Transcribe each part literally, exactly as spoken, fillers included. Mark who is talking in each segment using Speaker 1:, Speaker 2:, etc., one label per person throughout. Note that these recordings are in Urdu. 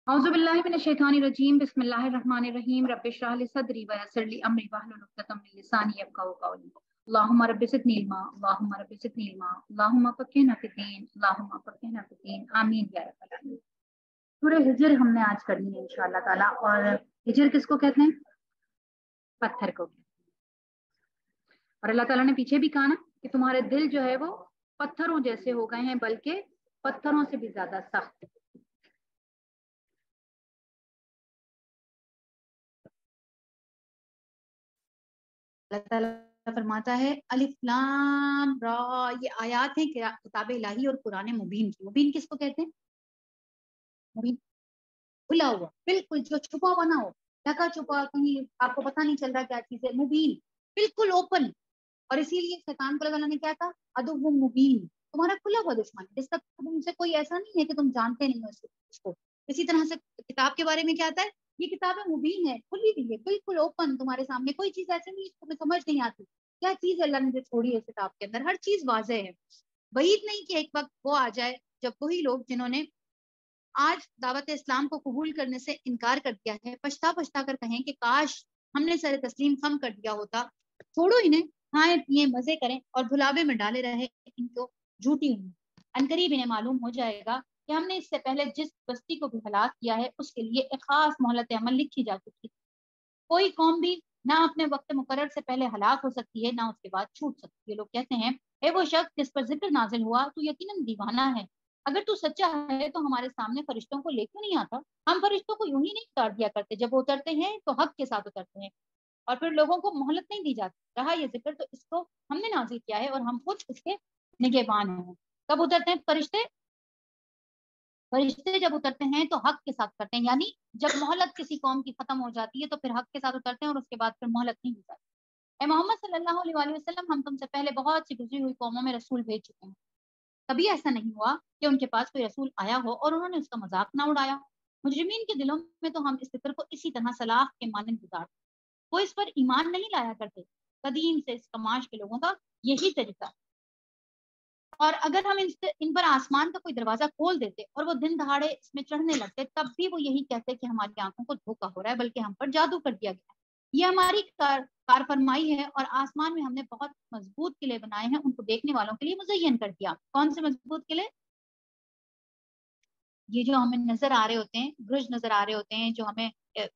Speaker 1: औज़ु बिल्लाहि मिनश शैतानिर रजीम बिस्मिल्लाहिर रहमानिर रहीम रब्बिश रह ली सदरी व यस्सिर ली अमरी वहलुल उक़दतम मिन लिसानी यफ़क़हू क़ौली अल्लाहुम्मा रब्बि ज़िदनी इल्मा अल्लाहुम्मा रब्बि ज़िदनी इल्मा अल्लाहुम्मा फ़क़्हिना फ़िद्दीन अल्लाहुम्मा फ़क़्हिना फ़िद्दीन आमीन या रब्बल आलमीन। सूरह हिज्र हमने आज करनी है इंशाअल्लाह ताला। और हिज्र किसको कहते हैं? पत्थर को कहते हैं। और अल्लाह ताला ने पीछे भी कहा ना कि तुम्हारे दिल जो है वो पत्थरों जैसे हो गए हैं, बल्कि पत्थरों से भी ज्यादा सख्त। अल्लाह ताला फरमाता है अलिफ लाम रा, ये आयात है किताब इलाही और कुरान मुबीन की। मुबीन किसको कहते हैं? मुबीन खुला हुआ, बिल्कुल जो छुपा हुआ ना हो, ढका छुपा, कहीं आपको पता नहीं चल रहा क्या चीज है। मुबीन बिल्कुल ओपन। और इसीलिए शैतान को अल्लाह ने क्या कहा? अदुव्वुम मुबीन, तुम्हारा खुला हुआ दुश्मन, जिसका तुमसे कोई ऐसा नहीं है कि तुम जानते नहीं हो उसको। इसी तरह से किताब के बारे में क्या आता है? ये किताब है मुबीन है, खुली हुई है, बिल्कुल ओपन तुम्हारे सामने, कोई चीज ऐसे नहीं तुम्हें समझ नहीं आती क्या चीज अल्लाह ने जो छोड़ी है किताब के अंदर, हर चीज वाज़ेह है। वही नहीं कि एक वक्त वो आ जाए जब वही लोग जिन्होंने आज दावत इस्लाम को कबूल करने से इनकार कर दिया है, पछता पछता कर कहें कि काश हमने सर तस्लीम कम कर दिया होता। छोड़ो इन्हें, खाएं पिए मजे करें और भुलावे में डाले रहे इनको झूठी उम्मीद। अनकरीब इन्हें मालूम हो जाएगा कि हमने इससे पहले जिस बस्ती को भी हलाक किया है उसके लिए एक खास मोहलत अमल लिखी जा चुकी है। कोई कौम भी ना अपने वक्त मुकर्रर से पहले हलाक हो सकती है, ना उसके बाद छूट सकती है। लोग कहते हैं ए वो शख्स जिस पर जिक्र नाजिल हुआ तो यकीनन दीवाना है। अगर तू सच्चा है तो हमारे सामने फरिश्तों को लेकर नहीं आता। हम फरिश्तों को यूं ही नहीं उतार दिया करते, जब वो उतरते हैं तो हक के साथ उतरते हैं और फिर लोगों को मोहलत नहीं दी जाती। रहा ये जिक्र तो इसको हमने नाजिल किया है और हम खुद इसके निगहबान हैं। कब उतरते हैं फरिश्ते? फरिश्ते जब उतरते हैं तो हक के साथ करते हैं, यानी जब मोहलत किसी कौम की खत्म हो जाती है तो फिर हक के साथ उतरते हैं और उसके बाद फिर मोहलत नहीं दी जाती। ए मोहम्मद सल्लल्लाहु अलैहि वसल्लम, हम तुमसे पहले बहुत सी गुजरी हुई कौमों में रसूल भेज चुके हैं। कभी ऐसा नहीं हुआ कि उनके पास कोई रसूल आया हो और उन्होंने उसका मजाक ना उड़ाया हो। मुजरिमीन के दिलों में तो हम इस फिक्र को इसी तरह सलाह के मानंद गुजारते, वो इस पर ईमान नहीं लाया करते। कदीम से इस कमाश के लोगों का यही तरीका। और अगर हम इन, इन पर आसमान का कोई दरवाजा खोल देते और वो दिन दहाड़े इसमें चढ़ने लगते, तब भी वो यही कहते कि हमारी आंखों को धोखा हो रहा है, बल्कि हम पर जादू कर दिया गया है। ये हमारी कार कारफरमाई है और आसमान में हमने बहुत मजबूत किले बनाए हैं, उनको देखने वालों के लिए मुज़य्यन कर दिया। कौन से मजबूत किले? ये जो हमें नजर आ रहे होते हैं, ब्रुज नजर आ रहे होते हैं, जो हमें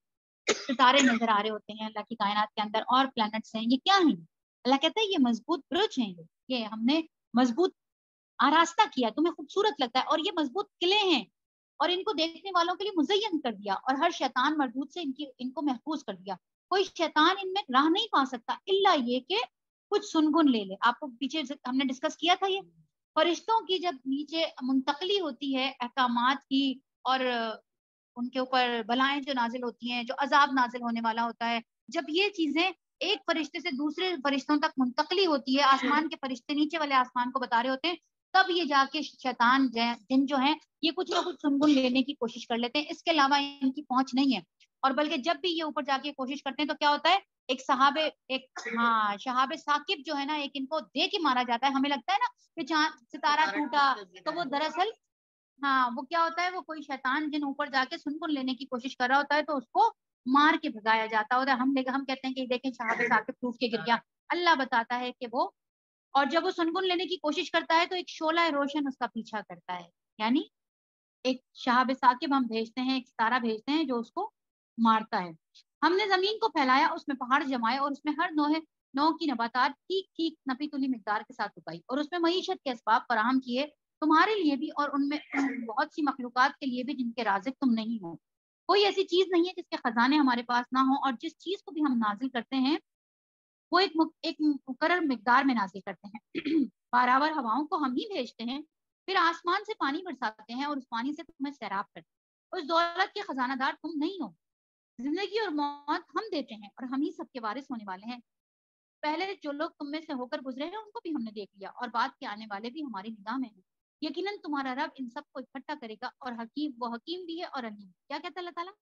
Speaker 1: सितारे नजर आ रहे होते हैं अल्लाह की कायनात के अंदर, और प्लैनेट्स हैं, ये क्या है? अल्लाह कहता है ये मजबूत ब्रुज हैं, ये ये हमने मजबूत आरास्ता किया, तुम्हें खूबसूरत लगता है, और ये मजबूत किले हैं और इनको देखने वालों के लिए मुज़य्यन कर दिया और हर शैतान मरदूद से इनकी इनको महफूज कर दिया। कोई शैतान इनमें राह नहीं पा सकता इल्ला ये कि कुछ सुनगुन ले ले। आपको पीछे हमने डिस्कस किया था ये फरिश्तों की जब नीचे मुंतकली होती है अहकामात की, और उनके ऊपर बलाएं जो नाजिल होती हैं, जो अजाब नाजिल होने वाला होता है, जब ये चीजें एक फरिश्ते से दूसरे फरिश्तों तक मुंतकली होती है, आसमान के फरिश्ते नीचे वाले आसमान को बता रहे होते हैं, तब ये जाके शैतान जिन जो है ये कुछ ना कुछ सुनगुन लेने की कोशिश कर लेते हैं। इसके अलावा इनकी पहुंच नहीं है। और बल्कि जब भी ये ऊपर जाके कोशिश करते हैं तो क्या होता है, एक सहाबे एक हाँ शहाबे साकिब जो है ना, एक इनको दे के मारा जाता है। हमें लगता है ना कि चांद सितारा टूटा, तो वो दरअसल हाँ वो क्या होता है, वो कोई शैतान जिन ऊपर जाके सुनगुन लेने की कोशिश कर रहा होता है तो उसको मार के भगाया जाता होता है। हम हम कहते हैं कि देखें शहाबे साकिब टूट के गिर गया। अल्लाह बताता है कि वो, और जब वो सुनगुन लेने की कोशिश करता है तो एक शोला रोशन उसका पीछा करता है, यानी एक शहाब साकिब हम भेजते हैं, एक सितारा भेजते हैं जो उसको मारता है। हमने जमीन को फैलाया, उसमें पहाड़ जमाए और उसमें हर नौहे नौ की नबातात ठीक ठीक नपी तुली मिकदार के साथ उगाई, और उसमें मईशत के असबाब फराहम किए तुम्हारे लिए भी और उनमें उन बहुत सी मखलूकात के लिए भी जिनके राजिक तुम नहीं हो। कोई ऐसी चीज नहीं है जिसके खजाने हमारे पास ना हो, और जिस चीज को भी हम नाजिल करते हैं वो एक मुक, एक मुकर्रर मिकदार में नाजिल करते हैं। बारावर हवाओं को हम ही भेजते हैं, फिर आसमान से पानी बरसाते हैं और उस पानी से तुम्हें सैराब करते हैं। उस दौलत के खजानादार तुम नहीं हो। जिंदगी और मौत हम देते हैं और हम ही सबके वारिस होने वाले हैं। पहले जो लोग तुम में से होकर गुजरे हैं उनको भी हमने देख लिया, और बाद के आने वाले भी हमारी निगाह में हैं। यकीनन तुम्हारा रब इन सबको इकट्ठा करेगा, और हकीम वो हकीम भी है और अलीम। क्या कहता है अल्लाह ताला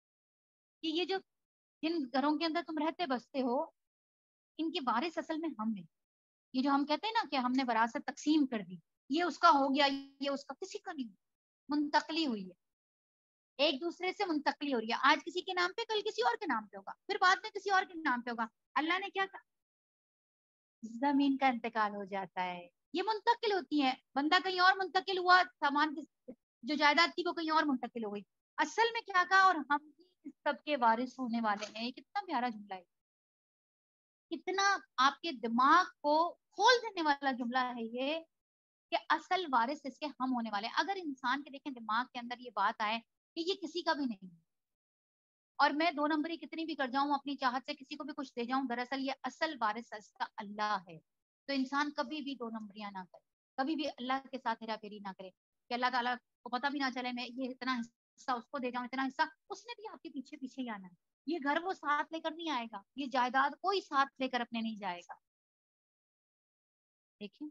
Speaker 1: कि ये जो जिन घरों के अंदर तुम रहते बसते हो, इनके वारिस असल में हम हैं। ये जो हम कहते हैं ना कि हमने वरासत तकसीम कर दी, ये उसका हो गया, ये उसका, किसी का नहीं, मुंतकली हुई है। ایک دوسرے سے منتقلی ہو رہی ہے، آج کسی کے نام پہ کل کسی اور کے نام پہ ہوگا، پھر بعد میں کسی اور کے نام پہ ہوگا. اللہ نے کیا کہا؟ زمین کا انتقال ہو جاتا ہے، یہ منتقل ہوتی ہیں. بندہ کہیں اور منتقل ہوا، سامان جو جائیداد تھی وہ کہیں اور منتقل ہو گئی. اصل میں کیا کہا؟ اور ہم بھی اس سب کے وارث ہونے والے ہیں. یہ کتنا پیارا جملہ ہے، کتنا آپ کے دماغ کو کھول دینے والا جملہ ہے یہ، کہ اصل وارث اس کے ہم ہونے والے ہیں. اگر انسان کے دیکھیں دماغ کے اندر یہ بات آئے کہ یہ کسی کا بھی نہیں ہے، اور میں دو نمبری کتنی بھی کر جاؤں، اپنی چاہت سے کسی کو بھی کچھ دے جاؤں، دراصل یہ اصل وارث اس کا اللہ ہے. تو انسان کبھی بھی دو نمبریاں نہ کرے، کبھی بھی اللہ کے ساتھ ہیرا پھیری نہ کرے، کہ اللہ تعالیٰ کو پتہ بھی نہ چلے میں یہ اتنا حصہ اس کو دے جاؤں، اتنا حصہ اس نے بھی آپ کے پیچھے پیچھے ہی آنا ہے. یہ گھر وہ ساتھ لے کر نہیں آئے گا، یہ جائیداد کوئی ساتھ لے کر اپنے نہیں جائے گا. دیکھیں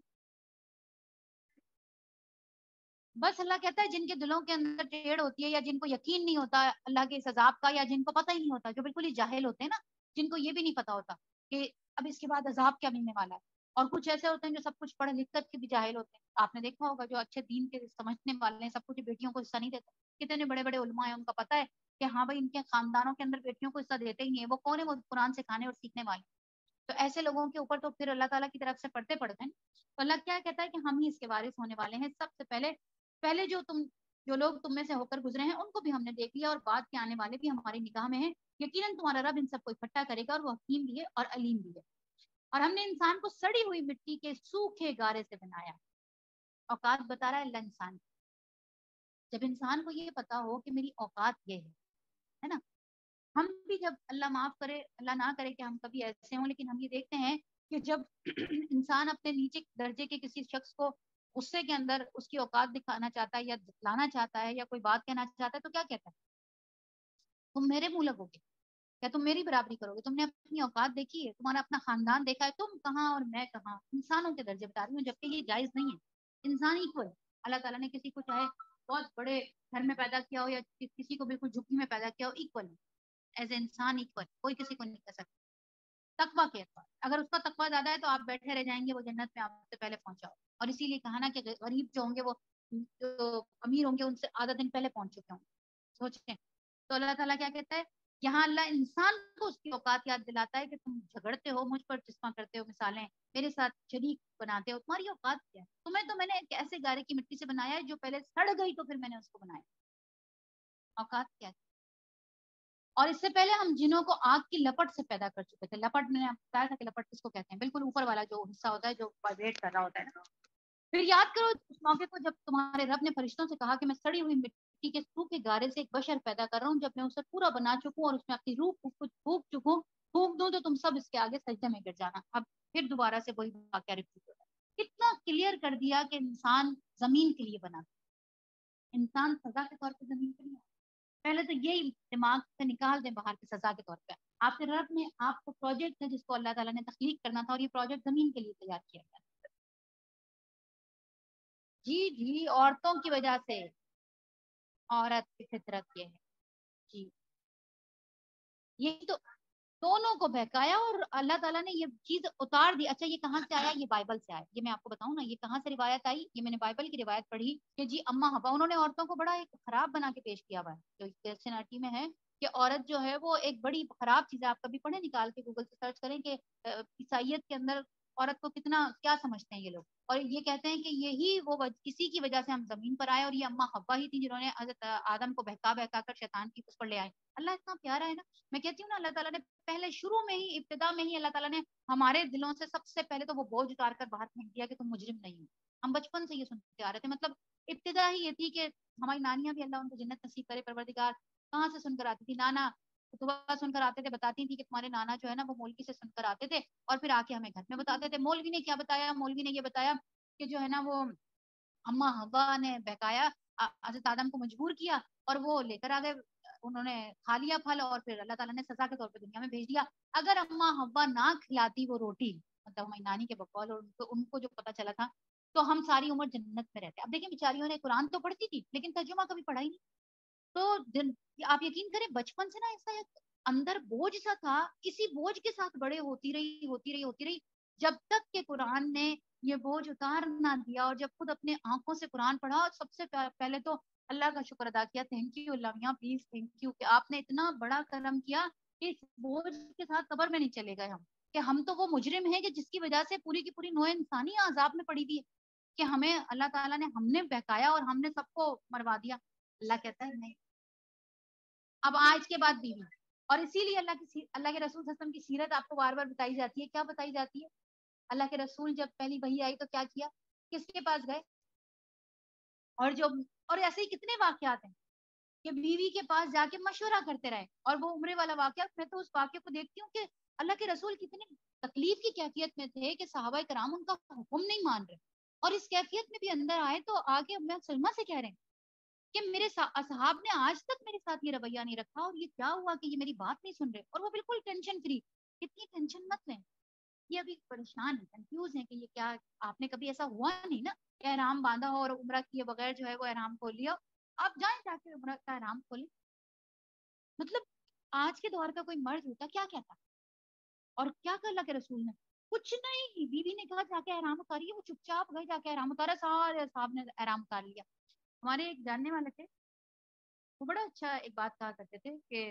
Speaker 1: بس اللہ کہتا ہے جن کے دلوں کے اندر ٹیڑھ ہوتی ہے، یا جن کو یقین نہیں ہوتا اللہ کے اس عذاب کا، یا جن کو پتہ ہی نہیں ہوتا، جو بالکل ہی جاہل ہوتے ہیں نا، جن کو یہ بھی نہیں پتا ہوتا کہ اب اس کے بعد عذاب کیا ملنے والا ہے. اور کچھ ایسے ہوتے ہیں جو سب کچھ پڑھ لکھ کر کے بھی جاہل ہوتے ہیں. آپ نے دیکھا ہوگا جو اچھے دین کے سمجھنے والے ہیں، سب کچھ بیٹیوں کو حصہ نہیں دیتے. کتنے بڑے بڑے علماء ہیں، ان کا پتہ ہے کہ ہاں بھائی ان کے خاندانوں کے اندر بیٹیوں کو حصہ دیتے ہی نہیں ہے. وہ کون ہے؟ وہ قرآن سکھانے اور سیکھنے والے. تو ایسے لوگوں کے اوپر تو پھر اللہ تعالیٰ کی طرف سے پڑھتے پڑھتے ہیں. تو اللہ کیا کہتا ہے کہ ہم ہی اس کے وارث ہونے والے ہیں. سب سے پہلے پہلے جو تم جو لوگ تم میں سے ہو کر گزرے ہیں ان کو بھی ہم نے دیکھ لیا، اور بعد کے آنے والے بھی ہماری نگاہ میں ہیں. یقیناً تمہارا رب ان سب کو اکٹھا کرے گا، اور وہ حکیم بھی ہے اور علیم بھی ہے. اور ہم نے انسان کو سڑی ہوئی مٹی کے سوکھے گارے سے بنایا. اوقات بتا رہا ہے اللہ انسان کی. جب انسان کو یہ پتا ہو کہ میری اوقات یہ ہے ہے نا. ہم بھی جب اللہ معاف کرے، اللہ نہ کرے کہ ہم کبھی ایسے ہوں، لیکن ہم یہ دیکھتے ہیں کہ جب انسان اپنے نیچے درجے کے کسی شخص کو غصے کے اندر اس کی اوقات دکھانا چاہتا ہے، یا لانا چاہتا ہے، یا کوئی بات کہنا چاہتا ہے، تو کیا کہتا ہے؟ تم میرے منہ لگو گے، کیا تم میری برابری کرو گے؟ تم نے اپنی اوقات دیکھی ہے؟ تمہارا اپنا خاندان دیکھا ہے؟ تم کہاں اور میں کہاں؟ انسانوں کے درجے بتا رہی ہوں، جبکہ یہ جائز نہیں ہے. انسان ایکول. اللہ تعالیٰ نے کسی کو چاہے بہت بڑے گھر میں پیدا کیا ہو، یا کسی کو بالکل جھکی میں پیدا کیا ہو، ایکول ایز اے انسان ایکول. کوئی کسی کو نہیں کر سکتا. تقویٰ کے اعتبار اگر اس کا تقویٰ زیادہ ہے تو آپ بیٹھے رہ جائیں گے، وہ جنت میں آپ سے پہلے پہنچا ہو. اور اسی لیے کہا نا کہ غریب جو ہوں گے وہ جو امیر ہوں گے ان سے آدھا دن پہلے پہنچ چکے ہوں. سوچیں. تو اللہ تعالیٰ کیا کہتا ہے یہاں؟ اللہ انسان کو اس کی اوقات یاد دلاتا ہے کہ تم جھگڑتے ہو، مجھ پر چسپاں کرتے ہو، مثالیں میرے ساتھ شریک بناتے ہو، تمہاری اوقات کیا ہے؟ تمہیں تو میں نے ایک ایسے گارے کی مٹی سے بنایا ہے جو پہلے سڑ گئی تو پھر میں نے اس کو بنایا. اوقات کیا ہے؟ اور اس سے پہلے ہم جنوں کو آگ کی لپٹ سے پیدا کر چکے تھے. لپٹ میں نے آپ کو بتایا تھا کہ لپٹ کس کو کہتے ہیں، بالکل اوپر والا جو حصہ ہوتا ہے جو وائبریٹ کر رہا ہوتا ہے نا. پھر یاد کرو اس موقع کو جب تمہارے رب نے فرشتوں سے کہا کہ میں سڑی ہوئی مٹی کے سوکھے گارے سے ایک بشر پیدا کر رہا ہوں، جب میں اسے پورا بنا چکوں اور اس میں اپنی روح پھونک پھونک چکوں پھونک دوں تو تم سب اس کے آگے سجدے میں گر جانا. اب پھر دوبارہ سے وہی واقعہ ریپیٹ ہوتا ہے. کتنا کلیئر کر دیا کہ انسان زمین کے لیے بنا، انسان سزا کے طور پہ زمین کے لیے. پہلے تو یہی دماغ سے نکال دیں باہر کی سزا کے طور پہ. آپ کے رب نے آپ کو پروجیکٹ ہے جس کو اللہ تعالیٰ نے تخلیق کرنا تھا، اور یہ پروجیکٹ زمین کے لیے تیار کیا گیا. جی جی عورتوں کی وجہ سے. عورت کی فطرت یہ ہے. جی یہ تو دونوں کو بہکایا، اور اللہ تعالیٰ نے یہ چیز اتار دی. اچھا یہ کہاں سے آیا؟ یہ بائبل سے آیا. یہ میں آپ کو بتاؤں نا یہ کہاں سے روایت آئی. یہ میں نے بائبل کی روایت پڑھی کہ جی اما حوا انہوں نے عورتوں کو بڑا ایک خراب بنا کے پیش کیا ہوا ہے. جو کرسچینٹی میں ہے کہ عورت جو ہے وہ ایک بڑی خراب چیز ہے. آپ کبھی پڑھیں نکال کے گوگل سے سرچ کریں کہ عیسائیت کے اندر عورت کو کتنا کیا سمجھتے ہیں یہ لوگ. اور یہ کہتے ہیں کہ یہی وہ کسی کی وجہ سے ہم زمین پر آئے، اور یہ اما حوا ہی تھی جنہوں نے حضرت آدم کو بہکا بہکا کر شیطان کی اس پر لے آئے. اللہ اتنا پیارا ہے نا. میں کہتی ہوں نا اللہ تعالیٰ نے پہلے شروع میں ہی ابتدا میں ہی اللہ تعالیٰ نے ہمارے دلوں سے سب سے پہلے تو وہ بوجھ اتار کر باہر پھینک دیا کہ تم مجرم نہیں ہو. ہم بچپن سے یہ سنتے آ رہے تھے. مطلب ابتدا ہی یہ تھی کہ ہماری نانیاں بھی اللہ ان کو جنت نصیب کرے پروردگار کہاں سے سن کر آتی تھی. نانا خطبہ سن کر آتے تھے، بتاتی تھی کہ تمہارے نانا جو ہے نا وہ مولوی سے سن کر آتے تھے، اور پھر آ کے ہمیں گھر میں بتاتے تھے. مولوی نے کیا بتایا؟ مولوی نے یہ بتایا کہ جو ہے نا وہ اما حوا نے بہکایا، حضرت آدم کو مجبور کیا، اور وہ لے کر آ گئے. انہوں نے کھا لیا پھل، اور پھر اللہ تعالیٰ نے سزا کے طور پہ دنیا میں بھیج دیا. اگر اما حوا نہ کھلاتی وہ روٹی، مطلب ہماری نانی کے بقول، اور ان کو جو پتا چلا تھا، تو ہم ساری عمر جنت میں رہتے. اب دیکھیں بیچاریوں نے قرآن تو پڑھتی تھی لیکن ترجمہ کبھی پڑھا ہی نہیں. تو آپ یقین کریں بچپن سے نا ایسا ایک اندر بوجھ سا تھا، اسی بوجھ کے ساتھ بڑے ہوتی رہی ہوتی رہی ہوتی رہی جب تک کہ قرآن نے یہ بوجھ اتار نہ دیا. اور جب خود اپنے آنکھوں سے قرآن پڑھا، سب سے پہلے تو اللہ کا شکر ادا کیا. تھینک یو اللہ میاں, پلیز تھینک یو کہ آپ نے اتنا بڑا کرم کیا کہ اس بوجھ کے ساتھ قبر میں نہیں چلے گئے ہم, کہ ہم تو وہ مجرم ہیں کہ جس کی وجہ سے پوری کی پوری نوع انسانی عذاب میں پڑی ہوئی ہے, کہ ہمیں اللہ تعالیٰ نے ہم نے بہکایا اور ہم نے سب کو مروا دیا. اللہ کہتا ہے نہیں. اب آج کے بعد بیوی, اور اسی لیے اللہ کی اللہ کے رسول صلی اللہ علیہ وسلم کی سیرت آپ کو بار بار بتائی جاتی ہے. کیا بتائی جاتی ہے؟ اللہ کے رسول جب پہلی وحی آئی تو کیا کیا, کس کے پاس گئے, اور جو اور ایسے ہی کتنے واقعات ہیں کہ بیوی کے پاس جا کے مشورہ کرتے رہے. اور وہ عمرے والا واقعہ, میں تو اس واقعے کو دیکھتی ہوں کہ اللہ کے رسول کتنی تکلیف کی کیفیت میں تھے کہ صحابہ کرام ان کا حکم نہیں مان رہے, اور اس کیفیت میں بھی اندر آئے تو آگے میں سلمہ سے کہہ رہے ہیں کہ میرے اصحاب نے آج تک میرے ساتھ یہ رویہ نہیں رکھا, اور یہ کیا ہوا کہ یہ میری بات نہیں سن رہے, اور وہ بالکل ٹینشن فری. اتنی ٹینشن مت لیں, یہ ابھی پریشان ہیں, کنفیوز ہیں کہ یہ کیا. آپ نے کبھی ایسا ہوا نہیں نا کہ احرام باندھا ہو اور عمرہ کیے بغیر جو ہے وہ احرام کھول لیا, آپ جائیں جا کے عمرہ کا احرام کھولیں. مطلب آج کے دور کا کوئی مرد ہوتا کیا کہتا, اور کیا کر اللہ کے رسول نے کچھ نہیں, بیوی نے کہا جا کے احرام اتاریے, وہ چپ چاپ گئے جا کے احرام اتارا, سارے صاحب نے احرام اتار لیا. ہمارے ایک جاننے والے تھے, وہ بڑا اچھا ایک بات کہا کرتے تھے کہ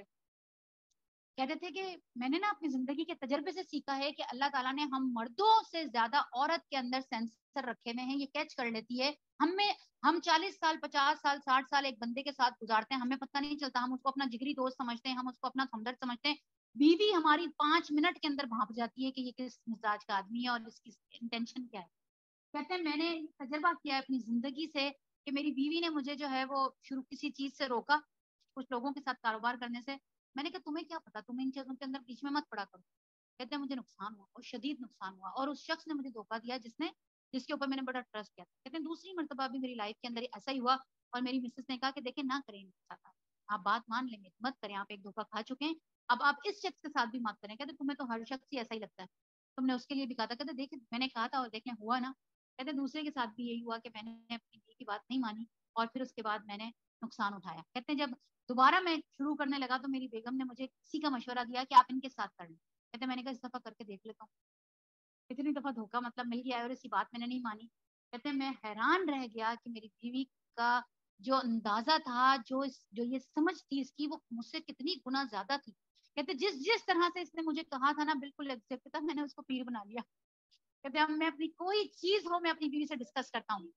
Speaker 1: کہتے تھے کہ میں نے نا اپنی زندگی کے تجربے سے سیکھا ہے کہ اللہ تعالیٰ نے ہم مردوں سے زیادہ عورت کے اندر سینسر رکھے ہوئے ہیں, یہ کیچ کر لیتی ہے. ہم میں ہم چالیس سال پچاس سال ساٹھ سال ایک بندے کے ساتھ گزارتے ہیں, ہمیں پتہ نہیں چلتا, ہم اس کو اپنا جگری دوست سمجھتے ہیں, ہم اس کو اپنا ہمدرد سمجھتے ہیں. بیوی ہماری پانچ منٹ کے اندر بھانپ جاتی ہے کہ یہ کس مزاج کا آدمی ہے اور اس کی انٹینشن کیا ہے. کہتے ہیں میں نے تجربہ کیا ہے اپنی زندگی سے کہ میری بیوی نے مجھے جو ہے وہ شروع کسی چیز سے روکا, کچھ لوگوں کے ساتھ کاروبار کرنے سے. میں نے کہا تمہیں کیا پتا, تمہیں ان چیزوں کے اندر بیچ میں مت پڑا کرو. کہتے ہیں مجھے نقصان ہوا, اور شدید نقصان ہوا, اور اس شخص نے مجھے دھوکہ دیا جس نے جس کے اوپر میں نے بڑا ٹرسٹ کیا تھا. کہتے ہیں دوسری مرتبہ بھی میری لائف کے اندر ایسا ہی ہوا, اور میری مسز نے کہا کہ دیکھیں نہ کریں, آپ بات مان لیں گے, مت کریں, آپ ایک دھوکہ کھا چکے ہیں, اب آپ اس شخص کے ساتھ بھی مت کریں. کہتے تمہیں تو ہر شخص ہی ایسا ہی لگتا ہے, تم نے اس کے لیے بھی کہا تھا. کہتے دیکھیں میں نے کہا تھا اور دیکھیں ہوا نا. کہتے دوسرے کے ساتھ بھی یہی ہوا کہ میں نے اپنی بیوی کی بات نہیں مانی, اور پھر اس کے بعد میں نے نقصان اٹھایا. کہتے ہیں جب دوبارہ میں شروع کرنے لگا تو میری بیگم نے مجھے کسی کا مشورہ دیا کہ آپ ان کے ساتھ کر لیں. کہتے میں نے کہا اس دفعہ کر کے دیکھ لیتا ہوں. اتنی دفعہ دھوکہ مطلب مل گیا ہے, اور اسی بات میں نے نہیں مانی. کہتے میں حیران رہ گیا کہ میری بیوی کا جو اندازہ تھا, جو اس جو یہ سمجھ تھی اس کی, وہ مجھ سے کتنی گنا زیادہ تھی. کہتے جس جس طرح سے اس نے مجھے کہا تھا نا بالکل ایگزیکٹ تھا, میں نے اس کو پیر بنا لیا. کہتے اب میں اپنی کوئی چیز ہو میں اپنی بیوی سے ڈسکس کرتا ہوں,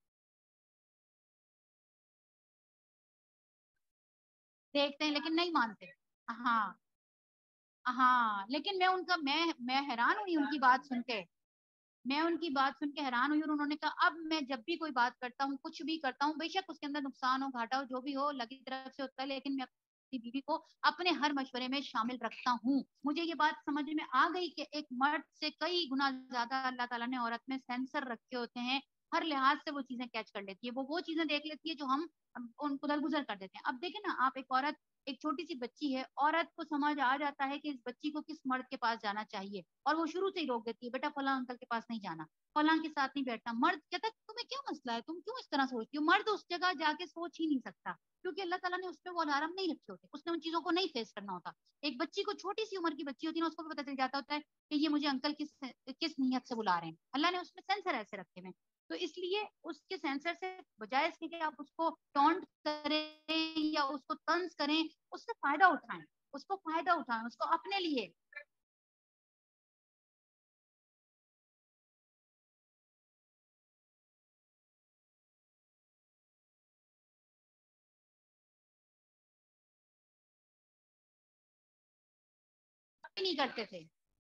Speaker 1: دیکھتے ہیں لیکن نہیں مانتے. ہاں ہاں, لیکن میں ان کا میں میں حیران ہوئی ان کی بات سن کے, میں ان کی بات سن کے حیران ہوئی. اور انہوں نے کہا اب میں جب بھی کوئی بات کرتا ہوں, کچھ بھی کرتا ہوں, بے شک اس کے اندر نقصان ہو گھاٹا ہو جو بھی ہو اللہ کی طرف سے ہوتا ہے, لیکن میں اپنی بیوی کو اپنے ہر مشورے میں شامل رکھتا ہوں. مجھے یہ بات سمجھ میں آ گئی کہ ایک مرد سے کئی گنا زیادہ اللہ تعالیٰ نے عورت میں سینسر رکھے ہوتے ہیں, ہر لحاظ سے وہ چیزیں کیچ کر لیتی ہے, وہ وہ چیزیں دیکھ لیتی ہے جو ہم ان کو درگزر کر دیتے ہیں. اب دیکھیں نا, آپ ایک عورت, ایک چھوٹی سی بچی ہے, عورت کو سمجھ آ جاتا ہے کہ اس بچی کو کس مرد کے پاس جانا چاہیے, اور وہ شروع سے ہی روک دیتی ہے, بیٹا فلاں انکل کے پاس نہیں جانا, فلاں کے ساتھ نہیں بیٹھنا. مرد کہتا ہے تمہیں کیا مسئلہ ہے, تم کیوں اس طرح سوچتی ہو. مرد اس جگہ جا کے سوچ ہی نہیں سکتا, کیونکہ اللہ تعالیٰ نے اس پہ وہ الارم نہیں رکھے ہوتے, اس نے ان چیزوں کو نہیں فیس کرنا ہوتا. ایک بچی کو, چھوٹی سی عمر کی بچی ہوتی ہے نا, اس کو بھی پتہ چل جاتا ہوتا ہے کہ یہ مجھے انکل کس کس نیت سے بلا رہے ہیں. اللہ نے اس میں سینسر ایسے رکھے ہیں, تو اس لیے اس کے سینسر سے بجائے اس کے کہ آپ اس کو ٹونٹ کریں یا اس کو طنز کریں, اس سے فائدہ اٹھائیں, اس کو فائدہ اٹھائیں, اس کو اپنے لیے. نہیں کرتے تھے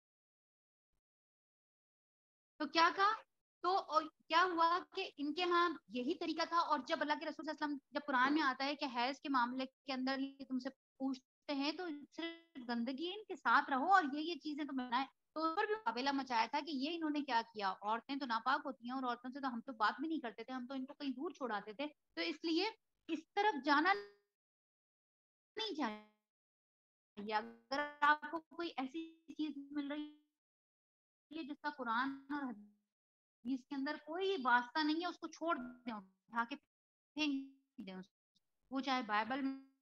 Speaker 1: تو کیا کہا, تو کیا ہوا کہ ان کے ہاں یہی طریقہ تھا. اور جب اللہ کے رسول صلی اللہ علیہ وسلم, جب قرآن میں آتا ہے کہ حیض کے معاملے کے اندر یہ تم سے پوچھتے ہیں تو صرف گندگی ان کے ساتھ رہو, اور یہ یہ چیزیں تم بنائے, تو اس پر بھی مقابلہ مچایا تھا کہ یہ انہوں نے کیا کیا, عورتیں تو ناپاک ہوتی ہیں, اور عورتوں سے تو ہم تو بات بھی نہیں کرتے تھے, ہم تو ان کو کہیں دور چھوڑاتے تھے. تو اس لیے اس طرف جانا نہیں چاہیے. اگر آپ کو کوئی ایسی چیز مل رہی ہے جس کا قرآن اور حدیث کے اندر کوئی واسطہ نہیں ہے, اس کو چھوڑ دیں, اٹھا کے پھینک دیں, وہ چاہے بائبل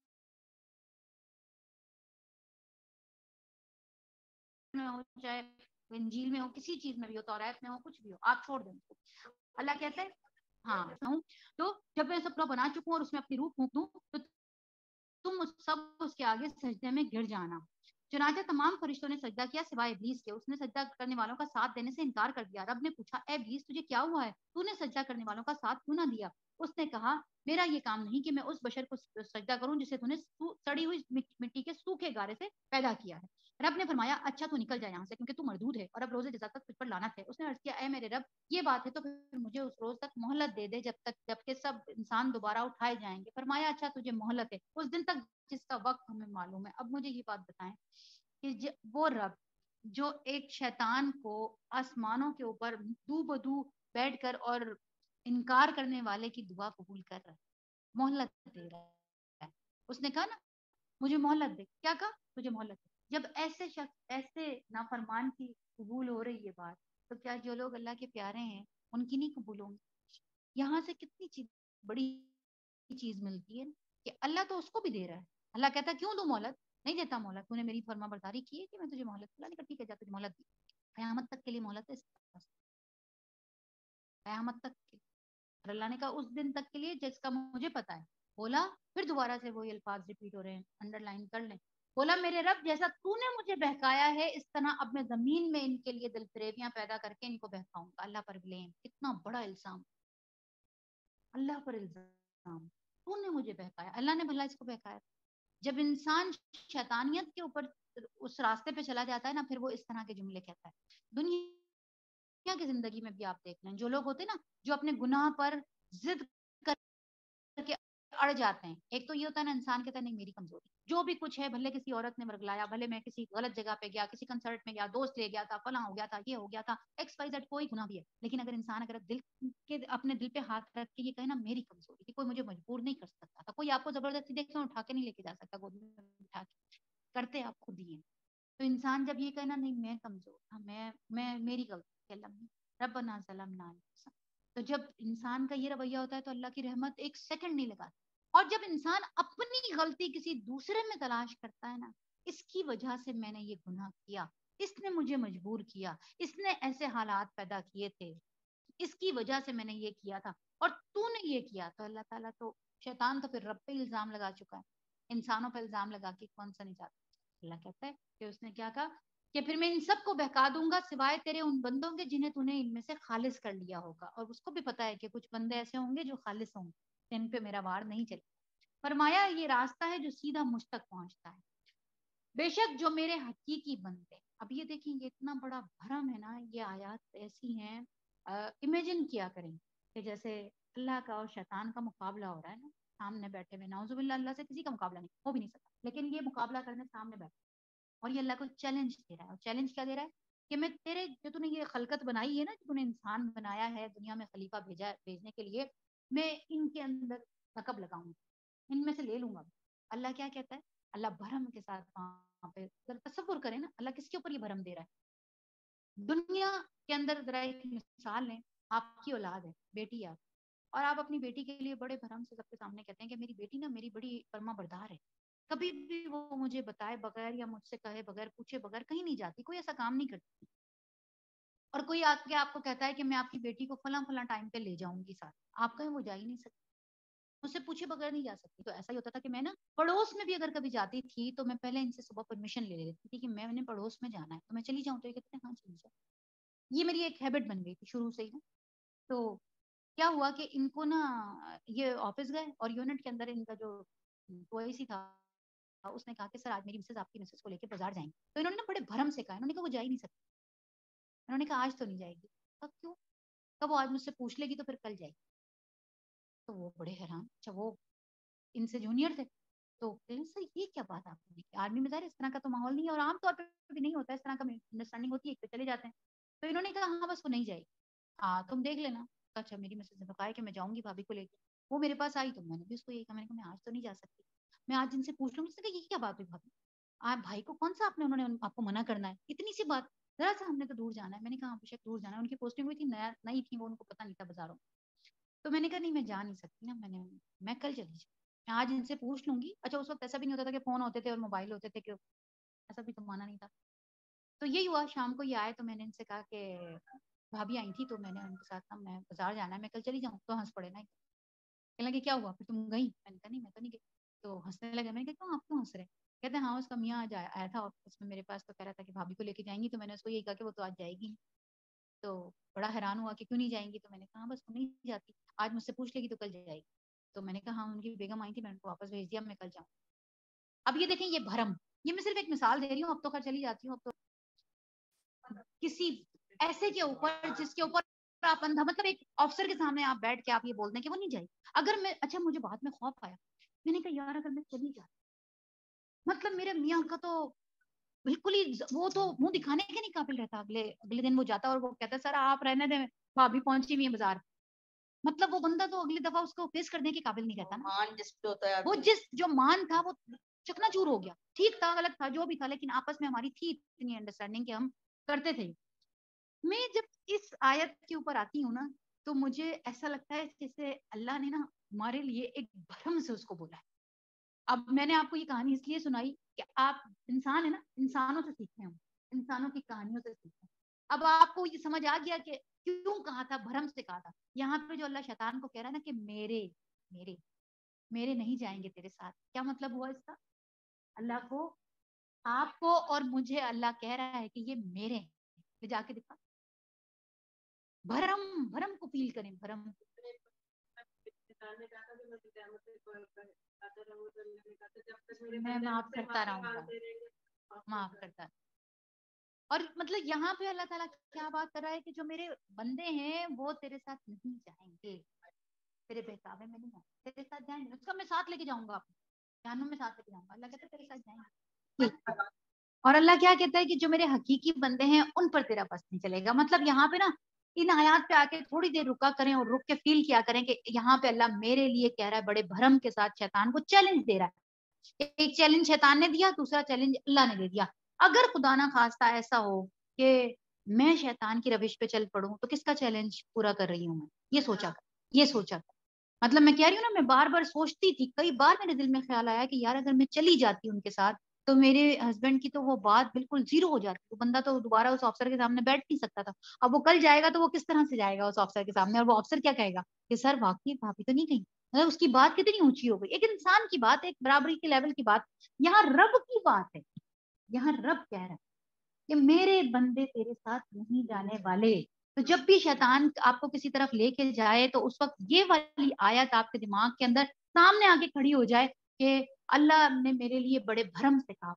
Speaker 1: میں ہو, چاہے انجیل میں ہو, کسی چیز میں بھی ہو, توریت میں ہو, کچھ بھی ہو, آپ چھوڑ دیں اس کو. اللہ کہتے ہیں हाँ हूँ, तो जब मैं सब बना चुकूं और उसमें अपनी रूह फूंक दूं तो तुम उस सब उसके आगे सजदे में गिर जाना। चुनाचे तमाम फरिश्तों ने सजदा किया सिवाय इब्लीस के, उसने सजदा करने वालों का साथ देने से इनकार कर दिया। रब ने पूछा, ए इब्लीस तुझे क्या हुआ है, तूने सजदा करने वालों का साथ क्यों ना दिया? उसने कहा, मेरा ये काम नहीं कि मैं उस बशर को सजदा करूं जिसे तूने सड़ी हुई मिट्टी के सूखे गारे से पैदा किया है। रब ने फरमाया, अच्छा तू निकल जाए यहाँ से क्योंकि तू मरदूद है और अब रोजे जजा तक तुझ पर लानत है। उसने अर्ज किया, ए मेरे रब, ये बात है तो फिर मुझे उस रोज तक मोहलत दे दे जब तक जबकि सब इंसान दोबारा उठाए जाएंगे। फरमाया, अच्छा तुझे मोहलत है उस दिन तक जिसका वक्त हमें मालूम है। अब मुझे ये बात बताएं कि वो रब जो एक शैतान को आसमानों के ऊपर दू बदू बैठकर और इनकार करने वाले की दुआ कबूल कर रहा है, मोहलत दे रहा है। उसने कहा ना मुझे मोहलत दे, क्या कहा, तुझे मोहलत दे। जब ऐसे शख्स ऐसे नाफरमान की कबूल हो रही है बात, तो क्या जो लोग अल्लाह के प्यारे हैं उनकी नहीं कबूल होंगी? यहाँ से कितनी चीज बड़ी चीज मिलती है कि अल्लाह तो उसको भी दे रहा है। अल्लाह कहता है क्यों दो मोहलत, नहीं देता मोहलत, तूने मेरी फर्मा बरदारी की है कि मैं तुझे मोहलत, अल्लाह ने कहा ठीक है जा तुझे मोहलत दी, कयामत तक के लिए मोहलत है, कयामत तक के। और अल्लाह ने कहा उस दिन तक के लिए जिसका मुझे पता है। बोला, फिर दोबारा से वही अल्फाज रिपीट हो रहे हैं, अंडरलाइन कर लें। बोला, मेरे रब जैसा तूने मुझे बहकाया है इस तरह अब मैं जमीन में इनके लिए दिल फरेबियां पैदा करके इनको बहकाऊंगा। अल्लाह पर ब्लेम, कितना बड़ा इल्जाम, अल्लाह पर इल्जाम, तूने मुझे बहकाया। अल्लाह ने भला इसको बहकाया? जब इंसान शैतानियत के ऊपर उस रास्ते पे चला जाता है ना, फिर वो इस तरह के जुमले कहता है। दुनिया की जिंदगी में भी आप देख लें, जो लोग होते हैं ना जो अपने गुनाह पर जिद करके अड़ जाते हैं, एक तो ये होता है ना इंसान कहता है नहीं मेरी कमजोरी जो भी कुछ है, भले किसी औरत ने वर्गलाया, भले मैं किसी गलत जगह पे गया, किसी कंसर्ट में गया, दोस्त ले गया था, फला हो गया था, ये हो गया था, एक्स वाई जेड, कोई गुनाह भी है, लेकिन अगर इंसान अगर दिल के अपने दिल पे हाथ रख के ये कहे ना मेरी कमजोरी थी, कोई मुझे मजबूर नहीं कर सकता था, कोई आपको जबरदस्ती देख उठा के नहीं लेके जा सकता गोद में उठा के, करते आप खुद ही हैं। तो इंसान जब ये कहे ना नहीं मैं कमजोर था, मैं मैं मेरी गलती, रब्बना ज़लमना अनफुसना, तो जब इंसान का ये रवैया होता है तो अल्लाह की रहमत एक सेकंड नहीं लगाती। और जब इंसान अपनी गलती किसी दूसरे में तलाश करता है ना, इसकी वजह से मैंने ये गुनाह किया, इसने मुझे मजबूर किया, इसने ऐसे हालात पैदा किए थे, इसकी वजह से मैंने ये किया था और तूने ये किया, तो अल्लाह ताला तो, शैतान तो फिर रब पे इल्जाम लगा चुका है, इंसानों पर इल्जाम लगा के कौन सा नहीं जाता। अल्लाह कहता है कि उसने क्या कहा कि फिर मैं इन सबको बहका दूंगा सिवाय तेरे उन बंदों के जिन्हें तूने इनमें से खालिस कर लिया होगा। और उसको भी पता है कि कुछ बंदे ऐसे होंगे जो खालिस होंगे, इन पे मेरा वार नहीं चले। फरमाया ये रास्ता है जो सीधा मुझ तक पहुंचता है, बेशक जो मेरे हकीकी बंदे। अब ये देखेंगे इतना बड़ा भरम है ना, ये आयत ऐसी हैं, इमेजिन किया करें कि जैसे अल्लाह का और शैतान का मुकाबला हो रहा है ना, सामने बैठे हुए, नाउजुबिल्लाह अल्लाह से किसी का मुकाबला नहीं हो भी नहीं सकता, लेकिन ये मुकाबला करने सामने बैठे और ये अल्लाह को चैलेंज दे रहा है। और चैलेंज क्या दे रहा है कि मैं तेरे जो तूने ये खलकत बनाई है ना, जो तूने इंसान बनाया है दुनिया में खलीफा भेजा भेजने के लिए, मैं इनके अंदर लकब लगाऊंगा, इनमें से ले लूंगा। अल्लाह क्या कहता है, अल्लाह भरम के साथ वहां पे, अगर तसव्वुर करें ना अल्लाह किसके ऊपर ये भरम दे रहा है। दुनिया के अंदर जरा एक मिसाल लें, आपकी औलाद है, बेटी है, और आप अपनी बेटी के लिए बड़े भरम से सबके सामने कहते हैं कि मेरी बेटी ना मेरी बड़ी फर्मा बरदार है, कभी भी वो मुझे बताए बगैर या मुझसे कहे बगैर पूछे बगैर कहीं नहीं जाती, कोई ऐसा काम नहीं करती। और कोई आके आपको कहता है कि मैं आपकी बेटी को फला फला टाइम पे ले जाऊंगी साथ, आप कहें वो जा ही नहीं सकती, मुझसे पूछे बगैर नहीं जा सकती। तो ऐसा ही होता था कि मैं ना पड़ोस में भी अगर कभी जाती थी तो मैं पहले इनसे सुबह परमिशन ले लेती थी कि मैं मैंने पड़ोस में जाना है तो मैं चली जाऊँ, तो ये कहते हैं हाँ चली जाओ। ये मेरी एक हैबिट बन गई थी शुरू से ही ना। तो क्या हुआ कि इनको ना ये ऑफिस गए और यूनिट के अंदर इनका जो ओआईसी था उसने कहा कि सर आज मेरी मिसेज आपकी मिसेज को लेकर बाजार जाएंगे। तो इन्होंने ना बड़े भरम से कहा, इन्होंने कहा वो जा ही नहीं सकती, इन्होंने कहा आज तो नहीं जाएगी। तो क्यों, कब वो आज मुझसे पूछ लेगी तो फिर कल जाएगी। तो वो बड़े हैरान, अच्छा वो इनसे जूनियर थे, तो कहें, सर ये क्या बात आपने की, आर्मी में जाए इस तरह का तो माहौल नहीं है और आमतौर पर भी नहीं होता, इस तरह का अंडरस्टैंडिंग होती है तो चले जाते हैं। तो इन्होंने कहा हाँ बस वो नहीं जाएगी, हाँ तुम देख लेना। अच्छा मेरी मिसेज ने तो कहा है कि मैं जाऊंगी भाभी को लेकर। वो मेरे पास आई तो मैंने भी उसको यही कहा, मैंने कहा मैं आज तो नहीं जा सकती, मैं आज इनसे पूछ लूंगी। उसने कहा ये क्या बात हुई भाभी, आप भाई को कौन सा आपने उन्होंने उन- आपको मना करना है, इतनी सी बात, जरा सा हमने तो दूर जाना है। मैंने कहा हाँ बेशक दूर जाना है, उनकी पोस्टिंग हुई थी, नया नई थी वो, उनको पता नहीं था बाजारों। तो मैंने कहा नहीं मैं जा नहीं सकती ना, मैंने मैं कल चली जाऊँ, मैं आज इनसे पूछ लूंगी। अच्छा उस वक्त ऐसा भी नहीं होता था कि फोन होते थे और मोबाइल होते थे, कि ऐसा भी तो माना नहीं था। तो यही हुआ, शाम को ये आए तो मैंने इनसे कहा कि بھابھی آئی تھی تو میں نے ان کے ساتھ کہا میں بازار جانا ہے, میں کل چلی جاؤں, تو ہنس پڑے نا, کہنے لگے کیا ہوا پھر تم گئی؟ میں نے کہا نہیں میں تو نہیں گئی. تو ہنسنے لگے, میں نے کہا کیوں آپ کیوں ہنس رہے؟ کہتے ہیں ہاں اس کا میاں آج آیا تھا اس میں میرے پاس, تو کہہ رہا تھا کہ بھابھی کو لے کے جائیں گی, تو میں نے اس کو یہی کہا کہ وہ تو آج جائے گی. تو بڑا حیران ہوا کہ کیوں نہیں جائیں گی, تو میں نے کہا ہاں بس وہ نہیں جاتی, آج مجھ سے پوچھ لے گی تو کل جائے گی. تو میں نے کہا ہاں ان کی بیگم آئی تھی, میں نے ان کو واپس بھیج دیا, میں کل جاؤں. اب یہ دیکھیں یہ بھرم, یہ میں صرف ایک مثال دے رہی ہوں, اب تو خیر چلی جاتی ہوں. اب تو کسی ایسے کے اوپر جس کے اوپر آپ اندھا, مطلب ایک افسر کے سامنے آپ بیٹھ کے آپ یہ بولتے ہیں کہ وہ نہیں جائے. اگر میں, اچھا مجھے بعد میں خوف آیا, میں نے کہا یار اگر میں چلی جاتی, مطلب میرے میاں کا تو بالکل ہی وہ تو منہ دکھانے کے نہیں قابل رہتا. اگلے اگلے دن وہ جاتا اور وہ کہتا سر آپ رہنے دیں, بھابھی پہنچی ہوئی ہے بازار. مطلب وہ بندہ تو اگلی دفعہ اس کو فیس کرنے کے قابل نہیں رہتا نا. جس پہ ہوتا ہے وہ جس جو مان تھا وہ چکنا چور ہو گیا. ٹھیک تھا غلط تھا جو بھی تھا, لیکن آپس میں ہماری تھی اتنی انڈرسٹینڈنگ کہ ہم کرتے تھے. میں جب اس آیت کے اوپر آتی ہوں نا, تو مجھے ایسا لگتا ہے جیسے اللہ نے نا ہمارے لیے ایک بھرم سے اس کو بولا ہے. اب میں نے آپ کو یہ کہانی اس لیے سنائی کہ آپ انسان ہے نا, انسانوں سے سیکھتے ہیں, انسانوں کی کہانیوں سے سیکھتے ہیں. اب آپ کو یہ سمجھ آ گیا کہ کیوں کہا تھا, بھرم سے کہا تھا. یہاں پہ جو اللہ شیطان کو کہہ رہا ہے نا کہ میرے میرے میرے نہیں جائیں گے تیرے ساتھ, کیا مطلب ہوا اس کا؟ اللہ کو, آپ کو اور مجھے اللہ کہہ رہا ہے کہ یہ میرے ہیں. جا کے دکھا, بھرم بھرم کو فیل کریں, بھرم. میں معاف کرتا رہوں گا, معاف کرتا. اور مطلب یہاں پہ اللہ تعالیٰ کیا بات کر رہا ہے کہ جو میرے بندے ہیں وہ تیرے ساتھ نہیں جائیں گے, تیرے بہکاوے میں نہیں جائیں گے, تیرے ساتھ جائیں گے. اس کا میں ساتھ لے کے جاؤں گا, جہنم میں ساتھ لے کے جاؤں گا. اللہ کہتا ہے تیرے ساتھ جائیں گے. اور اللہ کیا کہتا ہے کہ جو میرے حقیقی بندے ہیں ان پر تیرا بس نہیں چلے گا. مطلب یہاں پہ نا ان آیات پہ آ کے تھوڑی دیر رکا کریں اور رک کے فیل کیا کریں کہ یہاں پہ اللہ میرے لیے کہہ رہا ہے, بڑے بھرم کے ساتھ شیطان کو چیلنج دے رہا ہے. ایک چیلنج شیطان نے دیا, دوسرا چیلنج اللہ نے دے دیا. اگر خدا نہ خواستہ ایسا ہو کہ میں شیطان کی روش پہ چل پڑوں تو کس کا چیلنج پورا کر رہی ہوں میں؟ یہ سوچا کر یہ سوچا کر مطلب میں کہہ رہی ہوں نا, میں بار بار سوچتی تھی, کئی بار میرے دل میں خیال آیا کہ یار اگر میں چلی جاتی ان کے ساتھ تو میرے ہسبینڈ کی تو وہ بات بالکل زیرو ہو جاتی. وہ بندہ تو دوبارہ اس افسر کے سامنے بیٹھ نہیں سکتا تھا. اب وہ کل جائے گا تو وہ کس طرح سے جائے گا اس افسر کے سامنے, اور وہ افسر کیا کہے گا کہ سر واقعی بھابھی تو نہیں گئی. مطلب اس کی بات کتنی اونچی ہو گئی, ایک انسان کی بات, ایک برابری کے لیول کی بات. یہاں رب کی بات ہے, یہاں رب کہہ رہا ہے کہ میرے بندے تیرے ساتھ نہیں جانے والے. تو جب بھی شیطان آپ کو کسی طرف لے کے جائے تو اس وقت یہ والی آیت آپ کے دماغ کے اندر سامنے آ کے کھڑی ہو جائے کہ اللہ نے میرے لیے بڑے بھرم سے کہا,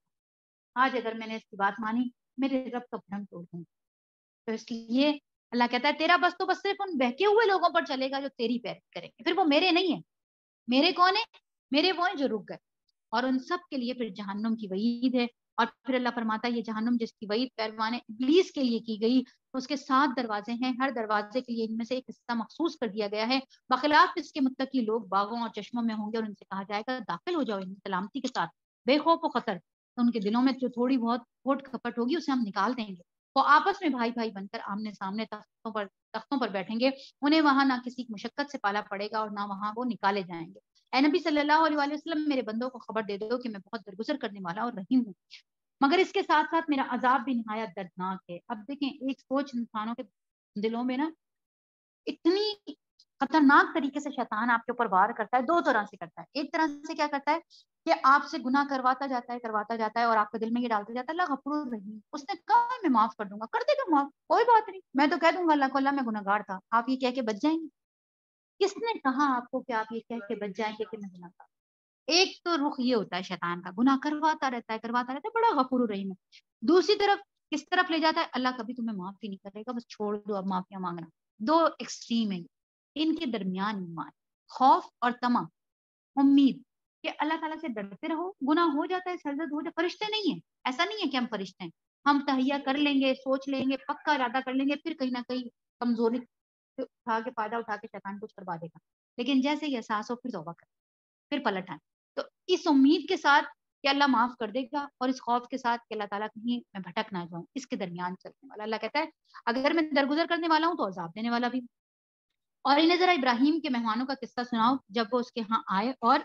Speaker 1: آج اگر میں نے اس کی بات مانی میرے رب کا بھرم توڑ دوں. تو اس لیے اللہ کہتا ہے تیرا بس تو بس صرف ان بہکے ہوئے لوگوں پر چلے گا جو تیری پیروی کریں گے. پھر وہ میرے نہیں ہیں. میرے کون ہیں؟ میرے وہ ہیں جو رک گئے. اور ان سب کے لیے پھر جہنم کی وعید ہے. اور پھر اللہ فرماتا ہے یہ جہنم جس کی وعید پیروان ابلیس کے لیے کی گئی, اس کے سات دروازے ہیں, ہر دروازے کے لیے ان میں سے ایک حصہ مخصوص کر دیا گیا ہے. بخلاف اس کے متقی لوگ باغوں اور چشموں میں ہوں گے, اور ان سے کہا جائے گا داخل ہو جاؤ ان سلامتی کے ساتھ بے خوف و خطر. تو ان کے دلوں میں جو تھوڑی بہت پھوٹ کھپٹ ہوگی اسے ہم نکال دیں گے. وہ آپس میں بھائی بھائی بن کر آمنے سامنے تختوں پر تختوں پر بیٹھیں گے. انہیں وہاں نہ کسی مشقت سے پالا پڑے گا اور نہ وہاں وہ نکالے جائیں گے. اے نبی صلی اللہ علیہ وسلم میرے بندوں کو خبر دے دو کہ میں بہت درگزر کرنے والا اور رحیم ہوں, مگر اس کے ساتھ ساتھ میرا عذاب بھی نہایت دردناک ہے. اب دیکھیں ایک سوچ انسانوں کے دلوں میں نا اتنی خطرناک طریقے سے شیطان آپ کے اوپر وار کرتا ہے. دو طرح سے کرتا ہے. ایک طرح سے کیا کرتا ہے کہ آپ سے گناہ کرواتا جاتا ہے کرواتا جاتا ہے اور آپ کے دل میں یہ ڈالتا جاتا ہے اللہ غفور الرحیم, اس نے کہا میں معاف کر دوں گا, کر دے گا معاف, کوئی بات نہیں, میں تو کہہ دوں گا اللہ کو اللہ میں گناہ گار تھا, آپ یہ کہہ کے بچ جائیں گے. کس نے کہا آپ کو کہ آپ یہ کہہ کے بچ جائیں گے کہ میں گناہ گار؟ ایک تو رخ یہ ہوتا ہے شیطان کا, گناہ کرواتا رہتا ہے کرواتا رہتا ہے, بڑا غفور الرحیم ہے. دوسری طرف کس طرف لے جاتا ہے, اللہ کبھی تمہیں معاف ہی نہیں کرے گا, بس چھوڑ دو اب معافیاں مانگنا. دو ایکسٹریم ہے, ان کے درمیان ایمان, خوف اور طمع, امید کہ اللہ تعالیٰ سے ڈرتے رہو. گناہ ہو جاتا ہے, سرزد ہو جاتا ہے, فرشتے نہیں ہیں, ایسا نہیں ہے کہ ہم فرشتے ہیں, ہم تہیہ کر لیں گے, سوچ لیں گے, پکا ارادہ کر لیں گے, پھر کہیں نہ کہیں کمزوری اٹھا کے فائدہ اٹھا کے شیطان کچھ کروا دے گا. لیکن جیسے ہی احساس ہو پھر توبہ کریں, پھر پلٹ آئیں. تو اس امید کے ساتھ کہ اللہ معاف کر دے گا اور اس خوف کے ساتھ کہ اللہ تعالیٰ کہیں میں بھٹک نہ جاؤں, اس کے درمیان چلنے والا. اللہ کہتا ہے اگر میں درگزر کرنے والا ہوں تو عذاب دینے والا بھی. اور انہیں ذرا ابراہیم کے مہمانوں کا قصہ سناؤ جب وہ اس کے ہاں آئے اور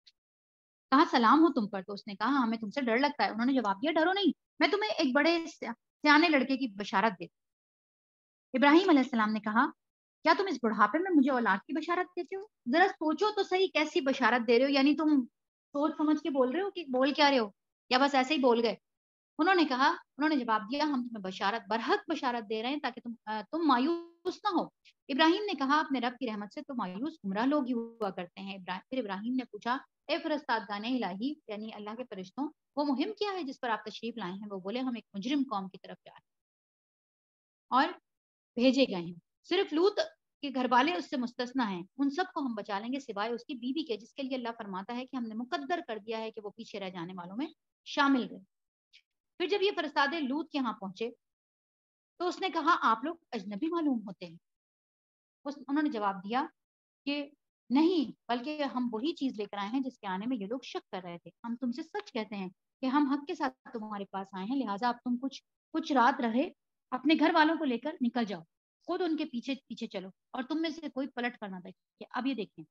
Speaker 1: کہا سلام ہو تم پر. تو اس نے کہا ہمیں تم سے ڈر لگتا ہے. انہوں نے جواب دیا ڈرو نہیں, میں تمہیں ایک بڑے سیانے لڑکے کی بشارت دے. ابراہیم علیہ السلام نے کہا کیا تم اس بڑھاپے میں مجھے اولاد کی بشارت دیتے ہو؟ ذرا سوچو تو صحیح کیسی بشارت دے رہے ہو، یعنی تم سوچ سمجھ کے بول رہے ہو کہ بول کیا رہے ہو، یا بس ایسے ہی بول گئے؟ انہوں نے کہا انہوں نے جواب دیا ہم تمہیں بشارت برحق بشارت دے رہے ہیں تاکہ تم تم مایوس نہ ہو۔ ابراہیم نے کہا اپنے رب کی رحمت سے تو مایوس گمراہ لوگ ہی ہوا کرتے ہیں۔ پھر ابراہیم نے پوچھا اے فرستادگان الہی یعنی اللہ کے فرشتوں وہ مہم کیا ہے جس پر آپ تشریف لائے ہیں؟ وہ بولے ہم ایک مجرم قوم کی طرف جا رہے ہیں اور بھیجے گئے ہیں، صرف لوط کے گھر والے اس سے مستثنا ہیں، ان سب کو ہم بچا لیں گے سوائے اس کی بیوی کے جس کے لیے اللہ فرماتا ہے کہ ہم نے مقدر کر دیا ہے کہ وہ پیچھے رہ جانے والوں میں شامل گئے۔ پھر جب یہ فرستادے لوط کے ہاں پہنچے تو اس نے کہا آپ لوگ اجنبی معلوم ہوتے ہیں۔ اس انہوں نے جواب دیا کہ نہیں بلکہ ہم وہی چیز لے کر آئے ہیں جس کے آنے میں یہ لوگ شک کر رہے تھے، ہم تم سے سچ کہتے ہیں کہ ہم حق کے ساتھ تمہارے پاس آئے ہیں، لہٰذا اب تم کچھ کچھ رات رہے اپنے گھر والوں کو لے کر نکل جاؤ، خود ان کے پیچھے پیچھے چلو اور تم میں سے کوئی پلٹ کر نہ دیکھے۔ اب یہ دیکھیں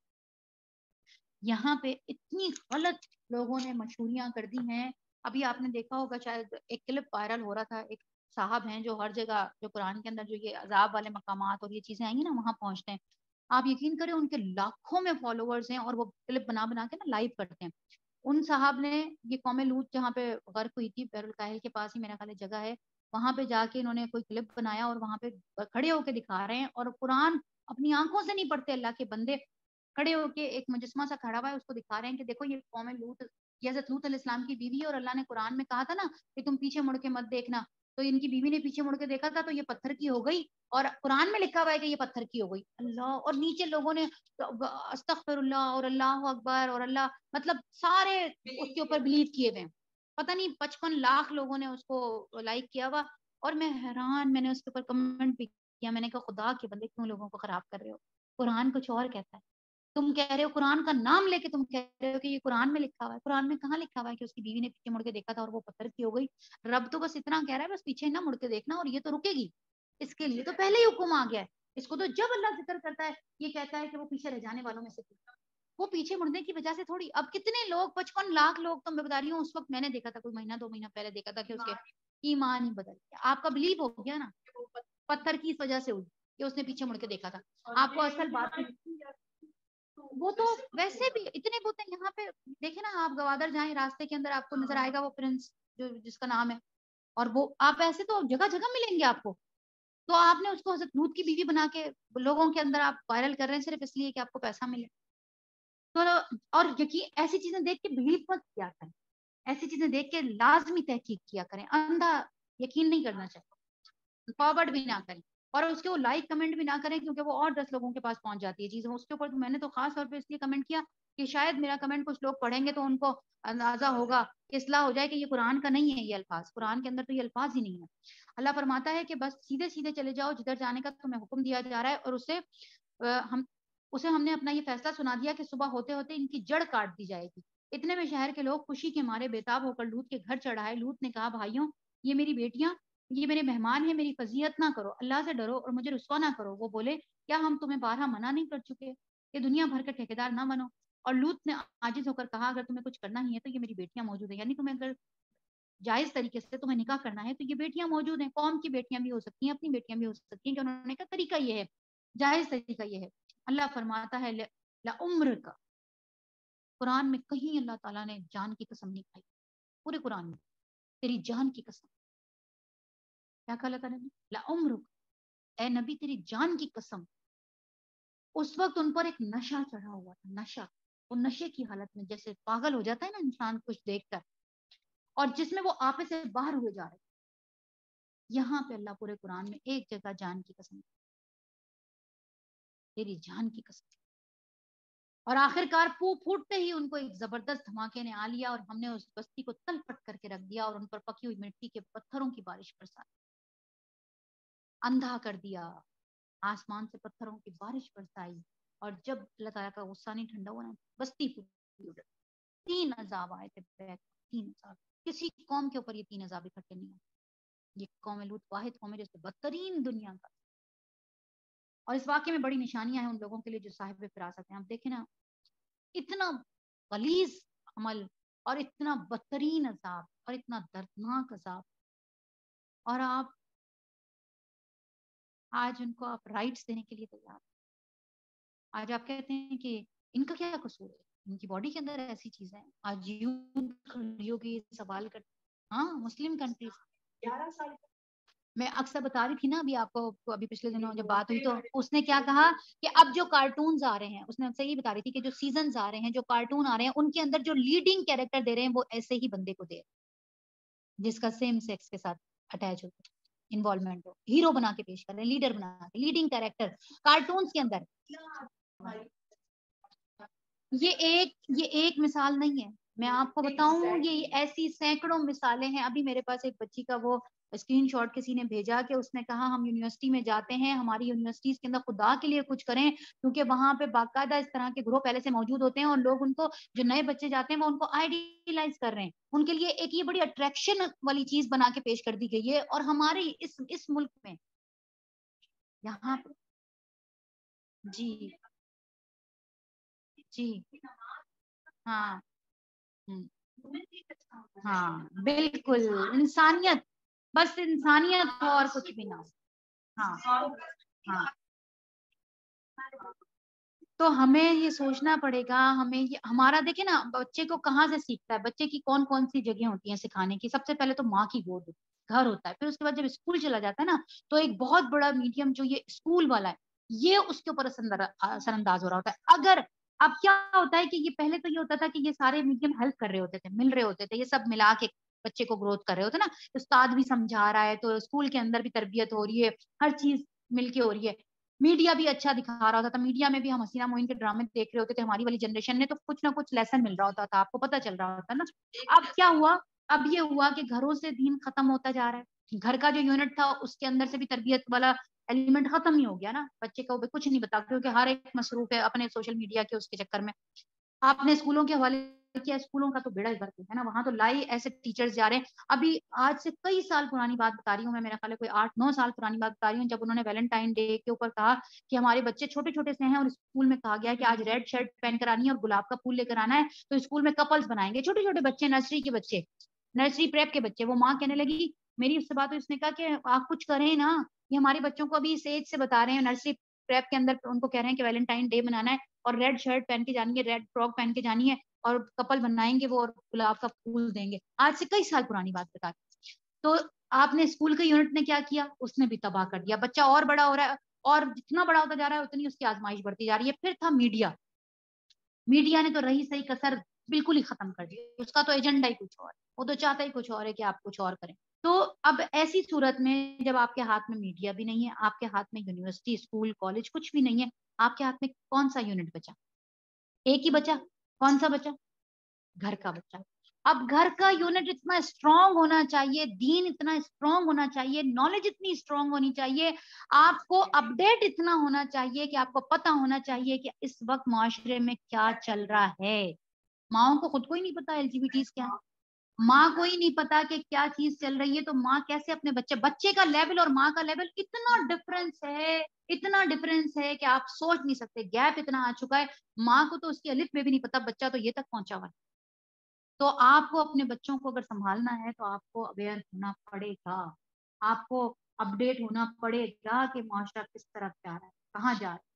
Speaker 1: یہاں پہ اتنی غلط لوگوں نے مشہوریاں کر دی ہیں۔ ابھی آپ نے دیکھا ہوگا شاید ایک کلپ وائرل ہو رہا تھا، ایک صاحب ہیں جو ہر جگہ جو قرآن کے اندر جو یہ عذاب والے مقامات اور یہ چیزیں آئیں گی نا وہاں پہنچتے ہیں، آپ یقین کریں ان کے لاکھوں میں فالوورز ہیں اور وہ کلپ بنا بنا کے نا لائیو کرتے ہیں۔ ان صاحب نے یہ قوم لوط جہاں پہ غرق ہوئی تھی بحر الکاہل کے پاس ہی میرا خیال ہے جگہ ہے، وہاں پہ جا کے انہوں نے کوئی کلپ بنایا اور وہاں پہ کھڑے ہو کے دکھا رہے ہیں، اور قرآن اپنی آنکھوں سے نہیں پڑھتے اللہ کے بندے، کھڑے ہو کے ایک مجسمہ سا کھڑا ہوا ہے اس کو دکھا رہے ہیں کہ دیکھو یہ قوم لوط یہ حضرت لوط علیہ السلام کی بیوی ہے، اور اللہ نے قرآن میں کہا تھا نا کہ تم پیچھے مڑ کے مت دیکھنا، تو ان کی بیوی نے پیچھے مڑ کے دیکھا تھا تو یہ پتھر کی ہو گئی، اور قرآن میں لکھا ہوا ہے کہ یہ پتھر کی ہو گئی۔ اللہ، اور نیچے لوگوں نے استغفر اللہ اور اللہ اکبر اور اللہ، مطلب سارے اس کے اوپر بلیو کیے ہوئے ہیں، پتہ نہیں پچپن لاکھ لوگوں نے اس کو لائک کیا ہوا، اور میں حیران، میں نے اس کے اوپر کمنٹ بھی کیا، میں نے کہا خدا کے بندے کیوں لوگوں کو خراب کر رہے ہو، قرآن کچھ اور کہتا ہے، تم کہہ رہے ہو قرآن کا نام لے کے تم کہہ رہے ہو کہ یہ قرآن میں لکھا ہوا ہے، قرآن میں کہاں لکھا ہوا ہے کہ اس کی بیوی نے پیچھے مڑ کے دیکھا تھا اور وہ پتھر کی ہو گئی؟ رب تو بس اتنا کہہ رہا ہے بس پیچھے نہ مڑ کے دیکھنا اور یہ تو رکے گی، اس کے لیے تو پہلے ہی حکم آ گیا ہے، اس کو تو جب اللہ ذکر کرتا ہے یہ کہتا ہے کہ وہ پیچھے رہ جانے والوں میں سے تھی، وہ پیچھے مڑنے کی وجہ سے تھوڑی، اب کتنے لوگ پچپن لاکھ لوگ تو میں بتا رہی ہوں اس وقت میں نے دیکھا تھا کوئی مہینہ دو مہینہ پہلے دیکھا تھا کہ اس کے ایمان ہی بدل گیا، آپ کا بلیو ہو گیا نا پتھر کی اس وجہ سے ہوئی کہ اس نے پیچھے مڑ کے دیکھا تھا۔ آپ کو اصل بات وہ تو ویسے بھی اتنے بت ہیں یہاں پہ، دیکھیں نا آپ گوادر جائیں راستے کے اندر آپ کو نظر آئے گا وہ پرنس جو جس کا نام ہے، اور وہ آپ ایسے تو جگہ جگہ ملیں گے آپ کو، تو آپ نے اس کو حضرت لوط کی بیوی بنا کے لوگوں کے اندر آپ وائرل کر رہے ہیں صرف اس لیے کہ آپ کو پیسہ ملے، تو اور یقین ایسی چیزیں دیکھ کے بلیو مت کیا کریں، ایسی چیزیں دیکھ کے لازمی تحقیق کیا کریں، اندھا یقین نہیں کرنا چاہیے، فارورڈ بھی نہ کریں، اور اس کے وہ لائک کمنٹ بھی نہ کریں کیونکہ وہ اور دس لوگوں کے پاس پہنچ جاتی ہے چیز، اس کے اوپر میں نے تو خاص طور پہ اس لیے کمنٹ کیا کہ شاید میرا کمنٹ کچھ لوگ پڑھیں گے تو ان کو اندازہ ہوگا، اصلاح ہو جائے کہ یہ قرآن کا نہیں ہے، یہ الفاظ قرآن کے اندر تو یہ الفاظ ہی نہیں ہے۔ اللہ فرماتا ہے کہ بس سیدھے سیدھے چلے جاؤ جدھر جانے کا تمہیں حکم دیا جا رہا ہے، اور اسے ہم اسے ہم نے اپنا یہ فیصلہ سنا دیا کہ صبح ہوتے ہوتے ان کی جڑ کاٹ دی جائے گی۔ اتنے میں شہر کے لوگ خوشی کے مارے بےتاب ہو کر لوط کے گھر چڑھائے۔ لوط نے کہا بھائیوں یہ میری بیٹیاں یہ میرے مہمان ہیں، میری فضیحت نہ کرو، اللہ سے ڈرو اور مجھے رسوا نہ کرو۔ وہ بولے کیا ہم تمہیں بارہا منع نہیں کر چکے کہ دنیا بھر کے ٹھیکیدار نہ بنو؟ اور لوط نے عاجز ہو کر کہا اگر تمہیں کچھ کرنا ہی ہے تو یہ میری بیٹیاں موجود ہیں، یعنی تمہیں اگر جائز طریقے سے تمہیں نکاح کرنا ہے تو یہ بیٹیاں موجود ہیں، قوم کی بیٹیاں بھی ہو سکتی ہیں، اپنی بیٹیاں بھی ہو سکتی ہیں، کہ انہوں نے کہا طریقہ یہ ہے، جائز طریقہ یہ ہے۔ اللہ فرماتا ہے لعمر کا، قرآن میں کہیں اللہ تعالیٰ نے جان کی قسم نہیں کھائی، پورے قرآن میں تیری جان کی قسم کیا کہا اللہ تعالیٰ نے؟ لعمرک، اے نبی تیری جان کی قسم۔ اس وقت ان پر ایک نشہ چڑھا ہوا تھا، نشہ، وہ نشے کی حالت میں جیسے پاگل ہو جاتا ہے نا انسان کچھ دیکھ کر، اور جس میں وہ آپے سے باہر ہوئے جا رہے، یہاں پہ اللہ پورے قرآن میں ایک جگہ جان کی قسم، تیری جان کی قسم، اور آخر کار پھو پھوٹتے ہی ان کو ایک زبردست دھماکے نے آ لیا اور ہم نے اس بستی کو تل پٹ کر کے رکھ دیا اور ان پر پکی ہوئی مٹی کے پتھروں کی بارش برسا، اندھا کر دیا، آسمان سے پتھروں کی بارش برسائی، اور جب اللہ تعالیٰ کا غصہ نہیں ٹھنڈا ہوا نا بستی پوری اڑ، تین عذاب آئے تھے بیک، تین عذاب، کسی قوم کے اوپر یہ تین عذاب اکٹھے نہیں آئے، یہ قوم لوط واحد قوم ہے جس سے بدترین دنیا کا، اور اس واقعے میں بڑی نشانیاں ہیں ان لوگوں کے لیے جو صاحب فراست ہیں۔ آپ دیکھیں نا اتنا غلیظ عمل اور اتنا بدترین عذاب اور اتنا دردناک عذاب، اور آپ آج ان کو آپ رائٹس دینے کے لیے تیار، آج آپ کہتے ہیں کہ ان کا کیا قصور ہے، ان کی باڈی کے اندر ایسی چیزیں ہیں، آج یوں کھڑی ہو کے سوال کرتے. ہاں مسلم کنٹریز. گیارہ سال میں اکثر بتا رہی تھی نا ابھی آپ کو، ابھی پچھلے دنوں جب بات ہوئی تو اس نے کیا کہا کہ اب جو کارٹونز آ رہے ہیں، اس نے ہم سے یہی بتا رہی تھی کہ جو سیزنز آ رہے ہیں، جو کارٹون آ رہے ہیں، ان کے اندر جو لیڈنگ کیریکٹر دے رہے ہیں وہ ایسے ہی بندے کو دے رہے ہیں جس کا سیم سیکس کے ساتھ اٹیچ ہوتا ہے، انوالومنٹ ہو، ہیرو بنا کے پیش کر رہے ہیں، لیڈر بنا کے، لیڈنگ کیریکٹر کارٹونز کے اندر. یہ ایک یہ ایک مثال نہیں ہے، میں آپ کو بتاؤں یہ ایسی سینکڑوں مثالیں ہیں. ابھی میرے پاس ایک بچی کا وہ اسکرین شاٹ کسی نے بھیجا کہ اس نے کہا ہم یونیورسٹی میں جاتے ہیں، ہماری یونیورسٹیز کے اندر خدا کے لیے کچھ کریں، کیونکہ وہاں پہ باقاعدہ اس طرح کے گروہ پہلے سے موجود ہوتے ہیں اور لوگ ان کو، جو نئے بچے جاتے ہیں وہ ان کو آئیڈیلائز کر رہے ہیں، ان کے لیے ایک یہ بڑی اٹریکشن والی چیز بنا کے پیش کر دی گئی ہے. اور ہمارے اس اس ملک میں یہاں پہ جی جی ہاں ہم، ہاں بالکل انسانیت، بس انسانیت ہو اور کچھ بھی نہ ہو. ہاں ہاں تو ہمیں یہ سوچنا پڑے گا، ہمیں یہ ہمارا دیکھیں نا بچے کو کہاں سے سیکھتا ہے، بچے کی کون کون سی جگہ ہوتی ہیں سکھانے کی. سب سے پہلے تو ماں کی گود، گھر ہوتا ہے، پھر اس کے بعد جب اسکول چلا جاتا ہے نا تو ایک بہت بڑا میڈیم جو یہ اسکول والا ہے یہ اس کے اوپر اثر انداز ہو رہا ہوتا ہے. اگر اب کیا ہوتا ہے کہ یہ پہلے تو یہ ہوتا تھا کہ یہ سارے میڈیم ہیلپ کر رہے ہوتے تھے، مل رہے ہوتے تھے، یہ سب ملا کے بچے کو گروتھ کر رہے ہوتے نا، استاد بھی سمجھا رہا ہے تو اسکول کے اندر بھی تربیت ہو رہی ہے، ہر چیز مل کے ہو رہی ہے. میڈیا بھی اچھا دکھا رہا ہوتا تھا، میڈیا میں بھی ہم حسینہ معین کے ڈرامے دیکھ رہے ہوتے تھے ہماری والی جنریشن نے، تو کچھ نہ کچھ لیسن مل رہا ہوتا تھا، آپ کو پتہ چل رہا ہوتا نا. اب کیا ہوا، اب یہ ہوا کہ گھروں سے دین ختم ہوتا جا رہا ہے، گھر کا جو یونٹ تھا اس کے اندر سے بھی تربیت والا ایلیمنٹ ختم ہی ہو گیا نا، بچے کو بھی کچھ نہیں بتا کیونکہ ہر ایک مصروف ہے اپنے سوشل میڈیا کے اس کے چکر میں. آپ نے اسکولوں کے حوالے کیا، اسکولوں کا تو بیڑا ہی غرق ہے نا، وہاں تو لائی ایسے ٹیچرز جا رہے ہیں. ابھی آج سے کئی سال پرانی بات بتا رہی ہوں میں، میرا خیال ہے کوئی آٹھ نو سال پرانی بات بتا رہی ہوں، جب انہوں نے ویلنٹائن ڈے کے اوپر کہا کہ ہمارے بچے چھوٹے چھوٹے سے ہیں اور اسکول میں کہا گیا کہ آج ریڈ شرٹ پہن کر آنی ہے اور گلاب کا پھول لے کر آنا ہے، تو اسکول میں کپلز بنائیں گے، چھوٹے چھوٹے بچے، نرسری کے بچے، نرسری پریپ کے بچے. وہ ماں کہنے لگی، میری اس سے بات ہوئی، اس نے کہا کہ آپ کچھ کریں نا، یہ ہمارے بچوں کو ابھی اس ایج سے بتا رہے ہیں، نرسری پریپ کے اندر ان کو کہہ رہے ہیں کہ ویلنٹائن ڈے منانا ہے اور ریڈ شرٹ پہن کے جانی ہے، ریڈ فراک پہن کے جانی ہے اور کپل بنائیں گے وہ اور گلاب کا پھول دیں گے. آج سے کئی سال پرانی بات بتا کے، تو آپ نے اسکول کے یونٹ نے کیا کیا، اس نے بھی تباہ کر دیا. بچہ اور بڑا ہو رہا ہے اور جتنا بڑا ہوتا جا رہا ہے اتنی اس کی آزمائش بڑھتی جا رہی ہے. پھر تھا میڈیا، میڈیا نے تو رہی صحیح کسر بالکل ہی ختم کر دی، اس کا تو ایجنڈا ہی کچھ اور ہے، وہ تو چاہتا ہی کچھ اور ہے کہ آپ کچھ اور کریں. تو اب ایسی صورت میں جب آپ کے ہاتھ میں میڈیا بھی نہیں ہے، آپ کے ہاتھ میں یونیورسٹی، اسکول، کالج کچھ بھی نہیں ہے، آپ کے ہاتھ میں کون سا یونٹ بچا؟ ایک ہی بچا. کون سا بچا؟ گھر کا بچہ. اب گھر کا یونٹ اتنا اسٹرانگ ہونا چاہیے، دین اتنا اسٹرانگ ہونا چاہیے، نالج اتنی اسٹرانگ ہونی چاہیے، آپ کو اپڈیٹ اتنا ہونا چاہیے کہ آپ کو پتا ہونا چاہیے کہ اس وقت معاشرے میں کیا چل رہا ہے. ماؤں کو خود کو ہی نہیں پتا ایل جی بی ٹیز کیا ہے، ماں کو ہی نہیں پتا کہ کیا چیز چل رہی ہے، تو ماں کیسے اپنے بچے بچے کا لیول اور ماں کا لیول اتنا ڈفرنس ہے، اتنا ڈفرنس ہے کہ آپ سوچ نہیں سکتے، گیپ اتنا آ چکا ہے. ماں کو تو اس کی الف میں بھی نہیں پتا، بچہ تو یہ تک پہنچا ہوا ہے. تو آپ کو اپنے بچوں کو اگر سنبھالنا ہے تو آپ کو اویئر ہونا پڑے گا، آپ کو اپڈیٹ ہونا پڑے گا کہ معاشرہ کس طرف جا رہا ہے، کہاں جا رہا ہے.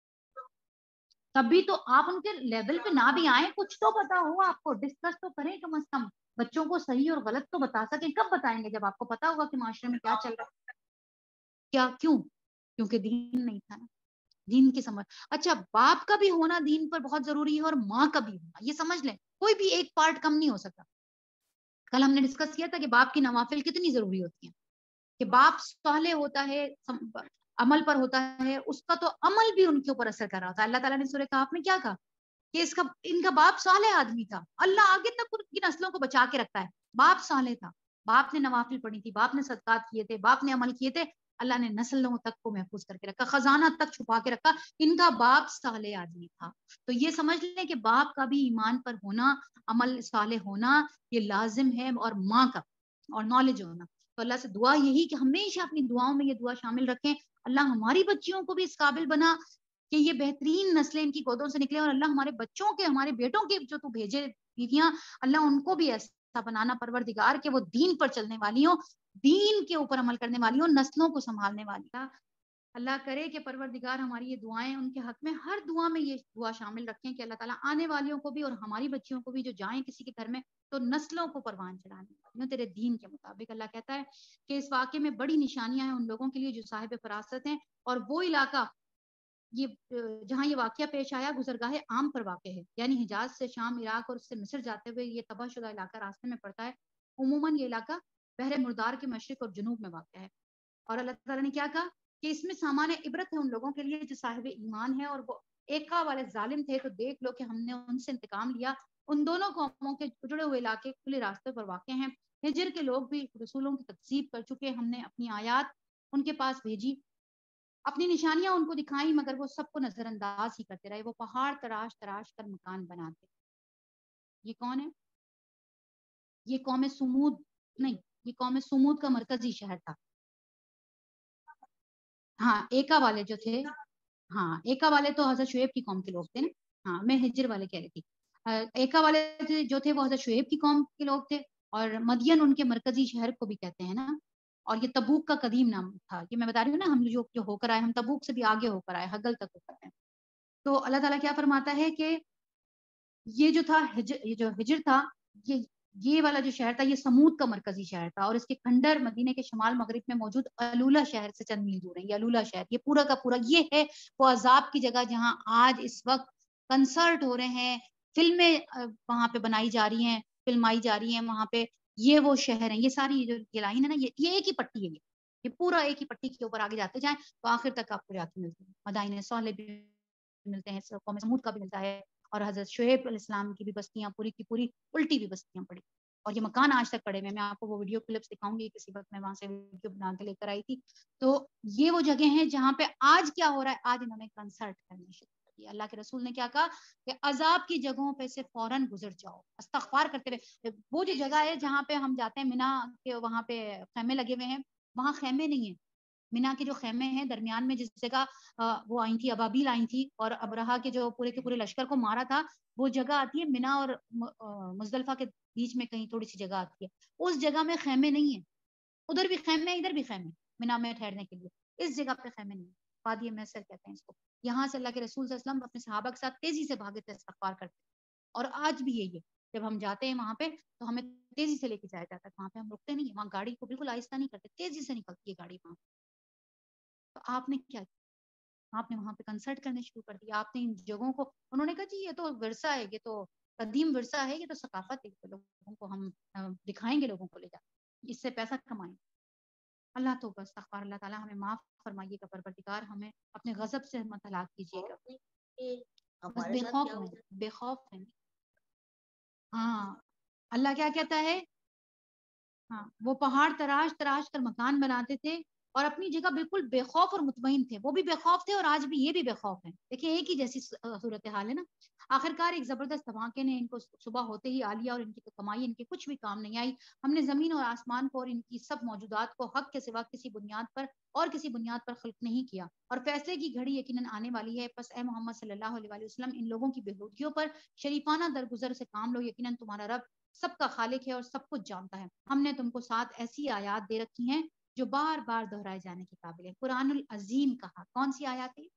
Speaker 1: تبھی تو آپ ان کے لیول پہ نہ بھی آئیں، کچھ تو پتا ہو آپ کو، ڈسکس تو کریں کم از کم، بچوں کو صحیح اور غلط تو بتا سکیں. کب بتائیں گے؟ جب آپ کو پتا ہوگا کہ معاشرے میں کیا چل رہا ہے. کیا کیوں؟ کیونکہ دین نہیں تھا نا، دین کی سمجھ. اچھا باپ کا بھی ہونا دین پر بہت ضروری ہے اور ماں کا بھی ہونا، یہ سمجھ لیں کوئی بھی ایک پارٹ کم نہیں ہو سکتا. کل ہم نے ڈسکس کیا تھا کہ باپ کی نوافل کتنی ضروری ہوتی ہیں، کہ باپ صالح ہوتا ہے، عمل پر ہوتا ہے، اس کا تو عمل بھی ان کے اوپر اثر کر رہا ہوتا ہے. اللہ تعالیٰ نے سورہ کہف میں کیا کہا کہ اس کا ان کا باپ صالح آدمی تھا، اللہ آگے تک ان کی نسلوں کو بچا کے رکھتا ہے. باپ صالح تھا، باپ نے نوافل پڑھی تھی، باپ نے صدقات کیے تھے، باپ نے عمل کیے تھے، اللہ نے نسلوں تک کو محفوظ کر کے رکھا، خزانہ تک چھپا کے رکھا. ان کا باپ صالح آدمی تھا. تو یہ سمجھ لیں کہ باپ کا بھی ایمان پر ہونا، عمل صالح ہونا یہ لازم ہے، اور ماں کا اور نالج ہونا. تو اللہ سے دعا یہی کہ ہمیشہ اپنی دعاؤں میں یہ دعا شامل رکھیں، اللہ ہماری بچیوں کو بھی اس قابل بنا کہ یہ بہترین نسلیں ان کی گودوں سے نکلے، اور اللہ ہمارے بچوں کے، ہمارے بیٹوں کے جو تو بھیجے بیویاں، اللہ ان کو بھی ایسا بنانا پروردگار کہ وہ دین پر چلنے والی ہوں، دین کے اوپر عمل کرنے والی ہوں، نسلوں کو سنبھالنے والی. اللہ کرے کہ پروردگار ہماری یہ دعائیں ان کے حق میں، ہر دعا میں یہ دعا شامل رکھیں کہ اللہ تعالیٰ آنے والیوں کو بھی اور ہماری بچیوں کو بھی جو جائیں کسی کے گھر میں تو نسلوں کو پروان چڑھانے والیوں تیرے دین کے مطابق۔ اللہ کہتا ہے کہ اس واقعے میں بڑی نشانیاں ہیں ان لوگوں کے لیے جو صاحب فراست ہیں، اور وہ علاقہ یہ جہاں یہ واقعہ پیش آیا گزرگاہ عام پر واقع ہے، یعنی حجاز سے شام، عراق اور اس سے مصر جاتے ہوئے یہ تباہ شدہ علاقہ راستے میں پڑتا ہے۔ عموماً یہ علاقہ بحر مردار کے مشرق اور جنوب میں واقع ہے۔ اور اللہ تعالیٰ نے کیا کہا کہ اس میں سامان عبرت ہے ان لوگوں کے لیے جو صاحب ایمان ہے، اور وہ ایکا والے ظالم تھے تو دیکھ لو کہ ہم نے ان سے انتقام لیا۔ ان دونوں قوموں کے اجڑے ہوئے علاقے کھلے راستے پر واقع ہیں۔ ہجر کے لوگ بھی رسولوں کی تکذیب کر چکے، ہم نے اپنی آیات ان کے پاس بھیجی، اپنی نشانیاں ان کو دکھائیں، مگر وہ سب کو نظر انداز ہی کرتے رہے۔ وہ پہاڑ تراش تراش کر مکان بناتے۔ یہ کون ہے؟ یہ قوم سمود نہیں، یہ قوم سمود کا مرکزی شہر تھا۔ ہاں ایکا والے جو تھے، ہاں ایکا والے تو حضرت شعیب کی قوم کے لوگ تھے نا۔ ہاں میں ہجر والے کہہ رہی تھی۔ ایکا والے جو تھے وہ حضرت شعیب کی قوم کے لوگ تھے، اور مدین ان کے مرکزی شہر کو بھی کہتے ہیں نا۔ اور یہ تبوک کا قدیم نام تھا، یہ میں بتا رہی ہوں نا، ہم جو جو ہو کر آئے، ہم تبوک سے بھی آگے ہو کر آئے، حگل تک ہو کر آئے۔ تو اللہ تعالیٰ کیا فرماتا ہے کہ یہ جو تھا ہجر، یہ جو ہجر تھا، یہ یہ والا جو شہر تھا یہ سمود کا مرکزی شہر تھا، اور اس کے کھنڈر مدینے کے شمال مغرب میں موجود علولہ شہر سے چند میل دور ہے۔ یہ علولہ شہر یہ پورا کا پورا یہ ہے وہ عذاب کی جگہ جہاں آج اس وقت کنسرٹ ہو رہے ہیں، فلمیں وہاں پہ بنائی جا رہی ہیں، فلمائی جا رہی ہیں وہاں پہ۔ یہ وہ شہر ہیں، یہ ساری جو یہ لائن ہے نا، یہ یہ ایک ہی پٹی ہے، یہ یہ پورا ایک ہی پٹی کے اوپر آگے جاتے جائیں تو آخر تک آپ کو جا کے ملتے ہیں مدائن صالح بھی ملتے ہیں، قوم سمود کا بھی ملتا ہے، اور حضرت شعیب علیہ السلام کی بھی بستیاں پوری کی پوری الٹی بھی بستیاں پڑی، اور یہ مکان آج تک پڑے ہوئے ہیں۔ میں آپ کو وہ ویڈیو کلپس دکھاؤں گی کسی وقت، میں وہاں سے ویڈیو بنا کے لے کر آئی تھی۔ تو یہ وہ جگہ ہیں جہاں پہ آج کیا ہو رہا ہے، آج انہوں نے کنسرٹ کرنے شروع کر دیا۔ اللہ کے رسول نے کیا کہا کہ عذاب کی جگہوں پہ سے فوراً گزر جاؤ، استغفار کرتے رہے۔ وہ جو جگہ ہے جہاں پہ ہم جاتے ہیں منا کے، وہاں پہ خیمے لگے ہوئے ہیں، وہاں خیمے نہیں ہیں۔ مینا کے جو خیمے ہیں درمیان میں جس جگہ وہ آئی تھی، ابابیل آئی تھی اور ابرہا کے جو پورے کے پورے لشکر کو مارا تھا، وہ جگہ آتی ہے مینا اور مزدلفہ کے بیچ میں کہیں تھوڑی سی جگہ آتی ہے، اس جگہ میں خیمے نہیں ہیں۔ ادھر بھی خیمے ادھر بھی خیمے مینا میں ٹھہرنے کے لیے، اس جگہ پہ خیمے نہیں ہیں، وادی میسر کہتے ہیں اس کو۔ یہاں سے اللہ کے رسول صلی اللہ علیہ وسلم اپنے صحابہ کے ساتھ تیزی سے بھاگے تھے، استغفار کرتے، اور آج بھی یہی ہے، جب ہم جاتے ہیں وہاں پہ تو ہمیں تیزی سے لے کے جایا جاتا ہے، وہاں پہ ہم رکتے نہیں ہیں، وہاں گاڑی کو بالکل آہستہ نہیں کرتے، تیزی سے نکلتی ہے گاڑی وہاں۔ تو آپ نے کیا کیا؟ آپ نے وہاں پہ کنسرٹ کرنے شروع کر دیا، آپ نے ان جگہوں کو، انہوں نے کہا جی یہ تو ورثہ ہے، یہ تو قدیم ورثہ ہے، یہ تو ثقافت ہے، لوگوں کو ہم دکھائیں گے، لوگوں کو لے جا اس سے پیسہ کمائیں۔ اللہ تو بس استغفار، اللہ تعالیٰ ہمیں معاف فرمائیے گا، پروردگار ہمیں اپنے غضب سے مت ہلاک کیجیے گا، بس بے خوف ہیں، بے خوف ہیں۔ ہاں اللہ کیا کہتا ہے، ہاں وہ پہاڑ تراش تراش کر مکان بناتے تھے اور اپنی جگہ بالکل بے خوف اور مطمئن تھے، وہ بھی بے خوف تھے اور آج بھی یہ بھی بے خوف ہیں۔ دیکھیں ایک ہی جیسی صورتحال ہے نا۔ آخرکار ایک زبردست دھماکے نے ان کو صبح ہوتے ہی آ لیا، اور ان کی کمائی ان کے کچھ بھی کام نہیں آئی۔ ہم نے زمین اور آسمان کو اور ان کی سب موجودات کو حق کے سوا کسی بنیاد پر اور کسی بنیاد پر خلق نہیں کیا، اور فیصلے کی گھڑی یقیناً آنے والی ہے۔ پس اے محمد صلی اللہ علیہ وآلہ وسلم ان لوگوں کی بےہودگیوں پر شریفانہ درگزر سے کام لو، یقیناً تمہارا رب سب کا خالق ہے اور سب کچھ جانتا ہے۔ ہم نے تم کو ساتھ ایسی آیات دے رکھی ہیں جو بار بار دہرائے جانے کے قابل ہے۔ قرآن العظیم کہا، کون سی آیات ہے؟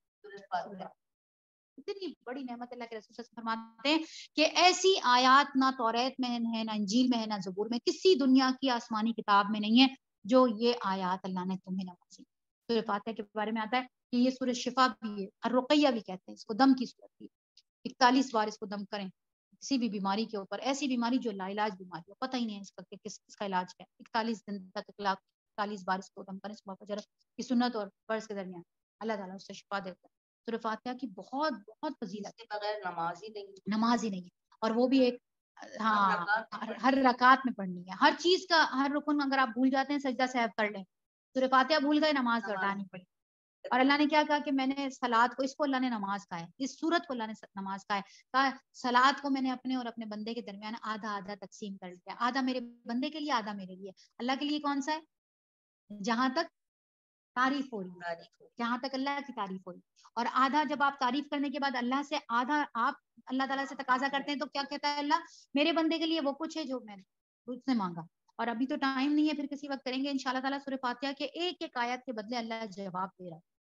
Speaker 1: اتنی بڑی نعمت اللہ کے رسول صلی اللہ علیہ وسلم فرماتے ہیں کہ ایسی آیات نہ توریت میں ہے، نہ انجیل میں ہے، نہ زبور میں، کسی دنیا کی آسمانی کتاب میں نہیں ہے جو یہ آیات اللہ نے تمہیں نوازی۔ سورہ فاتحہ کے بارے میں آتا ہے کہ یہ سورہ شفا بھی ہے، الرقیہ بھی کہتے ہیں اس کو، دم کی سورت بھی ہے، اکتالیس بار اس کو دم کریں کسی بھی بیماری کے اوپر، ایسی بیماری جو لا علاج بیماری ہو، پتہ ہی نہیں ہے اس کا کہ کس اس کا علاج ہے، اکتالیس دن تک اکتالیس بار اس کو دم کریں صبح فجر کی سنت اور فرض کے درمیان، اللہ تعالیٰ اس سے شفا دیتا ہے۔ سورہ فاتحہ کی بہت بہت فضیلت ہے، بغیر نماز ہی نہیں، نماز ہی نہیں ہے، اور وہ بھی ایک، ہاں ہر رکعت میں پڑھنی ہے، ہر چیز کا ہر رکن اگر آپ بھول جاتے ہیں سجدہ صاحب کر لیں، سورہ فاتحہ بھول گئے نماز لوٹانی پڑی۔ اور اللہ نے کیا کہا کہ میں نے سلاد کو، اس کو اللہ نے نماز کہا ہے، اس سورت کو اللہ نے نماز کہا ہے، کہا سلاد کو میں نے اپنے اور اپنے بندے کے درمیان آدھا آدھا تقسیم کر لیا، آدھا میرے بندے کے لیے آدھا میرے لیے۔ اللہ کے لیے کون سا ہے؟ جہاں تک تعریف ہو رہی، جہاں تک اللہ کی تعریف ہو رہی، اور آدھا جب آپ تعریف کرنے کے بعد اللہ سے آدھا آپ اللہ تعالیٰ سے تقاضا کرتے ہیں تو کیا کہتا ہے اللہ؟ میرے بندے کے لیے وہ کچھ ہے جو میں نے اس سے مانگا۔ اور ابھی تو ٹائم نہیں ہے، پھر کسی وقت کریں گے انشاءاللہ تعالیٰ۔ سورہ فاتحہ کے ایک ایک آیت کے بدلے اللہ جواب دے رہا ہے،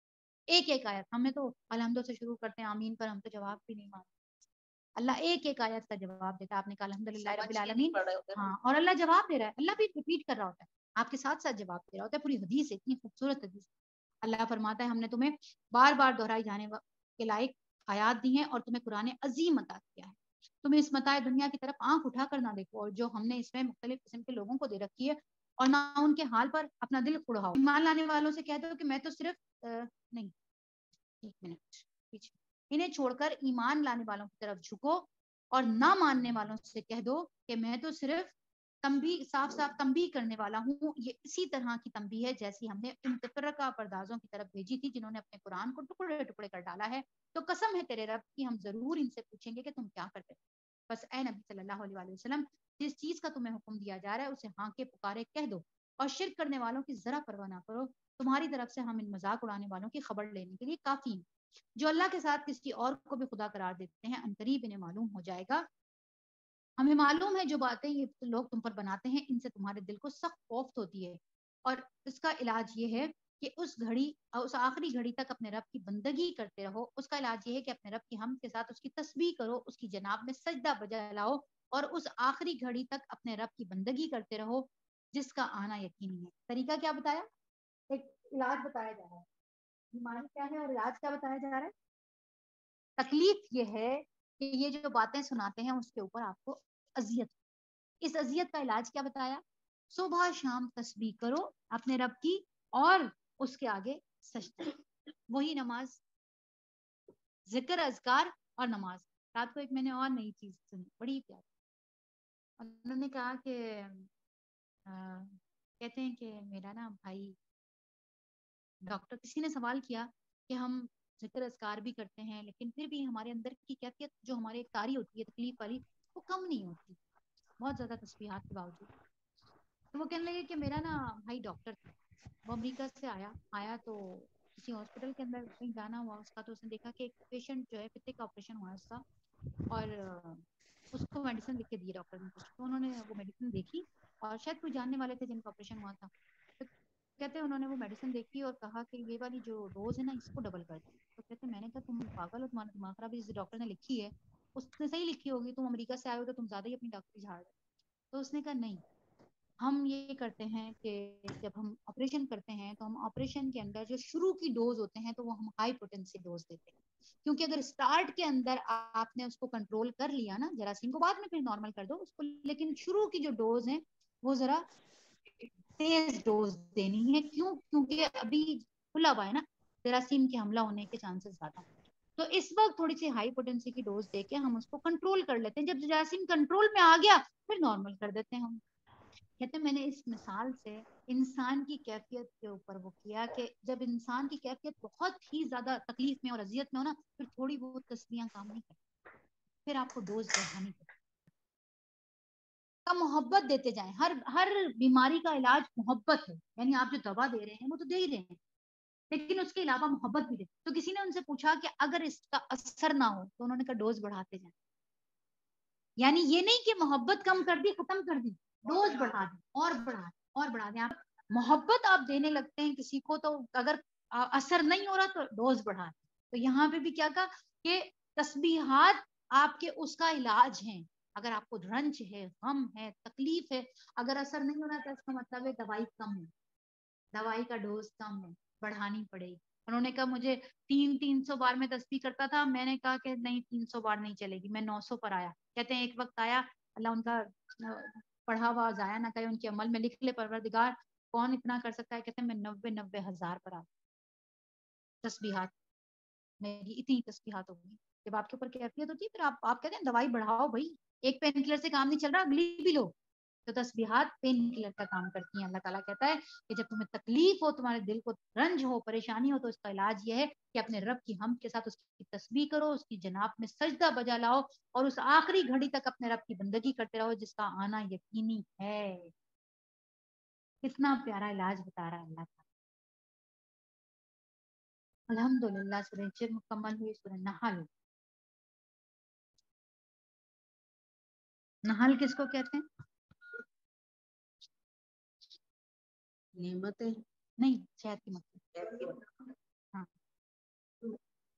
Speaker 1: ایک ایک آیت ہمیں تو الحمد سے شروع کرتے ہیں آمین پر ہم تو جواب بھی نہیں مانتے. اللہ ایک ایک آیت کا جواب دیتا ہے. آپ نے کہا الحمدللہ رب العالمین, ہاں, اور اللہ جواب دے رہا ہے, اللہ بھی ریپیٹ کر رہا ہوتا ہے آپ کے ساتھ ساتھ جواب دے رہا ہوتا ہے. پوری حدیث ہے, اتنی خوبصورت حدیث. اللہ فرماتا ہے ہم نے تمہیں بار بار دہرائی جانے کے لائق آیات دی ہیں اور تمہیں قرآن عظیم عطا کیا ہے. تمہیں اس متاع دنیا کی طرف آنکھ اٹھا کر نہ دیکھو, اور جو ہم نے اس میں مختلف قسم کے لوگوں کو دے رکھی ہے, اور نہ ان کے حال پر اپنا دل کڑھاؤ. ایمان لانے والوں سے کہہ دو کہ میں تو صرف نہیں, ایک منٹ پیچھے, انہیں چھوڑ کر ایمان لانے والوں کی طرف جھکو, اور نہ ماننے والوں سے کہہ دو کہ میں تو صرف تنبیہ, صاف صاف تنبیہ کرنے والا ہوں. یہ اسی طرح کی تنبیہ ہے جیسی ہم نے ان متفرقہ پردازوں کی طرف بھیجی تھی جنہوں نے اپنے قرآن کو ٹکڑے ٹکڑے کر ڈالا ہے. تو قسم ہے تیرے رب کی, ہم ضرور ان سے پوچھیں گے کہ تم کیا کرتے. بس اے نبی صلی اللہ علیہ وآلہ وسلم, جس چیز کا تمہیں حکم دیا جا رہا ہے اسے ہاں کے پکارے کہہ دو, اور شرک کرنے والوں کی ذرا پرواہ نہ کرو. تمہاری طرف سے ہم ان مذاق اڑانے والوں کی خبر لینے کے لیے کافی ہیں. جو اللہ کے ساتھ کسی اور کو بھی خدا قرار دیتے ہیں, عنقریب انہیں معلوم ہو جائے گا. ہمیں معلوم ہے جو باتیں یہ لوگ تم پر بناتے ہیں ان سے تمہارے دل کو سخت کوفت ہوتی ہے, اور اس کا علاج یہ ہے کہ اس گھڑی اس آخری گھڑی تک اپنے رب کی بندگی کرتے رہو. اس کا علاج یہ ہے کہ اپنے رب کی حمد کے ساتھ اس کی تسبیح کرو, اس کی جناب میں سجدہ بجا لاؤ, اور اس آخری گھڑی تک اپنے رب کی بندگی کرتے رہو جس کا آنا یقینی ہے. طریقہ کیا بتایا؟ ایک علاج بتایا جا رہا ہے, بیماری کیا ہے اور علاج کیا بتایا جا رہا ہے. تکلیف یہ ہے کہ یہ جو باتیں سناتے ہیں اس کے اوپر آپ کو اذیت. اس اذیت کا علاج کیا بتایا؟ صبح شام تسبیح کرو اپنے رب کی, اور اس کے آگے سجدہ, وہی نماز, ذکر اذکار اور نماز. رات کو ایک میں نے اور نئی چیز سنی, بڑی پیاری. انہوں نے کہا کہ آ, کہتے ہیں کہ میرا نا بھائی ڈاکٹر, کسی نے سوال کیا کہ ہم ذکر اذکار بھی کرتے ہیں لیکن پھر بھی ہمارے اندر کی کیفیت جو ہمارے ایک تاری ہوتی ہے تکلیف والی, وہ کم نہیں ہوتی بہت زیادہ تسبیحات کے باوجود. تو وہ کہنے لگے کہ میرا نا بھائی ڈاکٹر تھا, وہ امریکہ سے آیا آیا تو کسی ہاسپٹل کے اندر کہیں جانا ہوا اس کا, تو اس نے دیکھا کہ ایک پیشنٹ جو ہے پتے کا آپریشن ہوا ہے اس کا, اور اس کو میڈیسن لکھ کے دی ڈاکٹر نے کچھ. تو انہوں نے وہ میڈیسن دیکھی, اور شاید کوئی جاننے والے تھے جن کا آپریشن ہوا تھا. تو کہتے ہیں انہوں نے وہ میڈیسن دیکھی اور کہا کہ یہ والی جو ڈوز ہے نا اس کو ڈبل کر دیں. تو کہتے ہیں میں نے کہا تم پاگل ہو, تمہارا دماغ خراب ہے, جس ڈاکٹر نے لکھی ہے اس نے صحیح لکھی ہوگی, تم امریکہ سے آئے ہو تو تم زیادہ ہی اپنی ڈاکٹری جھاڑ رہے. تو اس نے کہا نہیں, ہم یہ کرتے ہیں کہ جب ہم آپریشن کرتے ہیں تو ہم آپریشن کے اندر جو شروع کی ڈوز ہوتے ہیں تو وہ ہم ہائی پوٹینسی ڈوز دیتے ہیں, کیونکہ اگر اسٹارٹ کے اندر آپ نے اس کو کنٹرول کر لیا نا جراثیم کو, بعد میں پھر نارمل کر دو اس کو, لیکن شروع کی جو ڈوز ہیں وہ ذرا تیز ڈوز دینی ہے. کیوں؟ کیونکہ ابھی کھلا ہوا ہے نا, جراثیم کے حملہ ہونے کے چانسز زیادہ ہیں. تو اس وقت تھوڑی سی ہائی پوٹینسی کی ڈوز دے کے ہم اس کو کنٹرول کر لیتے ہیں, جب جراثیم کنٹرول میں آ گیا پھر نارمل کر دیتے ہیں ہم. کہتے ہیں میں نے اس مثال سے انسان کی کیفیت کے اوپر وہ کیا کہ جب انسان کی کیفیت بہت ہی زیادہ تکلیف میں اور اذیت میں ہو نا, پھر تھوڑی بہت تسبیحاں کام نہیں کرتی, پھر آپ کو ڈوز بڑھانی پڑتی. کا محبت دیتے جائیں, ہر ہر بیماری کا علاج محبت ہے, یعنی آپ جو دوا دے رہے ہیں وہ تو دے ہی رہے ہیں لیکن اس کے علاوہ محبت بھی دے. تو کسی نے ان سے پوچھا کہ اگر اس کا اثر نہ ہو تو انہوں نے کہا ڈوز بڑھاتے جائیں. یعنی یہ نہیں کہ محبت کم کر دی ختم کر دی, ڈوز بڑھا دی اور بڑھا دی اور بڑھا دیں. آپ محبت آپ دینے لگتے ہیں کسی کو تو اگر اثر نہیں ہو رہا تو ڈوز بڑھا دیں. تو یہاں پہ بھی کیا کہا کہ تسبیحات آپ کے اس کا علاج ہیں. اگر آپ کو رنج ہے, غم ہے, تکلیف ہے, اگر اثر نہیں ہو رہا تو اس کا مطلب ہے دوائی کم ہے, دوائی کا ڈوز کم ہے, بڑھانی پڑے گی. انہوں نے کہا مجھے تین تین سو بار میں تسبیح کرتا تھا, میں نے کہا کہ نہیں تین سو بار نہیں چلے گی, میں نو سو پر آیا. کہتے ہیں ایک وقت آیا, اللہ ان کا پڑھا ہوا ضائع نہ کرے, ان کے عمل میں لکھ لے پروردگار کون اتنا کر سکتا ہے. کہتے ہیں میں نبے نبے ہزار پر آ تسبیحات, میری اتنی تسبیحات ہو گئی. جب آپ کے اوپر کیفیت ہوتی ہے پھر آپ آپ کہتے ہیں دوائی بڑھاؤ بھائی, ایک پین کلر سے کام نہیں چل رہا اگلی بھی لو. تو تسبیحات پین کلر کا کام کرتی ہیں. اللہ تعالیٰ کہتا ہے کہ جب تمہیں تکلیف ہو, تمہارے دل کو رنج ہو, پریشانی ہو, تو اس کا علاج یہ ہے کہ اپنے رب کی حمد کے ساتھ اس کی تسبیح کرو, اس کی جناب میں سجدہ بجا لاؤ, اور اس آخری گھڑی تک اپنے رب کی بندگی کرتے رہو جس کا آنا یقینی ہے. کتنا پیارا علاج بتا رہا ہے اللہ تعالیٰ. الحمدللہ سورہ ہجر مکمل ہوئی, سورہ نحل. نحل کس کو کہتے ہیں؟ نعمتیں نہیں, شہد کی مکھی. ہاں,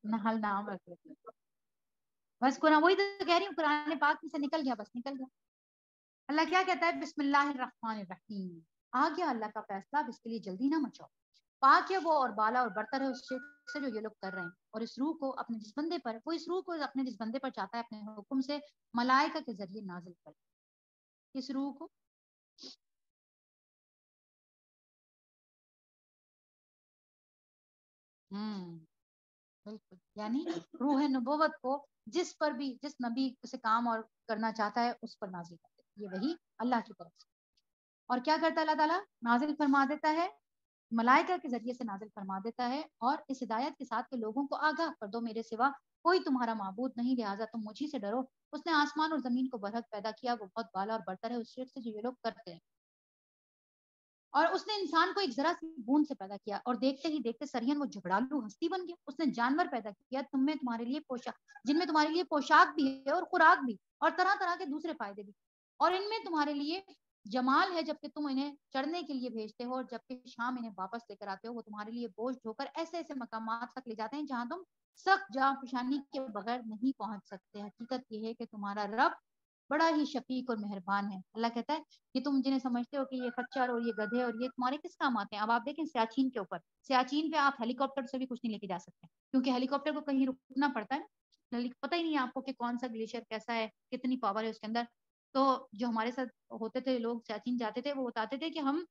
Speaker 1: नहल नाम रख लेते हैं। बस कुरान, वही तो कह रही हूँ, कुरान पाक से निकल गया, बस निकल गया। अल्लाह क्या कहता है, बिस्मिल्लाहिर्रहमानिर्रहीम, आ गया अल्लाह का फैसला, अब इसके लिए जल्दी ना मचाओ। पाक है वो और बाला और बरतर है उससे से जो ये लोग कर रहे हैं। और इस रूह को अपने जिस बंदे पर, वो इस रूह को अपने जिस बंदे पर चाहता है अपने हुक्म से मलाइका के जरिए नाजिल कर, इस रूह को हम्म बिल्कुल, यानी रूह नबुवत को जिस पर भी, जिस नबी से काम और करना चाहता है उस पर नाजिल कर देता है, ये वही अल्लाह की तरफ से। और क्या करता है अल्लाह ताला, नाजिल फरमा देता है, मलाइका के जरिए से नाजिल फरमा देता है, और इस हिदायत के साथ के लोगों को आगाह कर दो, मेरे सिवा कोई तुम्हारा माबूद नहीं, लिहाजा तुम मुझी से डरो। उसने आसमान और जमीन को बरहक पैदा किया, वो बहुत बाला और बरतर है उस शिर्क से जो ये लोग करते हैं। और उसने इंसान को एक जरा सी बूंद से पैदा किया, और देखते ही देखते सरियन वो झगड़ालू हस्ती बन गया। उसने जानवर पैदा किया, तुममें तुम्हारे लिए पोशाक, जिनमें तुम्हारे लिए पोशाक भी है और खुराक भी, और तरह तरह के दूसरे फायदे भी। और इनमें तुम्हारे लिए जमाल है, जबकि तुम इन्हें चढ़ने के लिए भेजते हो, और जबकि शाम इन्हें वापस लेकर आते हो। वो तुम्हारे लिए बोझ ढोकर ऐसे ऐसे मकामात तक ले जाते हैं जहां तुम सख्त जाफिशानी के बगैर नहीं पहुंच सकते। हकीकत यह है कि तुम्हारा रब बड़ा ही शफीक और मेहरबान है। अल्लाह कहता है कि तुम जिन्हें समझते हो कि ये खच्चर और ये गधे और ये तुम्हारे किस काम आते हैं, अब आप देखें सियाचिन के ऊपर, सियाचिन पे आप हेलीकॉप्टर से भी कुछ नहीं लेके जा सकते, क्योंकि हेलीकॉप्टर को कहीं रुकना पड़ता है, पता ही नहीं है आपको कि कौन सा ग्लेशियर कैसा है, कितनी पावर है उसके अंदर। तो जो हमारे साथ होते थे लोग, सियाचिन जाते थे, वो बताते थे कि हम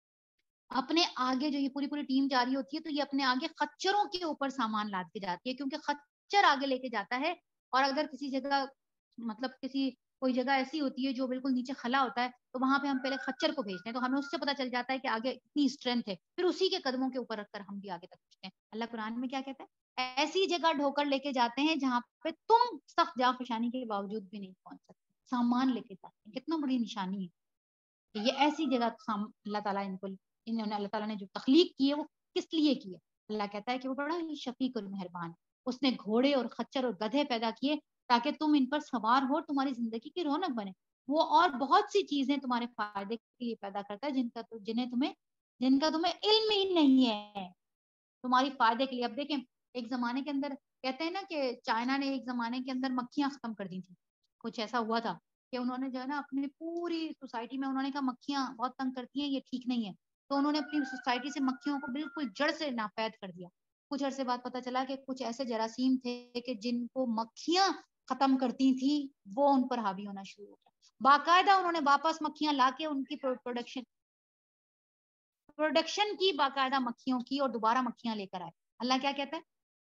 Speaker 1: अपने आगे, जो ये पूरी पूरी टीम जा रही होती है, तो ये अपने आगे खच्चरों के ऊपर सामान लाद के जाती है, क्योंकि खच्चर आगे लेके जाता है। और अगर किसी जगह, मतलब किसी कोई जगह ऐसी होती है जो बिल्कुल नीचे खला होता है, तो वहां पे हम पहले खच्चर को भेजते हैं, तो हमें उससे पता चल जाता है कि आगे कितनी स्ट्रेंथ है, फिर उसी के कदमों के ऊपर रखकर हम भी आगे तक पहुंचते हैं। अल्लाह कुरान में क्या कहता है, ऐसी जगह ढोकर लेके जाते हैं जहां पे तुम सख्त जाफशानी के बावजूद भी नहीं पहुंच सकते, सामान लेके जाते हैं। कितना बड़ी निशानी है कि ये ऐसी जगह अल्लाह ताला इनको, इन्होंने, अल्लाह ताला ने जो तखलीक की है वो किस लिए की है। अल्लाह कहता है कि वो बड़ा ही शफीक और मेहरबान है। उसने घोड़े और खच्चर और गधे पैदा किए ताकि तुम इन पर सवार हो, तुम्हारी जिंदगी की रौनक बने। वो और बहुत सी चीजें तुम्हारे फायदे के लिए पैदा करता है, जिनका तो जिन्हें तुम्हें जिनका तुम्हें इल्म ही नहीं है, तुम्हारी फायदे के लिए। अब देखें, एक जमाने के अंदर कहते हैं ना कि चाइना ने एक जमाने के अंदर मक्खियां खत्म कर दी थी, कुछ ऐसा हुआ था कि उन्होंने जो है ना अपनी पूरी सोसाइटी में उन्होंने कहा मक्खियां बहुत तंग करती हैं, ये ठीक नहीं है। तो उन्होंने अपनी सोसाइटी से मक्खियों को बिल्कुल जड़ से नापैद कर दिया। कुछ अरसे बाद पता चला कि कुछ ऐसे जरासीम थे कि जिनको मक्खियां खत्म करती थी, वो उन पर हावी होना शुरू हो गया। बाकायदा उन्होंने वापस मक्खियां लाके उनकी प्रोडक्शन प्रोडक्शन की, बाकायदा मक्खियों की, और दोबारा मक्खियां लेकर आए। अल्लाह क्या कहता है,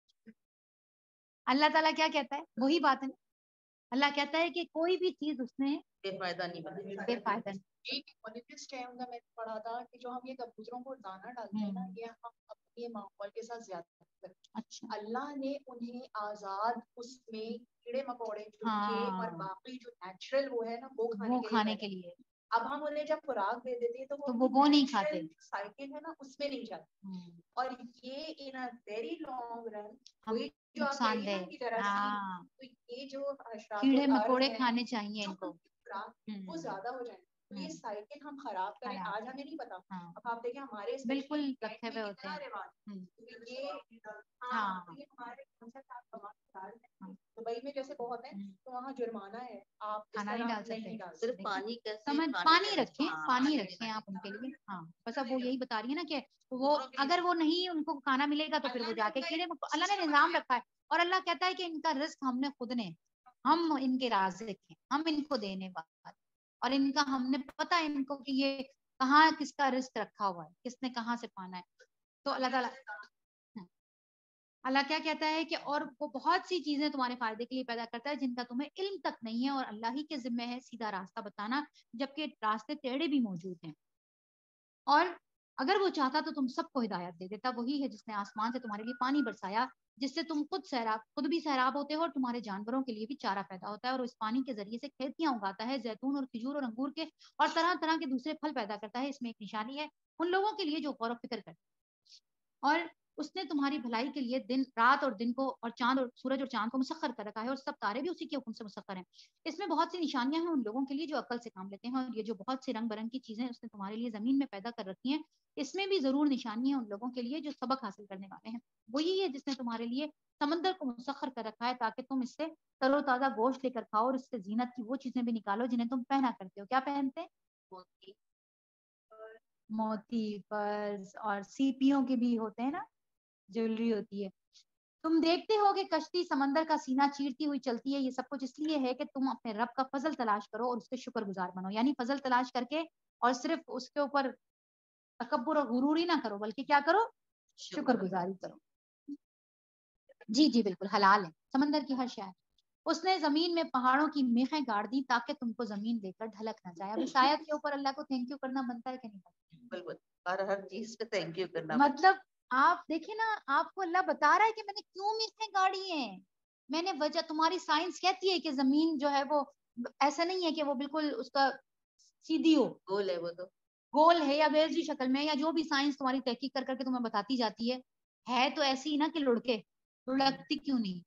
Speaker 1: अल्लाह ताला क्या कहता है, वही बात है ना। अल्लाह कहता है कि कोई भी चीज उसने
Speaker 2: बेफायदा नहीं बनाई,
Speaker 1: बेफायदा नहीं।
Speaker 2: एक इकोनॉमिस्ट है, उनका मैंने पढ़ा था कि जो हम ये कबूतरों को दाना डालते हैं ना, ये हम अपने माहौल के साथ ज्यादा करते हैं।
Speaker 1: अच्छा,
Speaker 2: अल्लाह ने उन्हें आजाद उसमें कीड़े मकोड़े चुन के
Speaker 1: हाँ,
Speaker 2: और बाकी जो नेचुरल वो है ना, वो खाने
Speaker 1: वो
Speaker 2: के
Speaker 1: खाने
Speaker 2: लिए
Speaker 1: के लिए,
Speaker 2: अब हम उन्हें जब खुराक दे देते हैं तो वो
Speaker 1: तो वो वो नहीं
Speaker 2: natural
Speaker 1: खाते।
Speaker 2: साइकिल है ना, उसमें नहीं जाते।
Speaker 1: हम्म,
Speaker 2: और ये in a very long run,
Speaker 1: हम
Speaker 2: वही जो आप कह रही हैं
Speaker 1: नुकसानदेह,
Speaker 2: ना कि जरासीम,
Speaker 1: हाँ,
Speaker 2: तो ये जो
Speaker 1: कीड़े
Speaker 2: अशराफुल अर्ज
Speaker 1: मकोड़े
Speaker 2: है,
Speaker 1: खाने चाहिए
Speaker 2: जो
Speaker 1: इनको।
Speaker 2: उनकी खुराक वो
Speaker 1: हम्म,
Speaker 2: ज्यादा हो जाए, तो ये
Speaker 1: हम्म,
Speaker 2: साइकिल हम खराब करें,
Speaker 1: खराब
Speaker 2: आज
Speaker 1: है,
Speaker 2: हमें नहीं पता।
Speaker 1: हाँ,
Speaker 2: अब आप देखें हमारे
Speaker 1: बिल्कुल
Speaker 2: स्पेशली
Speaker 1: रखे
Speaker 2: में
Speaker 1: हुए होते
Speaker 2: कितना
Speaker 1: हैं।
Speaker 2: रिवाज,
Speaker 1: हम्म,
Speaker 2: तो ये हाँ,
Speaker 1: हाँ,
Speaker 2: तो ये हमारे concept आप कमाल के डाल हैं।
Speaker 1: हाँ,
Speaker 2: दुबई में जैसे बहुत है,
Speaker 1: हम्म,
Speaker 2: तो वहाँ जुर्माना है, आप इस
Speaker 1: खाना नहीं
Speaker 2: तरह
Speaker 1: डाल सकते,
Speaker 2: नहीं डाल
Speaker 3: सिर्फ
Speaker 2: सकते।
Speaker 3: पानी कैसे
Speaker 1: समझ,
Speaker 3: खाने
Speaker 1: पानी
Speaker 3: कैसे,
Speaker 1: रखें,
Speaker 3: हाँ,
Speaker 1: पानी
Speaker 3: पानी
Speaker 1: रखें आप उनके लिए, हाँ, बस अब वो यही बता रही है ना कि वो अगर वो नहीं उनको खाना मिलेगा तो फिर वो जाके कीड़े मको- अल्लाह ने निजाम रखा है। और अल्लाह कहता है कि इनका रिस्क हमने खुद ने, हम इनके राज़िक हैं, हम इनको देने वाले, और इनका हमने पता है इनको कि ये कहाँ किसका रिस्क रखा हुआ है, किसने कहाँ से पाना है। तो अल्लाह ताला, हाँ, अल्लाह क्या कहता है कि और वो बहुत सी चीजें तुम्हारे फायदे के लिए पैदा करता है जिनका तुम्हें इल्म तक नहीं है, और अल्लाह ही के जिम्मे है सीधा रास्ता बताना, जबकि रास्ते टेढ़े भी मौजूद हैं। और अगर वो चाहता तो तुम सबको हिदायत दे देता। वही है जिसने आसमान से तुम्हारे लिए पानी बरसाया, जिससे तुम खुद सैराब खुद भी सैराब होते हो, और तुम्हारे जानवरों के लिए भी चारा पैदा होता है। और इस पानी के जरिए से खेतियां उगाता है, जैतून और खजूर और अंगूर के, और तरह तरह के दूसरे फल पैदा करता है। इसमें एक निशानी है उन लोगों के लिए जो गौर व फिक्र करते हैं। और اس نے تمہاری بھلائی کے لیے دن رات اور دن کو اور چاند اور سورج اور چاند کو مسخر کر رکھا ہے اور سب تارے بھی اسی کے حکم سے مسخر ہیں. اس میں بہت سی نشانیاں ہیں ان لوگوں کے لیے جو عقل سے کام لیتے ہیں, اور یہ جو بہت سی رنگ برنگ کی چیزیں اس نے تمہارے لیے زمین میں پیدا کر رکھی ہیں, اس میں بھی ضرور نشانی ہے ان لوگوں کے لیے جو سبق حاصل کرنے والے ہیں. وہی ہے جس نے تمہارے لیے سمندر کو مسخر کر رکھا ہے تاکہ تم اس سے تر و تازہ گوشت لے کر کھاؤ اور اس سے زینت کی وہ چیزیں بھی نکالو جنہیں تم پہنا کرتے ہو. کیا پہنتے ہیں؟ موتی, پرس اور سیپیوں کے بھی ہوتے ہیں نا, جیولری ہوتی ہے. تم دیکھتے ہو کہ کشتی سمندر کا سینہ چیرتی ہوئی چلتی ہے. یہ سب کچھ اس لیے ہے کہ تم اپنے رب کا فضل تلاش کرو اور اس کے شکر گزار بنو. یعنی فضل تلاش کر کے اور صرف اس کے اوپر تکبر اور غروری نہ کرو, بلکہ کیا کرو, شکر گزاری کرو. جی جی بالکل حلال ہے سمندر کی ہر شے. اس نے زمین میں پہاڑوں کی میخیں گاڑ دی تاکہ تم کو زمین دے کر ڈھلک نہ جائے. اب اس آیت کے اوپر اللہ کو تھینک یو کرنا بنتا ہے کہ نہیں بنتا؟
Speaker 3: بالکل, اور ہر چیز پہ تھینک یو کرنا.
Speaker 1: مطلب آپ دیکھیں نا, آپ کو اللہ بتا رہا ہے کہ میں نے کیوں میخیں گاڑی ہیں. میں نے وجہ, تمہاری سائنس کہتی ہے کہ زمین جو ہے وہ ایسا نہیں ہے کہ وہ بالکل اس کا سیدھی ہو,
Speaker 3: گول ہے, وہ تو
Speaker 1: گول ہے یا بیلزی شکل میں, یا جو بھی سائنس تمہاری تحقیق کر کر کے تمہیں بتاتی جاتی ہے, ہے تو ایسی ہی نا کہ لڑکے لڑکتی کیوں نہیں.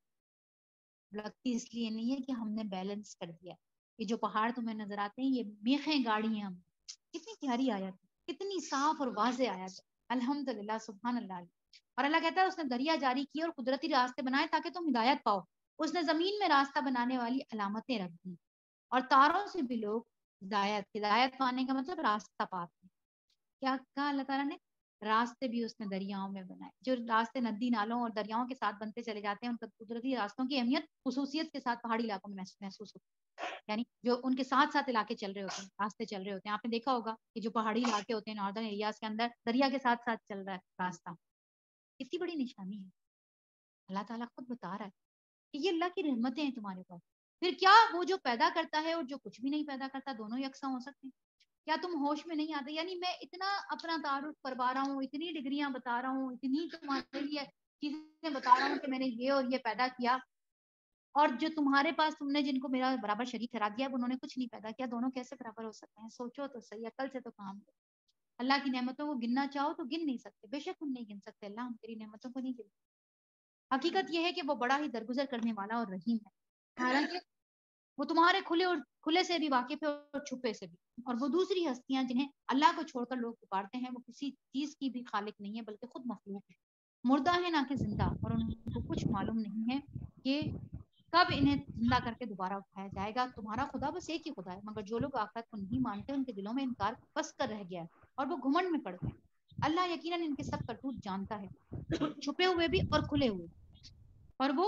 Speaker 1: لڑکتی اس لیے نہیں ہے کہ ہم نے بیلنس کر دیا. یہ جو پہاڑ تمہیں نظر آتے ہیں یہ میخیں گاڑی ہیں ہم. کتنی پیاری آیت, کتنی صاف اور واضح آیت. الحمدللہ, سبحان اللہ. اور اللہ کہتا ہے اس نے دریا جاری کی اور قدرتی راستے بنائے تاکہ تم ہدایت پاؤ. اس نے زمین میں راستہ بنانے والی علامتیں رکھ دی اور تاروں سے بھی لوگ ہدایت ہدایت پانے کا مطلب راستہ پاتے ہیں. کیا کہا اللہ تعالیٰ نے؟ راستے بھی اس نے دریاؤں میں بنائے. جو راستے ندی نالوں اور دریاؤں کے ساتھ بنتے چلے جاتے ہیں ان کا قدرتی راستوں کی اہمیت خصوصیت کے ساتھ پہاڑی علاقوں میں محسوس ہوتی ہے. یعنی جو ان کے ساتھ ساتھ علاقے چل رہے ہوتے ہیں, راستے چل رہے ہوتے ہیں. آپ نے دیکھا ہوگا کہ جو پہاڑی علاقے ہوتے ہیں ناردرن ایریاز کے اندر دریا کے ساتھ ساتھ چل رہا ہے راستہ. کتنی بڑی نشانی ہے. اللہ تعالیٰ خود بتا رہا ہے کہ یہ اللہ کی رحمتیں ہیں تمہارے پاس. پھر کیا وہ جو پیدا کرتا ہے اور جو کچھ بھی نہیں پیدا کرتا دونوں یکساں ہو سکتے ہیں؟ کیا تم ہوش میں نہیں آتے؟ یعنی میں اتنا اپنا تعارف کروا رہا ہوں, اتنی ڈگریاں بتا رہا ہوں, اتنی تمہارے لیے چیزیں بتا رہا ہوں کہ میں نے یہ اور یہ پیدا کیا, اور جو تمہارے پاس تم نے جن کو میرا برابر شریک ٹھہرا دیا انہوں نے کچھ نہیں پیدا کیا. دونوں کیسے برابر ہو سکتے ہیں؟ سوچو تو صحیح, عقل سے تو کام لو. اللہ کی نعمتوں کو گننا چاہو تو گن نہیں سکتے. بے شک ہم نہیں گن سکتے, اللہ ہم تیری نعمتوں کو نہیں گنتے. حقیقت یہ ہے کہ وہ بڑا ہی درگزر کرنے والا اور رحیم ہے. حالانکہ وہ تمہارے کھلے اور کھلے سے بھی واقف ہے اور چھپے سے بھی. اور وہ دوسری ہستیاں جنہیں اللہ کو چھوڑ کر لوگ پکارتے ہیں وہ کسی چیز کی بھی خالق نہیں ہے بلکہ خود مخلوق ہے. مردہ ہے نہ کہ زندہ, اور ان کو کچھ معلوم نہیں ہے کہ کب انہیں زندہ کر کے دوبارہ اٹھایا جائے گا. تمہارا خدا بس ایک ہی خدا ہے, مگر جو لوگ آخرت کو نہیں مانتے ان کے دلوں میں انکار بس کر رہ گیا ہے اور وہ گھمنڈ میں پڑ گئے. اللہ یقیناً ان کے سب کرتوت جانتا ہے, چھپے ہوئے بھی اور کھلے ہوئے. اور وہ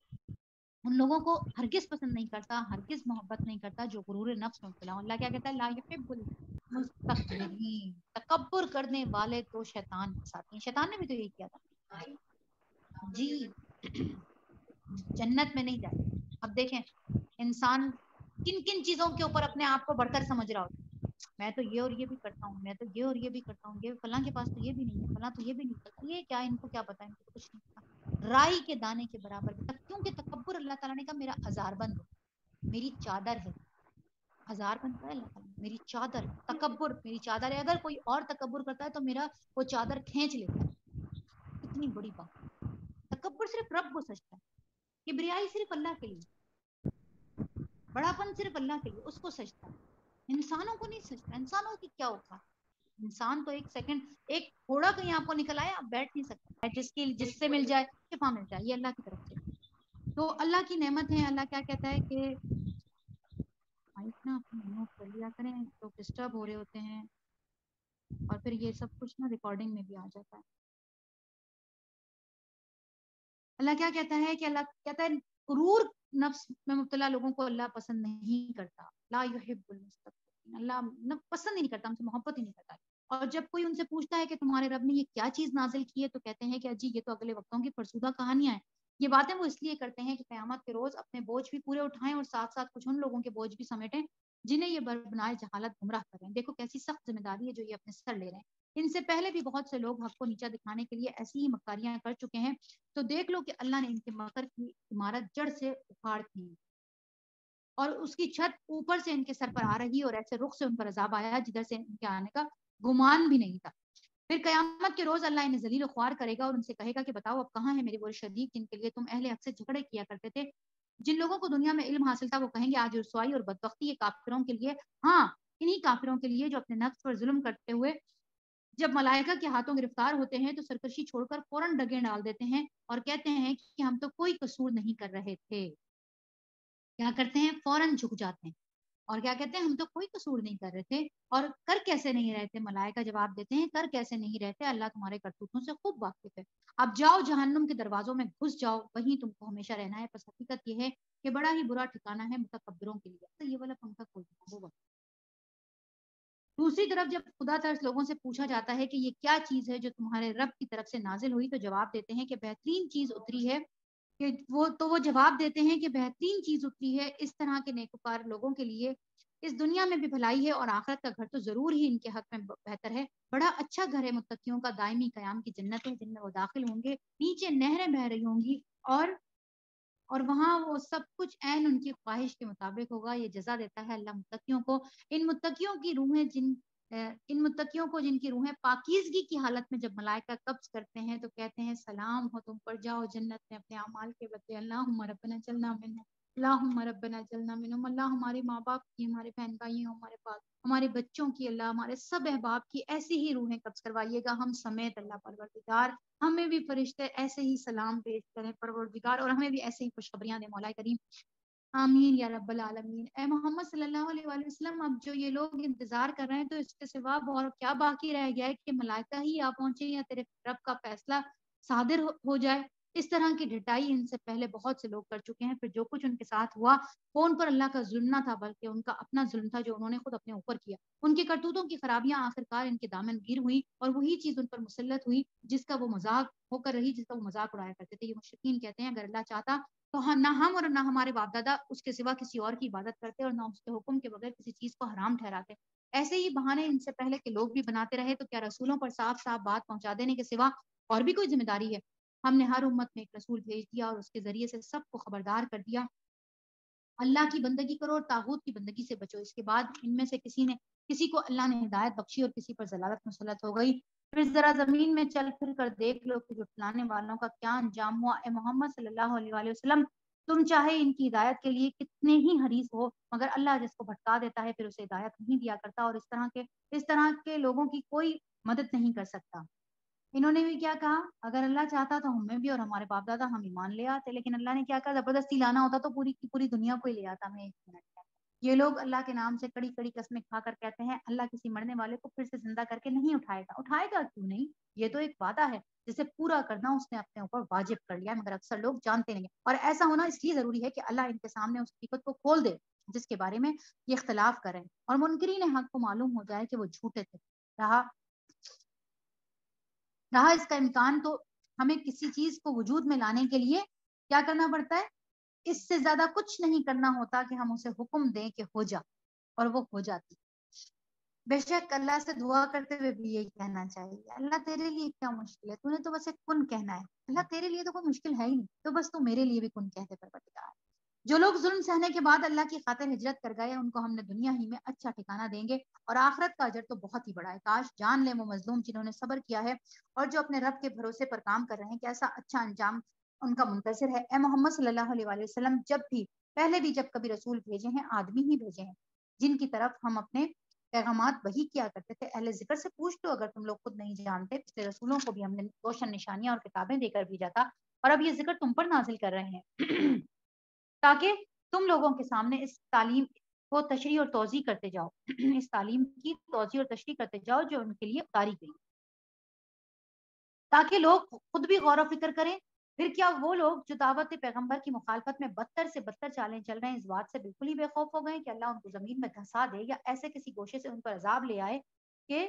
Speaker 1: ان لوگوں کو ہرگز پسند نہیں کرتا, ہرگز محبت نہیں کرتا جو غرور نفس میں مبتلا ہو. اللہ کیا کہتا ہے؟ لا یحب المستکبرین, تکبر کرنے والے تو شیطان کے ساتھ ہیں. شیطان نے بھی تو یہی کیا تھا جی, جنت میں نہیں جائے. اب دیکھیں انسان کن کن چیزوں کے اوپر اپنے آپ کو بڑھ کر سمجھ رہا ہوتا ہے. میں تو یہ اور یہ بھی کرتا ہوں, میں تو یہ اور یہ بھی کرتا ہوں, یہ فلاں کے پاس تو یہ بھی نہیں ہے, فلاں تو یہ بھی نہیں کرتا. یہ کیا, ان کو کیا پتا, ان کو کچھ نہیں پتا. رائی کے دانے کے برابر بھی تک, کیونکہ تکبر اللہ تعالیٰ نے کہا میرا ہزار بند ہے, میری چادر ہے. ہزار بند ہے اللہ تعالیٰ, میری چادر. تکبر میری چادر ہے, اگر کوئی اور تکبر کرتا ہے تو میرا وہ چادر کھینچ لیتا ہے. اتنی بڑی بات. تکبر صرف رب کو سجتا ہے, کبریائی صرف اللہ کے لیے, بڑاپن صرف اللہ کے لیے, اس کو سجتا ہے, انسانوں کو نہیں سجتا. انسانوں کی کیا ہوتا ہے؟ انسان تو ایک سیکنڈ, ایک گھوڑا کہیں آپ کو نکل آیا آپ بیٹھ نہیں سکتے, جس کی جس سے مل جائے شفا مل جائے, یہ اللہ کی طرف سے. تو اللہ کی نعمت ہے. اللہ کیا کہتا ہے کہ اتنا نوٹ کر لیا کریں, تو ڈسٹرب ہو رہے ہوتے ہیں اور پھر یہ سب کچھ نا ریکارڈنگ میں بھی آ جاتا ہے. اللہ کیا کہتا ہے کہ اللہ کہتا ہے غرور نفس میں مبتلا لوگوں کو اللہ پسند نہیں کرتا. لا یحب المستکبرین, اللہ پسند ہی نہیں کرتا, ہم سے محبت ہی نہیں کرتا. اور جب کوئی ان سے پوچھتا ہے کہ تمہارے رب نے یہ کیا چیز نازل کی ہے, تو کہتے ہیں کہ جی یہ تو اگلے وقتوں کی فرسودہ کہانیاں ہیں. یہ باتیں وہ اس لیے کرتے ہیں کہ قیامت کے روز اپنے بوجھ بھی پورے اٹھائیں اور ساتھ ساتھ کچھ ان لوگوں کے بوجھ بھی سمیٹیں جنہیں یہ بربنائے جہالت گمراہ کر رہے ہیں. دیکھو کیسی سخت ذمہ داری ہے جو یہ اپنے سر لے رہے ہیں. ان سے پہلے بھی بہت سے لوگ حق کو نیچا دکھانے کے لیے ایسی ہی مکاریاں کر چکے ہیں, تو دیکھ لو کہ اللہ نے ان کے مکر کی عمارت جڑ سے اکھاڑ دی اور اس کی چھت اوپر سے ان کے سر پر آ رہی, اور ایسے رخ سے ان پر عذاب آیا جدھر سے ان کے آنے کا گمان بھی نہیں تھا. پھر قیامت کے روز اللہ انہیں ذلیل و خوار کرے گا اور ان سے کہے گا کہ بتاؤ اب کہاں ہے میرے وہ شریک جن کے لیے تم اہل حق سے جھگڑے کیا کرتے تھے. جن لوگوں کو دنیا میں علم حاصل تھا وہ کہیں گے آج رسوائی اور بدبختی یہ کافروں کے لیے، ہاں انہی کافروں کے لیے جو اپنے نفس پر ظلم کرتے ہوئے جب ملائکہ کے ہاتھوں گرفتار ہوتے ہیں تو سرکشی چھوڑ کر فوراً ڈگیں ڈال دیتے ہیں اور کہتے ہیں کہ ہم تو کوئی قصور نہیں کر رہے تھے. کیا کرتے ہیں؟ فوراً جھک جاتے ہیں اور کیا کہتے ہیں ہم تو کوئی قصور نہیں کر رہے تھے. اور کر کیسے نہیں رہتے؟ ملائکہ جواب دیتے ہیں کر کیسے نہیں رہتے، اللہ تمہارے کرتوتوں سے خوب واقف ہے. اب جاؤ جہنم کے دروازوں میں گھس جاؤ، وہیں تم کو ہمیشہ رہنا ہے. بس حقیقت یہ ہے کہ بڑا ہی برا ٹھکانہ ہے متکبروں کے لیے. تو یہ والا پنکھا کھول دیا وہ. دوسری طرف جب خدا ترس لوگوں سے پوچھا جاتا ہے کہ یہ کیا چیز ہے جو تمہارے رب کی طرف سے نازل ہوئی، تو جواب دیتے ہیں کہ بہترین چیز اتری ہے کہ وہ تو وہ جواب دیتے ہیں کہ بہترین چیز اتری ہے اس طرح کے نیکوکار لوگوں کے لیے. اس دنیا میں بھی بھلائی ہے اور آخرت کا گھر تو ضرور ہی ان کے حق میں بہتر ہے. بڑا اچھا گھر ہے متقیوں کا، دائمی قیام کی جنت ہے جن میں وہ داخل ہوں گے، نیچے نہریں بہہ رہی ہوں گی اور اور وہاں وہ سب کچھ عین ان کی خواہش کے مطابق ہوگا. یہ جزا دیتا ہے اللہ متقیوں کو. ان متقیوں کی روحیں جن ان متقیوں کو جن کی روحیں پاکیزگی کی حالت میں جب ملائکہ قبض کرتے ہیں تو کہتے ہیں سلام ہو تم پر، جاؤ جنت میں اپنے اعمال کے بدلے. اللہم ربنا جلنا منہم، اللہم ربنا جلنا منہم. اللہ ہمارے ماں باپ کی، ہمارے بہن بھائی، ہمارے پاس ہمارے بچوں کی، اللہ ہمارے سب احباب کی ایسی ہی روحیں قبض کروائیے گا ہم سمیت. اللہ پروردگار ہمیں بھی فرشتے ایسے ہی سلام پیش کریں پروردگار، اور ہمیں بھی ایسے ہی خوشخبریاں دیں مولا کریم. آمین یا رب العالمین. اے محمد صلی اللہ علیہ وآلہ وسلم، اب جو یہ لوگ انتظار کر رہے ہیں تو اس کے سوا اور کیا باقی رہ گیا ہے کہ ملائکہ ہی آ پہنچے یا تیرے رب کا فیصلہ صادر ہو جائے. اس طرح کی ڈٹائی ان سے پہلے بہت سے لوگ کر چکے ہیں. پھر جو کچھ ان کے ساتھ ہوا وہ ان پر اللہ کا ظلم نہ تھا بلکہ ان کا اپنا ظلم تھا جو انہوں نے خود اپنے اوپر کیا. ان کے کرتوتوں کی خرابیاں آخرکار ان کے دامن گیر ہوئی اور وہی چیز ان پر مسلط ہوئی جس کا وہ مذاق ہو کر رہی، جس کا وہ مذاق اڑایا کرتے تھے. یہ مشرکین کہتے ہیں اگر اللہ چاہتا تو ہم نہ ہم اور نہ ہمارے باپ دادا اس کے سوا کسی اور کی عبادت کرتے اور نہ اس کے حکم کے بغیر کسی چیز کو حرام ٹھہراتے. ایسے ہی بہانے ان سے پہلے کے لوگ بھی بناتے رہے. تو کیا رسولوں پر صاف صاف بات پہنچا دینے کے سوا اور بھی کوئی ذمہ داری ہے؟ ہم نے ہر امت میں ایک رسول بھیج دیا اور اس کے ذریعے سے سب کو خبردار کر دیا اللہ کی بندگی کرو اور طاغوت کی بندگی سے بچو. اس کے بعد ان میں سے کسی نے کسی کو اللہ نے ہدایت بخشی اور کسی پر ضلالت مسلط ہو گئی. پھر ذرا زمین میں چل پھر کر دیکھ لو کہ جھٹلانے والوں کا کیا انجام ہوا. اے محمد صلی اللہ علیہ وآلہ وسلم، تم چاہے ان کی ہدایت کے لیے کتنے ہی حریص ہو مگر اللہ جس کو بھٹکا دیتا ہے پھر اسے ہدایت نہیں دیا کرتا، اور اس طرح کے اس طرح کے لوگوں کی کوئی مدد نہیں کر سکتا. انہوں نے بھی کیا کہا اگر اللہ چاہتا تو ہمیں بھی اور ہمارے باپ دادا ہم ایمان لے آتے، لیکن اللہ نے کیا کہا زبردستی لانا ہوتا تو پوری کی پوری دنیا کو ہی لے آتا. میں ایک منٹ میں یہ لوگ اللہ کے نام سے کڑی کڑی قسمیں کھا کر کہتے ہیں اللہ کسی مرنے والے کو پھر سے زندہ کر کے نہیں اٹھائے گا. اٹھائے گا کیوں نہیں؟ یہ تو ایک وعدہ ہے جسے پورا کرنا اس نے اپنے اوپر واجب کر لیا، مگر اکثر لوگ جانتے نہیں. اور ایسا ہونا اس لیے ضروری ہے کہ اللہ ان کے سامنے اس حقیقت کو کھول دے جس کے بارے میں یہ اختلاف کریں اور منکرین حق کو معلوم ہو جائے کہ وہ جھوٹے تھے. رہا رہا اس کا امکان تو ہمیں کسی چیز کو وجود میں لانے کے لیے کیا کرنا پڑتا ہے؟ اس سے زیادہ کچھ نہیں کرنا ہوتا کہ ہم اسے حکم دیں کہ ہو جا اور وہ ہو جاتی. بے شک اللہ سے دعا کرتے ہوئے بھی یہی کہنا چاہیے اللہ تیرے لیے کیا مشکل ہے، تو نے تو بس ایک کن کہنا ہے. اللہ تیرے لیے تو کوئی مشکل ہے ہی نہیں، تو بس تو میرے لیے بھی کن کہتے پروردگار. جو لوگ ظلم سہنے کے بعد اللہ کی خاطر ہجرت کر گئے ان کو ہم نے دنیا ہی میں اچھا ٹھکانہ دیں گے اور آخرت کا اجر تو بہت ہی بڑا ہے. کاش جان لیں وہ مظلوم جنہوں نے صبر کیا ہے اور جو اپنے رب کے بھروسے پر کام کر رہے ہیں کہ ایسا اچھا انجام ان کا منتظر ہے. اے محمد صلی اللہ علیہ وآلہ وسلم، جب بھی پہلے بھی جب کبھی رسول بھیجے ہیں آدمی ہی بھیجے ہیں جن کی طرف ہم اپنے پیغامات وحی کیا کرتے تھے. اہل ذکر سے پوچھ لو اگر تم لوگ خود نہیں جانتے. پچھلے رسولوں کو بھی ہم نے روشن نشانیاں اور کتابیں دے کر بھیجا تھا اور اب یہ ذکر تم پر نازل کر رہے ہیں تاکہ تم لوگوں کے سامنے اس تعلیم کو تشریح اور توضیح کرتے جاؤ اس تعلیم کی توضیح اور تشریح کرتے جاؤ جو ان کے لیے اتاری گئی تاکہ لوگ خود بھی غور و فکر کریں. پھر کیا وہ لوگ جو دعوت پیغمبر کی مخالفت میں بدتر سے بدتر چالیں چل رہے ہیں اس بات سے بالکل ہی بے خوف ہو گئے کہ اللہ ان کو زمین میں دھسا دے یا ایسے کسی گوشے سے ان پر عذاب لے آئے کہ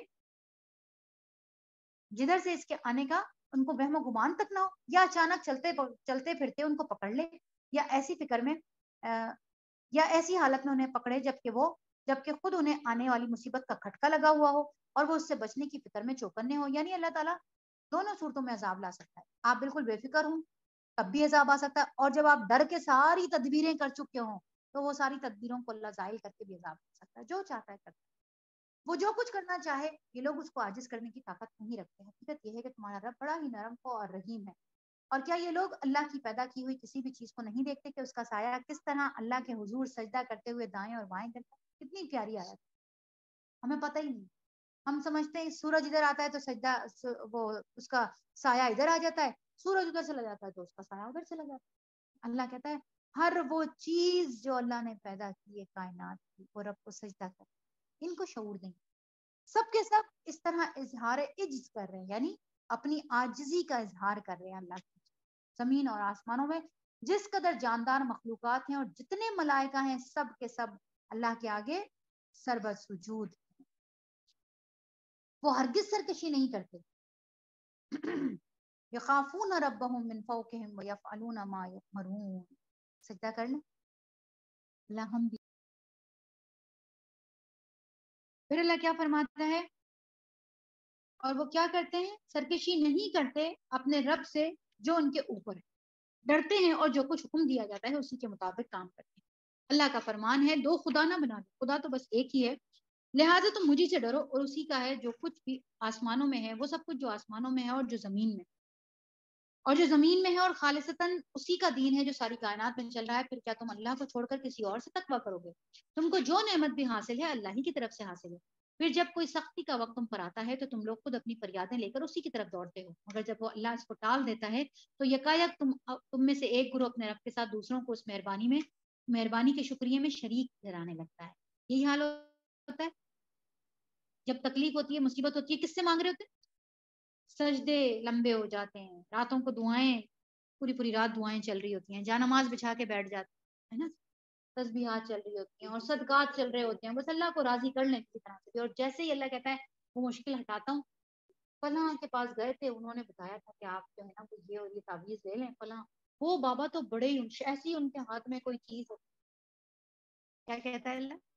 Speaker 1: جدھر سے اس کے آنے کا ان کو وہم و گمان تک نہ ہو، یا اچانک چلتے چلتے پھرتے ان کو پکڑ لے، یا ایسی فکر میں یا ایسی حالت میں انہیں پکڑے جبکہ وہ جبکہ خود انہیں آنے والی مصیبت کا کھٹکا لگا ہوا ہو اور وہ اس سے بچنے کی فکر میں چوکنے ہو. یعنی اللہ تعالیٰ دونوں صورتوں میں عذاب لا سکتا ہے. آپ بالکل بے فکر ہوں تب بھی عذاب آ سکتا ہے، اور جب آپ ڈر کے ساری تدبیریں کر چکے ہوں تو وہ ساری تدبیروں کو اللہ ظاہر کر کے بھی عذاب کر سکتا ہے. جو چاہتا ہے کرتا ہے. وہ جو کچھ کرنا چاہے یہ لوگ اس کو عاجز کرنے کی طاقت نہیں رکھتے ہیں. حقیقت یہ ہے کہ تمہارا رب بڑا ہی نرم اور رحیم ہے. اور کیا یہ لوگ اللہ کی پیدا کی ہوئی کسی بھی چیز کو نہیں دیکھتے کہ اس کا سایہ کس طرح اللہ کے حضور سجدہ کرتے ہوئے دائیں اور بائیں کرتا ہے؟ کتنی پیاری آیت. ہمیں پتہ ہی نہیں. ہم سمجھتے ہیں سورج ادھر آتا ہے تو سجدہ وہ اس کا سایہ ادھر آ جاتا ہے, سورج ادھر چلا جاتا ہے تو اس کا سایہ ادھر چلا جاتا ہے. اللہ کہتا ہے ہر وہ چیز جو اللہ نے پیدا کی ہے کائنات کی وہ رب کو سجدہ کر, ان کو شعور نہیں. سب کے سب اس طرح اظہار عجز کر رہے ہیں, یعنی اپنی عاجزی کا اظہار کر رہے ہیں اللہ کی. زمین اور آسمانوں میں جس قدر جاندار مخلوقات ہیں اور جتنے ملائکہ ہیں سب کے سب اللہ کے آگے سربر سجود. وہ ہرگز سرکشی نہیں کرتے. یخافون ربهم من فوقهم ویفعلون ما یؤمرون. سجدہ کر لیں اللہ ہم بھی. پھر اللہ کیا فرماتا ہے, اور وہ کیا کرتے ہیں, سرکشی نہیں کرتے اپنے رب سے جو ان کے اوپر ہے, ڈرتے ہیں اور جو کچھ حکم دیا جاتا ہے اسی کے مطابق کام کرتے ہیں. اللہ کا فرمان ہے دو خدا نہ بنا دو, خدا تو بس ایک ہی ہے, لہٰذا تم مجھے سے ڈرو اور اسی کا ہے جو کچھ بھی آسمانوں میں ہے, وہ سب کچھ جو آسمانوں میں ہے اور جو زمین میں اور جو زمین میں ہے, اور خالصتاً اسی کا دین ہے جو ساری کائنات میں چل رہا ہے. پھر کیا تم اللہ کو چھوڑ کر کسی اور سے تقویٰ کرو گے؟ تم کو جو نعمت بھی حاصل ہے اللہ ہی کی طرف سے حاصل ہے. پھر جب کوئی سختی کا وقت تم پر آتا ہے تو تم لوگ خود اپنی فریادیں لے کر اسی کی طرف دوڑتے ہو, مگر جب وہ اللہ اس کو ٹال دیتا ہے تو یکایک تم تم میں سے ایک گروہ اپنے رب کے ساتھ دوسروں کو اس مہربانی میں مہربانی کے شکریہ میں شریک ٹھہرانے لگتا ہے. یہی حال ہوتا ہے جب تکلیف ہوتی ہے, مصیبت ہوتی ہے, کس سے مانگ رہے ہوتے ہیں؟ سجدے لمبے ہو جاتے ہیں, راتوں کو دعائیں پوری پوری رات دعائیں چل رہی ہوتی ہیں, جانماز بچھا کے بیٹھ جاتے ہیں نا, تسبیحات چل رہی ہوتی ہیں اور صدقات چل رہے ہوتے ہیں, بس اللہ کو راضی کر لیں کسی طرح سے. اور جیسے ہی اللہ کہتا ہے وہ مشکل ہٹاتا ہوں, فلاں کے پاس گئے تھے, انہوں نے بتایا تھا کہ آپ جو ہے نا وہ یہ اور یہ تعویذ لے لیں, فلاں وہ بابا تو بڑے ہی ایسی ان کے ہاتھ میں کوئی چیز ہو. کیا کہتا ہے اللہ؟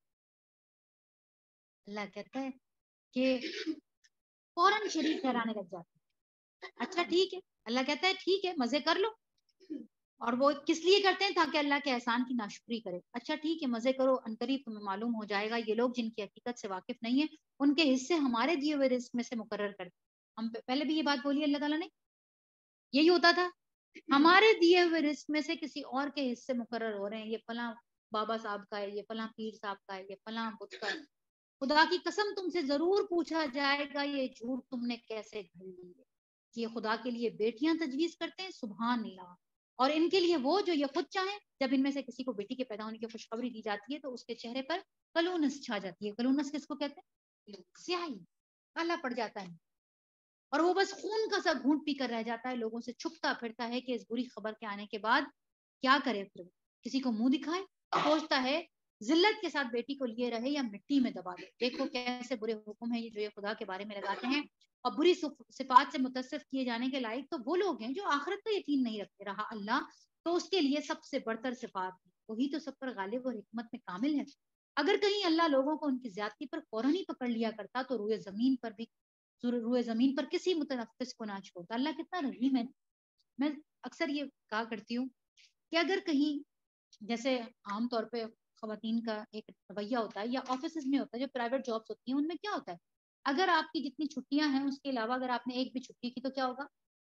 Speaker 1: اللہ کہتا ہے کہ فوراً شریک ٹھہرانے لگ جاتے ہیں. اچھا ٹھیک ہے, اللہ کہتا ہے ٹھیک ہے مزے کر لو, اور وہ کس لیے کرتے ہیں؟ تاکہ اللہ کے احسان کی ناشکری کرے. اچھا ٹھیک ہے مزے کرو, عنقریب تمہیں معلوم ہو جائے گا یہ لوگ جن کی حقیقت سے واقف نہیں ہیں ان کے حصے ہمارے دیے ہوئے رزق میں سے مقرر کرتے. ہم پہلے بھی یہ بات بولی اللہ تعالیٰ نے, یہی ہوتا تھا, ہمارے دیے ہوئے رزق میں سے کسی اور کے حصے مقرر ہو رہے ہیں, یہ فلاں بابا صاحب کا ہے, یہ فلاں پیر صاحب کا ہے, یہ فلاں بت کا ہے. خدا کی قسم تم سے ضرور پوچھا جائے گا یہ جھوٹ تم نے کیسے گھڑ لی ہے. یہ خدا کے لیے بیٹیاں تجویز کرتے ہیں, سبحان اللہ, اور ان کے لیے وہ جو یہ خود چاہیں. جب ان میں سے کسی کو بیٹی کے پیدا ہونے کی خوشخبری دی جاتی ہے تو اس کے چہرے پر کلونس چھا جاتی ہے. کلونس کس کو کہتے ہیں؟ سیاہی, کالا پڑ جاتا ہے, اور وہ بس خون کا سا گھونٹ پی کر رہ جاتا ہے, لوگوں سے چھپتا پھرتا ہے کہ اس بری خبر کے آنے کے بعد کیا کرے, پھر کسی کو منہ دکھائے, سوچتا ہے ذلت کے ساتھ بیٹی کو لیے رہے یا مٹی میں دبا دے. دیکھو کیسے برے حکم ہیں یہ جو یہ خدا کے بارے میں لگاتے ہیں. اور بری صفات سے متصف کیے جانے کے لائق تو وہ لوگ ہیں جو آخرت کا یقین نہیں رکھتے. رہا اللہ تو اس کے لیے سب سے برتر صفات ہے, وہی تو سب پر غالب اور حکمت میں کامل ہے. اگر کہیں اللہ لوگوں کو ان کی زیادتی پر فوراً ہی پکڑ لیا کرتا تو روئے زمین پر بھی روئے زمین پر کسی متنفس کو نہ چھوڑتا. اللہ کتنا رحیم ہے. میں اکثر یہ کہا کرتی ہوں کہ اگر کہیں جیسے عام طور پہ خواتین کا ایک رویہ ہوتا ہے یا آفیسز میں ہوتا ہے, جو پرائیویٹ جابس ہوتی ہیں ان میں کیا ہوتا ہے, اگر آپ کی جتنی چھٹیاں ہیں اس کے علاوہ اگر آپ نے ایک بھی چھٹی کی تو کیا ہوگا.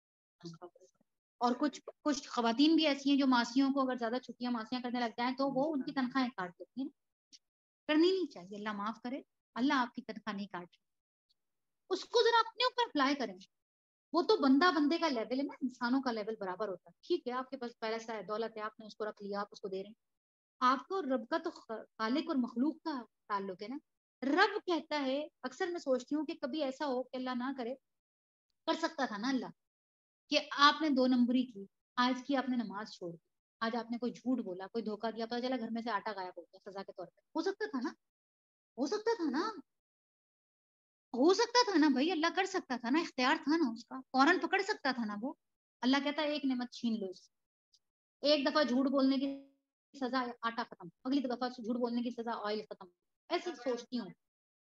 Speaker 1: اور کچھ کچھ خواتین بھی ایسی ہیں جو ماسیوں کو اگر زیادہ چھٹیاں ماسیاں کرنے لگ جائیں تو وہ ان کی تنخواہیں کاٹ دیتی ہیں. کرنی نہیں چاہیے, اللہ معاف کرے, اللہ آپ کی تنخواہ نہیں کاٹ رہی. اس کو ذرا اپنے اوپر اپلائی کریں. وہ تو بندہ بندے کا لیول ہے نا, انسانوں کا لیول برابر ہوتا ہے. ٹھیک ہے آپ کے پاس پیسہ ہے, دولت ہے, آپ نے اس کو رکھ لیا, آپ اس کو دے رہے ہیں. آپ کو رب کا تو خالق اور مخلوق کا تعلق ہے نا. رب کہتا ہے, اکثر میں سوچتی ہوں کہ کبھی ایسا ہو کہ اللہ نہ کرے, کر سکتا تھا نا اللہ کہ آپ نے دو نمبری کی, آج کی آپ نے نماز چھوڑ دی, آج آپ نے کوئی جھوٹ بولا, کوئی دھوکہ دیا, پتا چلا گھر میں سے آٹا غائب ہو گیا سزا کے طور پہ. ہو سکتا تھا نا, ہو سکتا تھا نا, ہو سکتا تھا نا بھائی, اللہ کر سکتا تھا نا, اختیار تھا نا اس کا, فوراً پکڑ سکتا تھا نا وہ. اللہ کہتا ہے ایک نعمت چھین لو اس سے, ایک دفعہ جھوٹ بولنے کی سزا آٹا ختم, اگلی دفعہ جھوٹ بولنے کی سزا آئل ختم. ایسی سوچتی ہوں,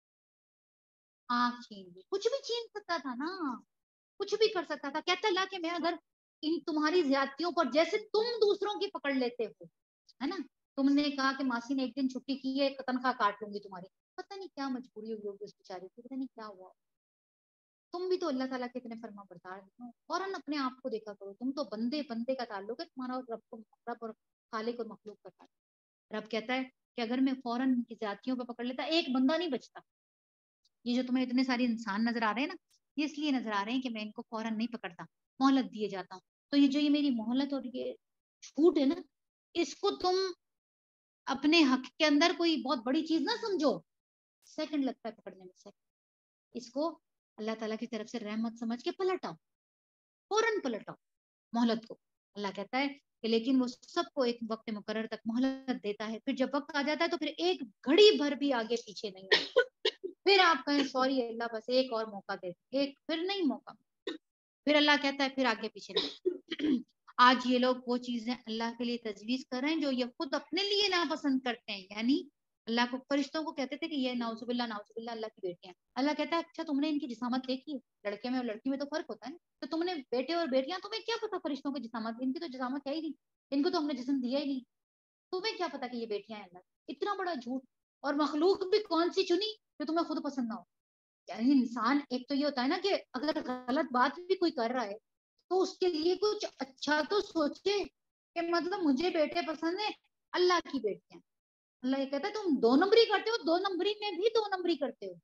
Speaker 1: آنکھ چھین لی, کچھ بھی چھین سکتا تھا نا, کچھ بھی کر سکتا تھا. کہتا اللہ کہ میں اگر ان تمہاری زیادتیوں پر, جیسے تم دوسروں کی پکڑ لیتے ہو, ہے نا, تم نے کہا کہ ماسی نے ایک دن چھٹی کی ہے, تنخواہ کاٹ لوں گی تمہاری, पता नहीं क्या मजबूरी हुई होगी उस बेचारे की, पता नहीं क्या हुआ। तुम भी तो अल्लाह ताला के इतने फर्मा बरदार हो, फौरन अपने आप को देखा करो। तुम तो बंदे बंदे का ताल्लुक है तुम्हारा और रब को, रब और खालिक और मखलूक का ताल्लुक। रब कहता है कि अगर मैं फौरन इनकी जातियों पे पकड़ लेता एक बंदा नहीं बचता। ये जो तुम्हें इतने सारे इंसान नजर आ रहे हैं ना, ये इसलिए नजर आ रहे हैं कि मैं इनको फौरन नहीं पकड़ता, मोहलत दिए जाता हूँ। तो ये जो ये मेरी मोहलत और ये छूट है ना, इसको तुम अपने हक के अंदर कोई बहुत बड़ी चीज ना समझो। सेकंड लगता है पकड़ने में से, इसको अल्लाह ताला की तरफ से रहमत समझ के पलटाओ, फौरन पलटाओ मोहलत को। अल्लाह कहता है कि लेकिन वो सबको एक वक्त मुकर्रर तक मोहलत देता है, फिर जब वक्त आ जाता है तो फिर एक घड़ी भर भी आगे पीछे नहीं होता। फिर आप कहें सॉरी अल्लाह बस एक और मौका दे, एक फिर नहीं मौका, फिर अल्लाह कहता है फिर आगे पीछे नहीं। आज ये लोग वो चीजें अल्लाह के लिए तजवीज कर रहे हैं जो ये खुद अपने लिए नापसंद करते हैं। यानी अल्लाह को, फरिश्तों को कहते थे कि ये नाउजुबिल्ला नाउजुबिल्ला अल्लाह की बेटियां। अल्लाह कहता है अच्छा तुमने इनकी जिसामत देखी है, लड़के में और लड़की में तो फर्क होता है ना, तो तुमने बेटे और बेटियां, तुम्हें क्या पता फरिश्तों की जिसामत, इनकी तो जिसामत है ही नहीं, इनको तो हमने जिस्म दिया ही नहीं, तुम्हें क्या पता कि ये बेटियां हैं। अल्लाह इतना बड़ा झूठ। और मखलूक भी कौन सी चुनी जो तुम्हें खुद पसंद ना हो। यानी इंसान, एक तो ये होता है ना कि अगर गलत बात भी कोई कर रहा है तो उसके लिए कुछ अच्छा तो सोचे कि मतलब मुझे बेटे पसंद है, अल्लाह की बेटियां। अल्लाह ये कहता है तुम दो नंबरी करते हो, दो नंबरी में भी दो नंबरी करते हो,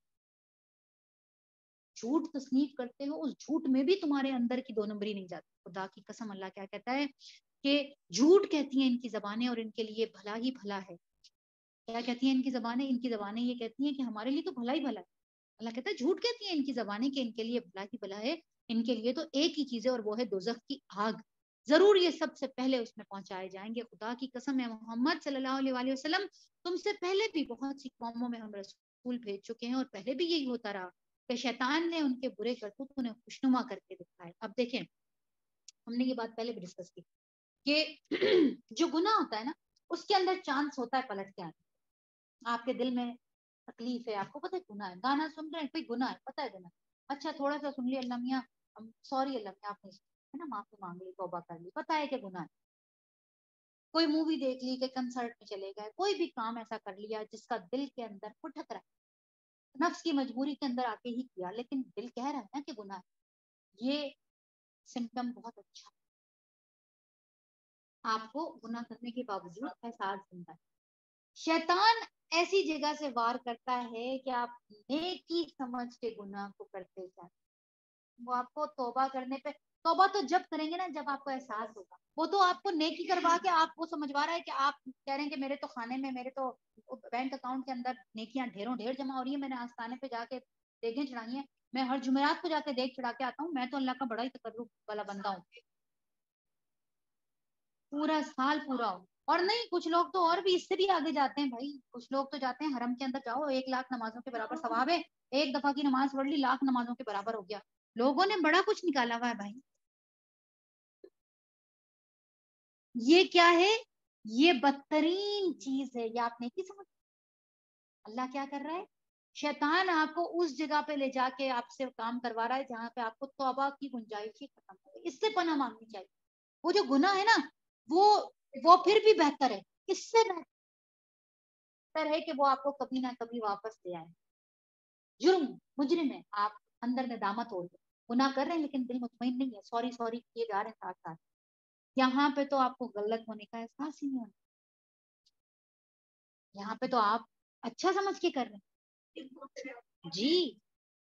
Speaker 1: झूठ तस्नीफ करते हो, उस झूठ में भी तुम्हारे अंदर की दो नंबरी नहीं जाती। खुदा की कसम अल्लाह क्या कहता है कि झूठ कहती हैं इनकी जबानें और इनके लिए भला ही भला है। क्या कहती हैं इनकी जबानें? इनकी जबानें ये कहती हैं कि हमारे लिए तो भला ही भला है। अल्लाह कहता है झूठ कहती है इनकी जबानें कि इनके लिए भला ही भला है, इनके लिए तो एक ही चीज है और वो है दोजख की आग, जरूर ये सबसे पहले उसमें पहुंचाए जाएंगे। खुदा की कसम है मोहम्मद सल्लल्लाहु अलैहि वसल्लम, तुमसे पहले भी बहुत सी कौमों में हम रसूल भेज चुके हैं और पहले भी यही होता रहा कि शैतान ने उनके बुरे करतूत उन्हें खुशनुमा करके दिखाए। अब देखें, हमने ये बात पहले भी डिस्कस की कि जो गुनाह होता है ना उसके अंदर चांस होता है पलट के आने। आपके दिल में तकलीफ है, आपको पता है गुनाह है, गाना सुन रहे हैं कोई गुनाह है, पता है गुनाह, अच्छा थोड़ा सा सुन लिया अल्लाह मियाँ सॉरी अल्लाह मियाँ आपने है ना माफी मांग ली, तौबा कर ली, पता है कि गुनाह है। कोई मूवी देख ली, के कंसर्ट में चले गए, कोई भी काम ऐसा कर लिया जिसका दिल के अंदर फुटक रहा है, नफ्स की मजबूरी के अंदर आके ही किया, लेकिन दिल कह रहा है ना कि गुनाह है। ये सिम्टम बहुत अच्छा, आपको गुनाह करने के बावजूद एहसास होता है। शैतान ऐसी जगह से वार करता है कि आप नेकी समझ के गुनाह को करते जाए, वो आपको तौबा करने पे, तौबा तो जब करेंगे ना जब आपको एहसास होगा, वो तो आपको नेकी करवा के आपको समझवा रहा है कि आप कह रहे हैं कि मेरे तो खाने में, मेरे तो बैंक अकाउंट के अंदर नेकियां ढेरों ढेर जमा हो रही है, मैंने आस्थाने पे जाके देखें चढ़ाई है, मैं हर जुमेरात को जाके देख चढ़ा के आता हूँ, मैं तो अल्लाह का बड़ा ही तकर्रुब वाला बंदा हूँ, पूरा साल पूरा हो। और नहीं, कुछ लोग तो और भी इससे भी आगे जाते हैं भाई, कुछ लोग तो जाते हैं हरम के अंदर, जाओ एक लाख नमाजों के बराबर सवाब है, एक दफा की नमाज पढ़ ली लाख नमाजों के बराबर हो गया। लोगों ने बड़ा कुछ निकाला हुआ है भाई। ये क्या है? ये बदतरीन चीज है, ये आप नहीं समझ। अल्लाह क्या कर रहा है? शैतान आपको उस जगह पे ले जाके आपसे काम करवा रहा है जहाँ पे आपको तौबा की गुंजाइश ही खत्म हो गई, इससे पनाह मांगनी चाहिए। वो जो गुनाह है ना, वो वो फिर भी बेहतर है, इससे बेहतर है कि वो आपको कभी ना कभी वापस ले आए। जुर्म, मुजरिम है आप, अंदर नदामत हो रही है, गुनाह कर रहे हैं लेकिन दिल मुतमईन नहीं है, सॉरी सॉरी किए जा रहे हैं साथ साथ। यहाँ पे तो आपको गलत होने का एहसास ही नहीं होना, यहाँ पे तो आप अच्छा समझ के कर रहे हैं जी।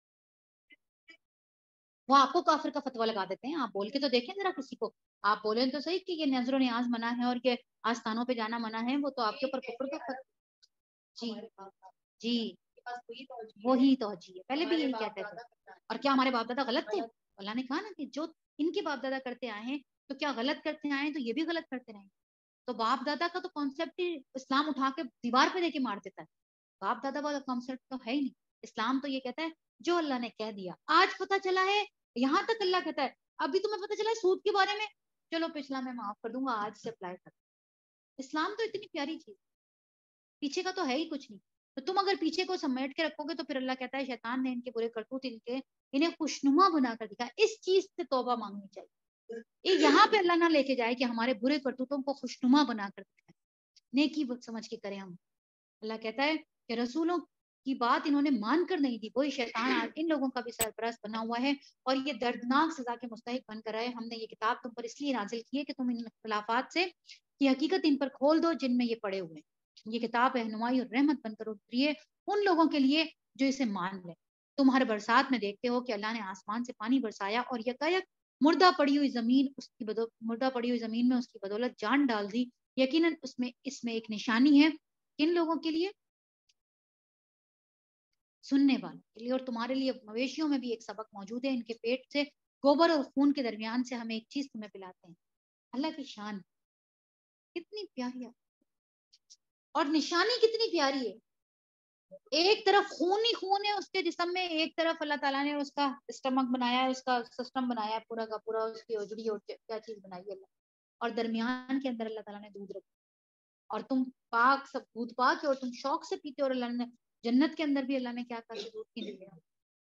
Speaker 1: वो आपको काफिर का फतवा लगा देते हैं, आप बोल के तो देखें जरा किसी को, आप बोले तो सही कि ये नजर न्याज मना है और ये आस्थानों पे जाना मना है, वो तो आपके ऊपर कुफर का फत... जी जी, वही तौजीह है, पहले भी यही कहते थे। और क्या हमारे बाप दादा गलत थे? अल्लाह ने कहा ना कि जो इनके बाप दादा करते आए हैं तो क्या गलत करते आए हैं तो ये भी गलत करते रहेंगे। तो बाप दादा का तो कॉन्सेप्ट ही इस्लाम उठा के दीवार पे देके मार देता है, बाप दादा वाला कॉन्सेप्ट तो है ही नहीं। इस्लाम तो ये कहता है जो अल्लाह ने कह दिया। आज पता चला है, यहाँ तक अल्लाह कहता है, अभी तुम्हें पता चला है सूद के बारे में, चलो पिछला मैं माफ कर दूंगा, आज से अप्लाई कर। इस्लाम तो इतनी प्यारी चीज, पीछे का तो है ही कुछ नहीं। तो तुम अगर पीछे को समेट के रखोगे तो फिर अल्लाह कहता है शैतान ने इनके बुरे करतूत, इनके इन्हें खुशनुमा बनाकर दिखा, इस चीज से तौबा मांगनी चाहिए। ये यहाँ पे अल्लाह ना लेके जाए कि हमारे बुरे करतूतों को खुशनुमा बनाकर दिखाए, नेकी समझ के करें हम। अल्लाह कहता है कि रसूलों کی بات انہوں نے مان کر نہیں دی، وہی شیطان آج ان لوگوں کا بھی سرپرست بنا ہوا ہے اور یہ دردناک سزا کے مستحق بن کر آئے. ہم نے یہ کتاب تم پر اس لیے نازل کی ہے کہ تم ان اختلافات سے کی حقیقت ان پر کھول دو جن میں یہ پڑے ہوئے ہیں. یہ کتاب رہنمائی اور رحمت بن کر اتری ہے ان لوگوں کے لیے جو اسے مان لیں. تم ہر برسات میں دیکھتے ہو کہ اللہ نے آسمان سے پانی برسایا اور یکایک مردہ پڑی ہوئی زمین اس کی بدو... مردہ پڑی ہوئی زمین میں اس کی بدولت جان ڈال دی. یقیناً اس میں اس میں ایک نشانی ہے کن لوگوں کے لیے؟ سننے والوں کے لیے. اور تمہارے لیے مویشیوں میں بھی ایک سبق موجود ہے، ان کے پیٹ سے گوبر اور خون کے درمیان سے ہم ایک چیز تمہیں پلاتے ہیں. اللہ کی شان کتنی پیاری ہے اور نشانی کتنی پیاری ہے. ایک طرف خون ہی خون ہے اس کے جسم میں، ایک طرف اللہ تعالیٰ نے اس کا اسٹمک بنایا ہے، اس کا سسٹم بنایا ہے پورا کا پورا، اس کی اوجڑی اور کیا چیز بنائی ہے اللہ، اور درمیان کے اندر اللہ تعالیٰ نے دودھ رکھا اور تم پاک سب دودھ پاک اور تم شوق سے پیتے. اور اللہ نے جنت کے اندر بھی اللہ نے کیا کہا کہ دودھ کی نہیں.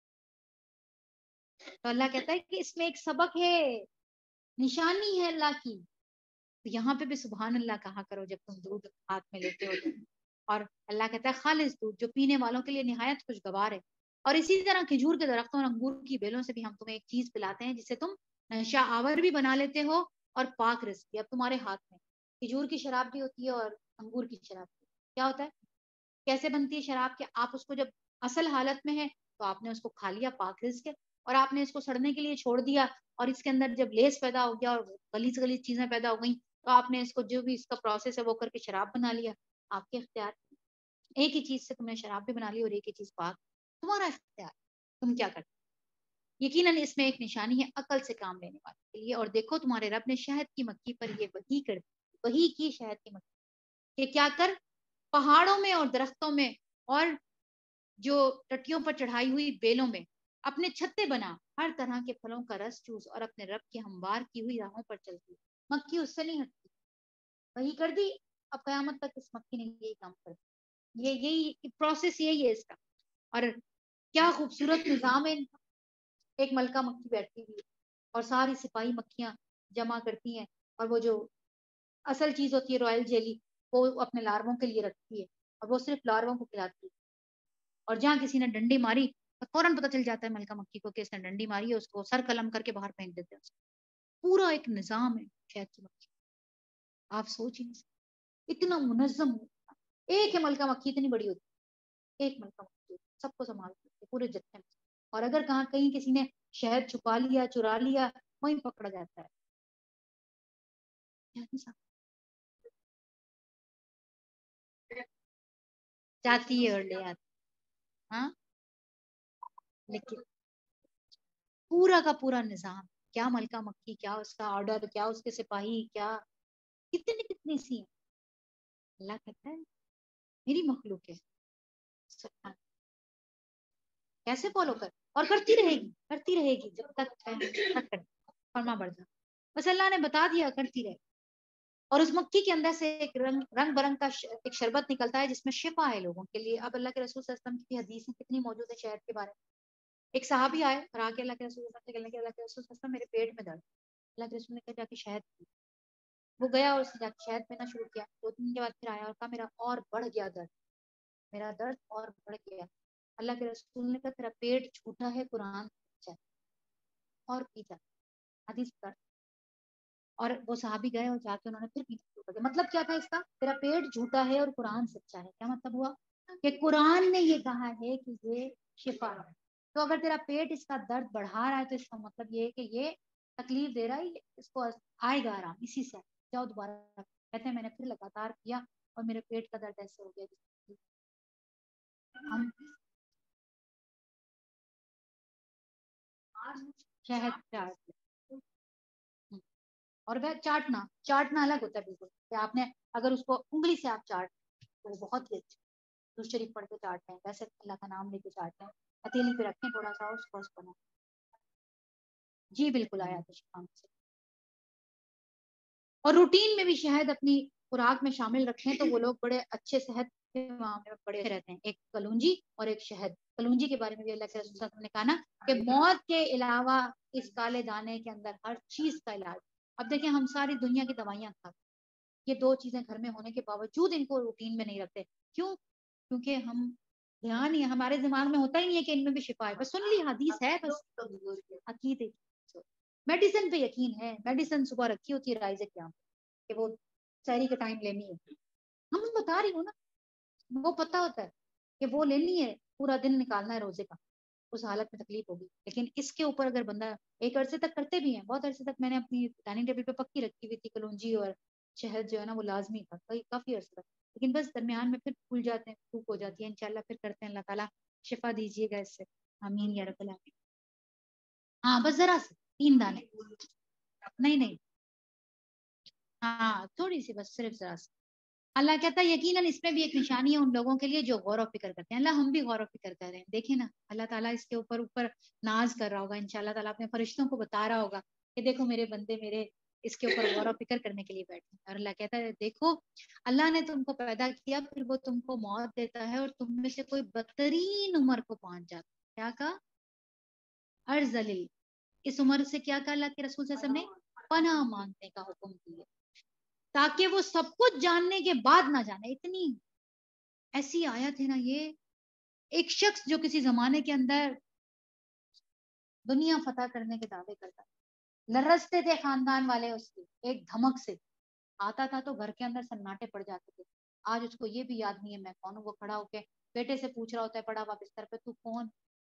Speaker 1: تو اللہ کہتا ہے کہ اس میں ایک سبق ہے، نشانی ہے اللہ کی. تو یہاں پہ بھی سبحان اللہ کہا کرو جب تم دودھ ہاتھ میں لیتے ہو. اور اللہ کہتا ہے خالص دودھ جو پینے والوں کے لیے نہایت خوشگوار ہے. اور اسی طرح کھجور کے درختوں اور انگور کی بیلوں سے بھی ہم تمہیں ایک چیز پلاتے ہیں جسے تم نشہ آور بھی بنا لیتے ہو اور پاک رزق بھی. اب تمہارے ہاتھ میں کھجور کی شراب بھی ہوتی ہے اور انگور کی شراب بھی. کیا ہوتا ہے، کیسے بنتی ہے شراب؟ کہ آپ اس کو جب اصل حالت میں ہے تو آپ نے اس کو کھا لیا پاک رزق کے، اور آپ نے اس کو سڑنے کے لیے چھوڑ دیا اور اس کے اندر جب لیس پیدا ہو گیا اور گلیز گلیز چیزیں پیدا ہو گئیں تو آپ نے اس کو جو بھی اس کا پروسیس ہے وہ کر کے شراب بنا لیا. آپ کے اختیار، ایک ہی چیز سے تم نے شراب بھی بنا لی اور ایک ہی چیز پاک، تمہارا اختیار، تم کیا کرتے. یقیناً اس میں ایک نشانی ہے عقل سے کام لینے والے کے لیے. اور دیکھو تمہارے رب نے شہد کی مکھی پر یہ وحی کر دی، وحی کی شہد کی مکھی کہ کیا کر پہاڑوں میں اور درختوں میں اور جو ٹٹیوں پر چڑھائی ہوئی بیلوں میں اپنے چھتے بنا، ہر طرح کے پھلوں کا رس چوس اور اپنے رب کی ہموار کی ہوئی راہوں پر چلتی. مکھی اس سے نہیں ہٹتی، وہی کر دی. اب قیامت تک اس مکھی نے یہی کام کر دی. یہ یہی پروسیس یہی ہے اس کا. اور کیا خوبصورت نظام ہے. ایک ملکہ مکھی بیٹھتی ہوئی اور ساری سپاہی مکھیاں جمع کرتی ہیں اور وہ جو اصل چیز ہوتی ہے رائل جیلی وہ اپنے لاروں کے لیے رکھتی ہے اور وہ صرف لاروں کو کھلاتی ہے. اور جہاں کسی نے ڈنڈی ماری تو فوراً پتہ چل جاتا ہے ملکہ مکھی کو کہ اس نے ڈنڈی ماری ہے، اس کو سر قلم کر کے باہر پھینک دیتے ہیں. پورا ایک نظام ہے شہد کی مکھی. آپ سوچیں اتنا منظم ہوتا. ایک ہے ملکہ مکھی اتنی بڑی ہوتی ہے، ایک ملکہ مکھی سب کو سنبھالتی ہے پورے جتھے میں. اور اگر کہاں کہیں کسی نے شہد چھپا لیا چرا لیا وہیں پکڑا جاتا ہے. جاتی ہے اور لے آتی. ہاں لیکن پورا کا پورا نظام، کیا ملکہ مکھی، کیا اس کا آرڈر، کیا اس کے سپاہی، کیا کتنی کتنی سی ہیں. اللہ کہتا ہے میری مخلوق ہے، کیسے فالو کر اور کرتی رہے گی کرتی رہے گی جب تک فرما بردار. بس اللہ نے بتا دیا کرتی رہے. اور اس مکھی کے اندر سے ایک رنگ رنگ برنگ کا ش... ایک شربت نکلتا ہے جس میں شفا ہے لوگوں کے لیے. اب اللہ کے رسول صلی اللہ علیہ وسلم کی حدیثیں کتنی موجود ہے شہد کے بارے میں. ایک صحابی آئے اور آ کے اللہ کے رسول صلی اللہ علیہ وسلم سے اللہ کے رسول صلی اللہ علیہ وسلم میرے پیٹ میں درد. اللہ کے رسول نے کہا جا کے شہد پی. وہ گیا اور اس نے جا کے شہد پینا شروع کیا. دو دن کے بعد پھر آیا اور کہا میرا اور بڑھ گیا درد، میرا درد اور بڑھ گیا. اللہ کے رسول نے کہا تیرا پیٹ جھوٹا ہے، قرآن سچا ہے، اور پیتا حدیث پر. اور وہ صحابی گئے اور جا کے انہوں نے پھر پینا شروع کر دیا. مطلب کیا تھا اس کا؟ تیرا پیٹ جھوٹا ہے اور قرآن سچا ہے. کیا مطلب ہوا؟ کہ قرآن نے یہ کہا ہے کہ یہ شفا ہے. تو اگر تیرا پیٹ اس کا درد بڑھا رہا ہے تو اس کا مطلب یہ ہے کہ یہ تکلیف دے رہا ہے، اس کو آئے گا آرام اسی سے. جاؤ دوبارہ. کہتے ہیں میں نے پھر لگاتار کیا اور میرے پیٹ کا درد ایسے ہو گیا. ہم شہد چاٹ اور وہ چاٹنا چاٹنا الگ ہوتا ہے بالکل. کہ آپ نے اگر اس کو انگلی سے آپ چاٹ تو وہ بہت ہی اچھا. درود شریف پڑھ کے چاٹتے ہیں، ویسے اللہ کا نام لے کے چاٹتے ہیں، ہتھیلی پہ رکھیں تھوڑا سا اس کو اس کو. جی بالکل آیا تھا شام سے. اور روٹین میں بھی شہد اپنی خوراک میں شامل رکھیں تو وہ لوگ بڑے اچھے صحت کے معاملے میں بڑے رہتے ہیں. ایک کلونجی اور ایک شہد. کلونجی کے بارے میں بھی اللہ کے رسول صلی اللہ علیہ وسلم نے کہا نا کہ موت کے علاوہ اس کالے دانے کے اندر ہر چیز کا علاج. اب دیکھیں ہم ساری دنیا کی دوائیاں کھاتے ہیں، یہ دو چیزیں گھر میں ہونے کے باوجود ان کو روٹین میں نہیں رکھتے. کیوں؟ کیونکہ ہم دھیان ہی ہمارے دماغ میں ہوتا ہی نہیں ہے کہ ان میں بھی شفا ہے، بس سن لی حدیث ہے، بس عقیدے میڈیسن پہ یقین ہے، میڈیسن صبح رکھی ہوتی ہے رائز قیام کہ وہ سحری کا ٹائم لینی ہے، ہم بتا رہی ہوں نا، وہ پتہ ہوتا ہے کہ وہ لینی ہے، پورا دن نکالنا ہے روزے کا، اس حالت میں تکلیف ہوگی، لیکن اس کے اوپر اگر بندہ ایک عرصے تک کرتے بھی ہیں، بہت عرصے تک میں نے اپنی ڈائننگ ٹیبل پہ پکی رکھی ہوئی تھی کلونجی اور شہد جو ہے نا وہ لازمی تھا کافی عرصے تک، لیکن بس درمیان میں پھر پھول جاتے ہیں، پھوک ہو جاتی ہے، انشاءاللہ پھر کرتے ہیں، اللہ تعالیٰ شفا دیجیے گا اس سے، آمین یا رب العالمین۔ ہاں بس ذرا سے تین دانے، نہیں نہیں ہاں تھوڑی سی بس، صرف ذرا سے۔ اللہ کہتا ہے یقیناً اس میں بھی ایک نشانی ہے ان لوگوں کے لیے جو غور و فکر کرتے ہیں، اللہ ہم بھی غور و فکر کر رہے ہیں، دیکھیں نا اللہ تعالیٰ اس کے اوپر اوپر ناز کر رہا ہوگا، انشاءاللہ تعالیٰ اپنے فرشتوں کو بتا رہا ہوگا کہ دیکھو میرے بندے میرے اس کے اوپر غور و فکر کرنے کے لیے بیٹھے، اور اللہ کہتا ہے دیکھو اللہ نے تم کو پیدا کیا، پھر وہ تم کو موت دیتا ہے اور تم میں سے کوئی بدترین عمر کو پہنچ جاتا ہے، کیا کہا ارذلیل، اس عمر سے کیا کہا اللہ کے رسول صلی اللہ علیہ وسلم نے پناہ مانگنے کا حکم دیا، تاکہ وہ سب کچھ جاننے کے بعد نہ جانے۔ اتنی ایسی آیت ہے نا یہ، ایک شخص جو کسی زمانے کے اندر دنیا فتح کرنے کے دعوے کرتا لرزتے تھے خاندان والے اس کی ایک دھمک سے، آتا تھا تو گھر کے اندر سناٹے پڑ جاتے تھے، آج اس کو یہ بھی یاد نہیں ہے میں کون ہوں، وہ کھڑا ہو کے بیٹے سے پوچھ رہا ہوتا ہے پڑا ہوا بستر پہ، تو کون،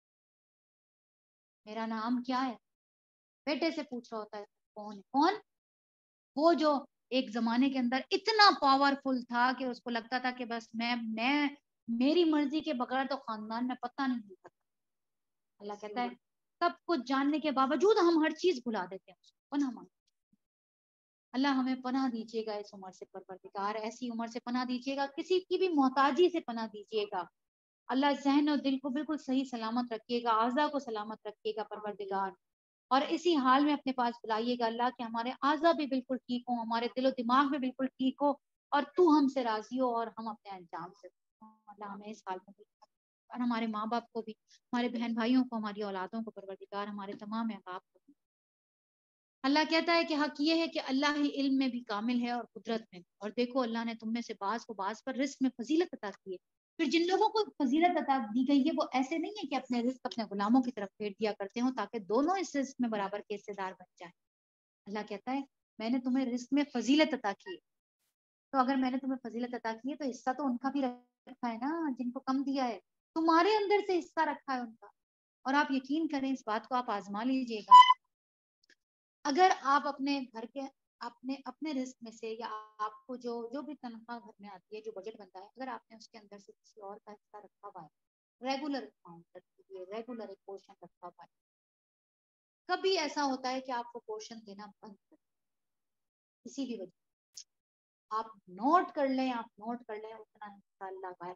Speaker 1: میرا نام کیا ہے، بیٹے سے پوچھ رہا ہوتا ہے کون ہے، کون وہ جو ایک زمانے کے اندر اتنا پاورفل تھا کہ اس کو لگتا تھا کہ بس میں میں میری مرضی کے بغیر تو خاندان میں پتہ نہیں ہو سکتا۔ اللہ کہتا ہے سب کچھ جاننے کے باوجود ہم ہر چیز بھلا دیتے ہیں، پناہ مانگ، اللہ ہمیں پناہ دیجیے گا اس عمر سے، پروردگار ایسی عمر سے پناہ دیجیے گا، کسی کی بھی محتاجی سے پناہ دیجیے گا، اللہ ذہن اور دل کو بالکل صحیح سلامت رکھیے گا، اعضاء کو سلامت رکھیے گا پروردگار، اور اسی حال میں اپنے پاس بلائیے گا اللہ کہ ہمارے اعضاء بھی بالکل ٹھیک ہوں، ہمارے دل و دماغ بھی بالکل ٹھیک ہو، اور تو ہم سے راضی ہو اور ہم اپنے انجام سے، اللہ ہمیں اس حال میں بھی، اور ہمارے ماں باپ کو بھی، ہمارے بہن بھائیوں کو، ہماری اولادوں کو پروردگار، ہمارے تمام احباب کو۔ اللہ کہتا ہے کہ حق یہ ہے کہ اللہ ہی علم میں بھی کامل ہے اور قدرت میں، اور دیکھو اللہ نے تم میں سے بعض کو بعض پر رزق میں فضیلت عطا کی ہے، پھر جن لوگوں کو فضیلت عطا دی گئی ہے وہ ایسے نہیں ہے کہ اپنے رزق اپنے غلاموں کی طرف پھیر دیا کرتے ہوں تاکہ دونوں اس رزق میں برابر کے حصے دار بن جائیں، اللہ کہتا ہے میں نے تمہیں رزق میں فضیلت عطا کی ہے، تو اگر میں نے تمہیں فضیلت عطا کی ہے تو حصہ تو ان کا بھی رکھا ہے نا جن کو کم دیا ہے، تمہارے اندر سے حصہ رکھا ہے ان کا، اور آپ یقین کریں اس بات کو آپ آزما لیجئے گا، اگر آپ اپنے گھر کے اپنے اپنے رزق میں سے یا آپ کو جو جو بھی تنخواہ گھر میں آتی ہے جو بجٹ بنتا ہے، اگر آپ نے اس کے اندر سے کسی اور کا حصہ رکھا ہوا ہے، ریگولر اماؤنٹ رکھیے، ریگولر ایک پورشن رکھا ہوا ہے، کبھی ایسا ہوتا ہے کہ آپ کو پورشن دینا بند کر کسی بھی وجہ، آپ نوٹ کر لیں، آپ نوٹ کر لیں اتنا حصہ اللہ کا ہے،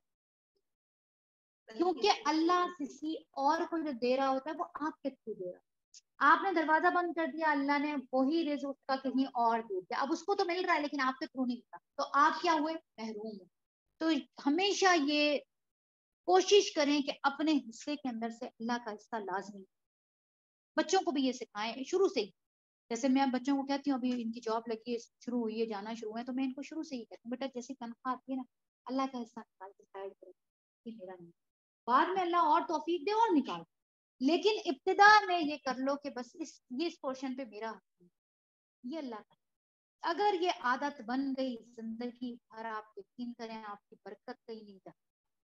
Speaker 1: کیونکہ اللہ کسی اور کو جو دے رہا ہوتا ہے وہ آپ کے تھرو دے رہا ہے، آپ نے دروازہ بند کر دیا، اللہ نے وہی رزق اس کا کہیں اور دے دیا، اب اس کو تو مل رہا ہے لیکن آپ کے تھرو نہیں ملتا، تو آپ کیا ہوئے محروم ہو، تو ہمیشہ یہ کوشش کریں کہ اپنے حصے کے اندر سے اللہ کا حصہ لازمی، بچوں کو بھی یہ سکھائیں شروع سے ہی، جیسے میں بچوں کو کہتی ہوں ابھی ان کی جاب لگی ہے شروع ہوئی ہے جانا شروع ہے تو میں ان کو شروع سے ہی کہتی ہوں بیٹا جیسی تنخواہ آتی ہے نا اللہ کا حصہ نکال کے سائڈ کرو، یہ میرا نہیں، بعد میں اللہ اور توفیق دے اور نکال، لیکن ابتدا میں یہ کر لو کہ بس اس یہ اس پورشن پہ میرا حق ہے، یہ اللہ کا، اگر یہ عادت بن گئی زندگی بھر آپ یقین کریں آپ کی برکت کہیں نہیں جاتی،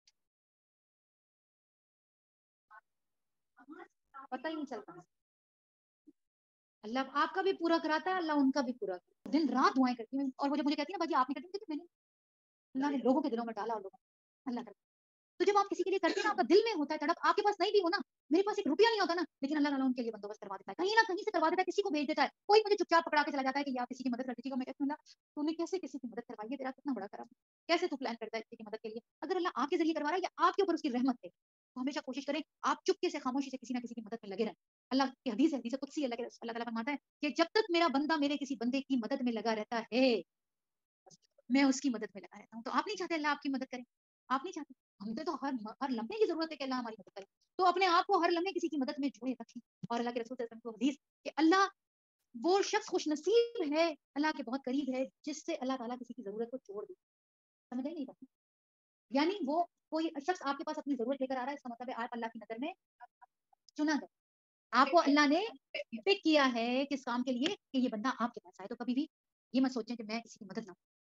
Speaker 1: پتہ ہی نہیں چلتا، اللہ آپ کا بھی پورا کراتا ہے، اللہ ان کا بھی پورا کرتا ہے، دن رات دعائیں کرتی ہیں، اور وہ جب مجھے کہتی ہے نا باجی آپ نہیں کرتی، میں نے اللہ نے لوگوں کے دلوں میں ڈالا، اور لوگوں اللہ کرتا، تو جب آپ کسی کے لیے کرتے ہیں نا آپ کا دل میں ہوتا ہے تڑپ، آپ کے پاس نہیں بھی ہو نا، میرے پاس ایک روپیہ نہیں ہوتا نا، لیکن اللہ تعالیٰ ان کے لیے بندوبست کروا دیتا ہے، کہیں نہ کہیں سے کروا دیتا ہے، کسی کو بھیج دیتا ہے، کوئی مجھے چپ چاپ پکڑا کے چلا جاتا ہے کہ آپ کسی کی مدد کر دیجیے گا، میں کہتی ہوں اللہ تو نے کیسے کسی کی مدد کروائی ہے، تیرا کتنا بڑا کرم، کیسے تو پلان کرتا ہے کسی کی مدد کے لیے، اگر اللہ آپ کے ذریعے کروا رہا ہے یا آپ کے اوپر اس کی رحمت ہے، تو ہمیشہ کوشش کریں آپ چپکے سے خاموشی سے کسی نہ کسی کی مدد میں لگے رہیں، اللہ کی حدیث ہے، حدیث قدسی، اللہ اللہ تعالیٰ فرماتا ہے کہ جب تک میرا بندہ میرے کسی بندے کی مدد میں لگا رہتا ہے میں اس کی مدد میں لگا رہتا ہوں، تو آپ نہیں چاہتے اللہ آپ کی مدد کریں، آپ نہیں چاہتے، ہم تو ہر ہر لمحے کی ضرورت ہے کہ اللہ ہماری مدد کرے، تو اپنے آپ کو ہر لمحے کسی کی مدد میں جوڑے رکھیں، اور اللہ کے رسول صلی اللہ علیہ وسلم کو حدیث کہ اللہ وہ شخص خوش نصیب ہے اللہ کے بہت قریب ہے جس سے اللہ تعالیٰ کسی کی ضرورت کو چھوڑ دے، سمجھ نہیں پاتے، یعنی وہ कोई शख्स आपके पास अपनी जरूरत लेकर आ रहा है, इसका मतलब है आप अल्लाह की नजर में चुना गया, आपको अल्लाह ने पिक किया है किस काम के लिए कि ये बंदा आपके पास आए। तो कभी भी ये मत सोचें कि मैं किसी की मदद ना,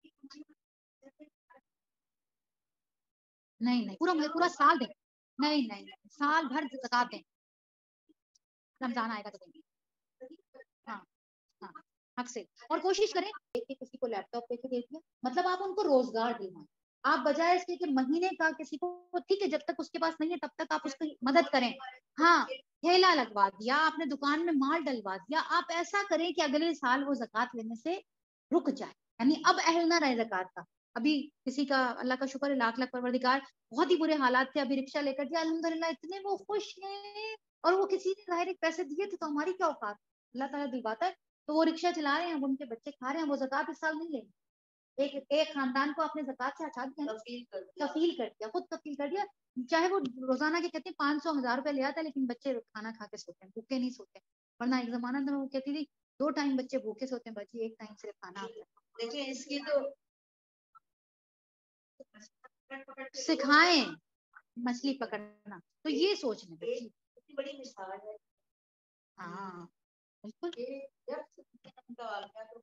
Speaker 1: नहीं नहीं, पूरा पूरा साल दें, नहीं नहीं, साल भर ज़कात दें, रमजान आएगा तो देंगे। हाँ हाँ, हक से। और कोशिश करें कि किसी को लैपटॉप लेके दे दिया, मतलब आप उनको रोजगार दिलाएं, आप बजाय इसके कि महीने का किसी को, ठीक है जब तक उसके पास नहीं है तब तक आप उसकी मदद करें। हाँ, ठेला लगवा दिया आपने, दुकान में माल डलवा दिया, आप ऐसा करें कि अगले साल वो ज़कात लेने से रुक जाए, यानी अब अहल ना रहे ज़कात का। अभी किसी का अल्लाह का शुक्र है, लाख लाख परवरदिगार, बहुत ही बुरे हालात थे, अभी रिक्शा लेकर दिया अल्हम्दुलिल्लाह, इतने वो खुश हैं, और वो किसी ने जाहिर पैसे दिए थे तो हमारी क्या औकात, अल्लाह ताला दिलवाता है, तो वो रिक्शा चला रहे हैं, वो उनके बच्चे खा रहे हैं, वो ज़कात इस साल नहीं लेंगे। एक एक खानदान को आपने ज़कात से हटा दिया,
Speaker 3: कफील कर दिया।
Speaker 1: कफील कर दिया, खुद कफील कर दिया, चाहे वो रोजाना के कहते हैं पाँच सौ हजार रुपए ले आता है, लेकिन बच्चे खाना खा के सोते हैं, भूखे नहीं सोते। वरना एक जमाना था वो कहती थी दो टाइम बच्चे भूखे सोते हैं, बच्चे एक टाइम सिर्फ खाना आता है।
Speaker 3: देखिए इसकी तो
Speaker 1: सिखाएं मछली पकड़ना, तो ये सोचने बच्ची,
Speaker 3: इतनी बड़ी मिसाल है।
Speaker 1: हाँ बिल्कुल।
Speaker 3: ये जब से उनका वाक़या तो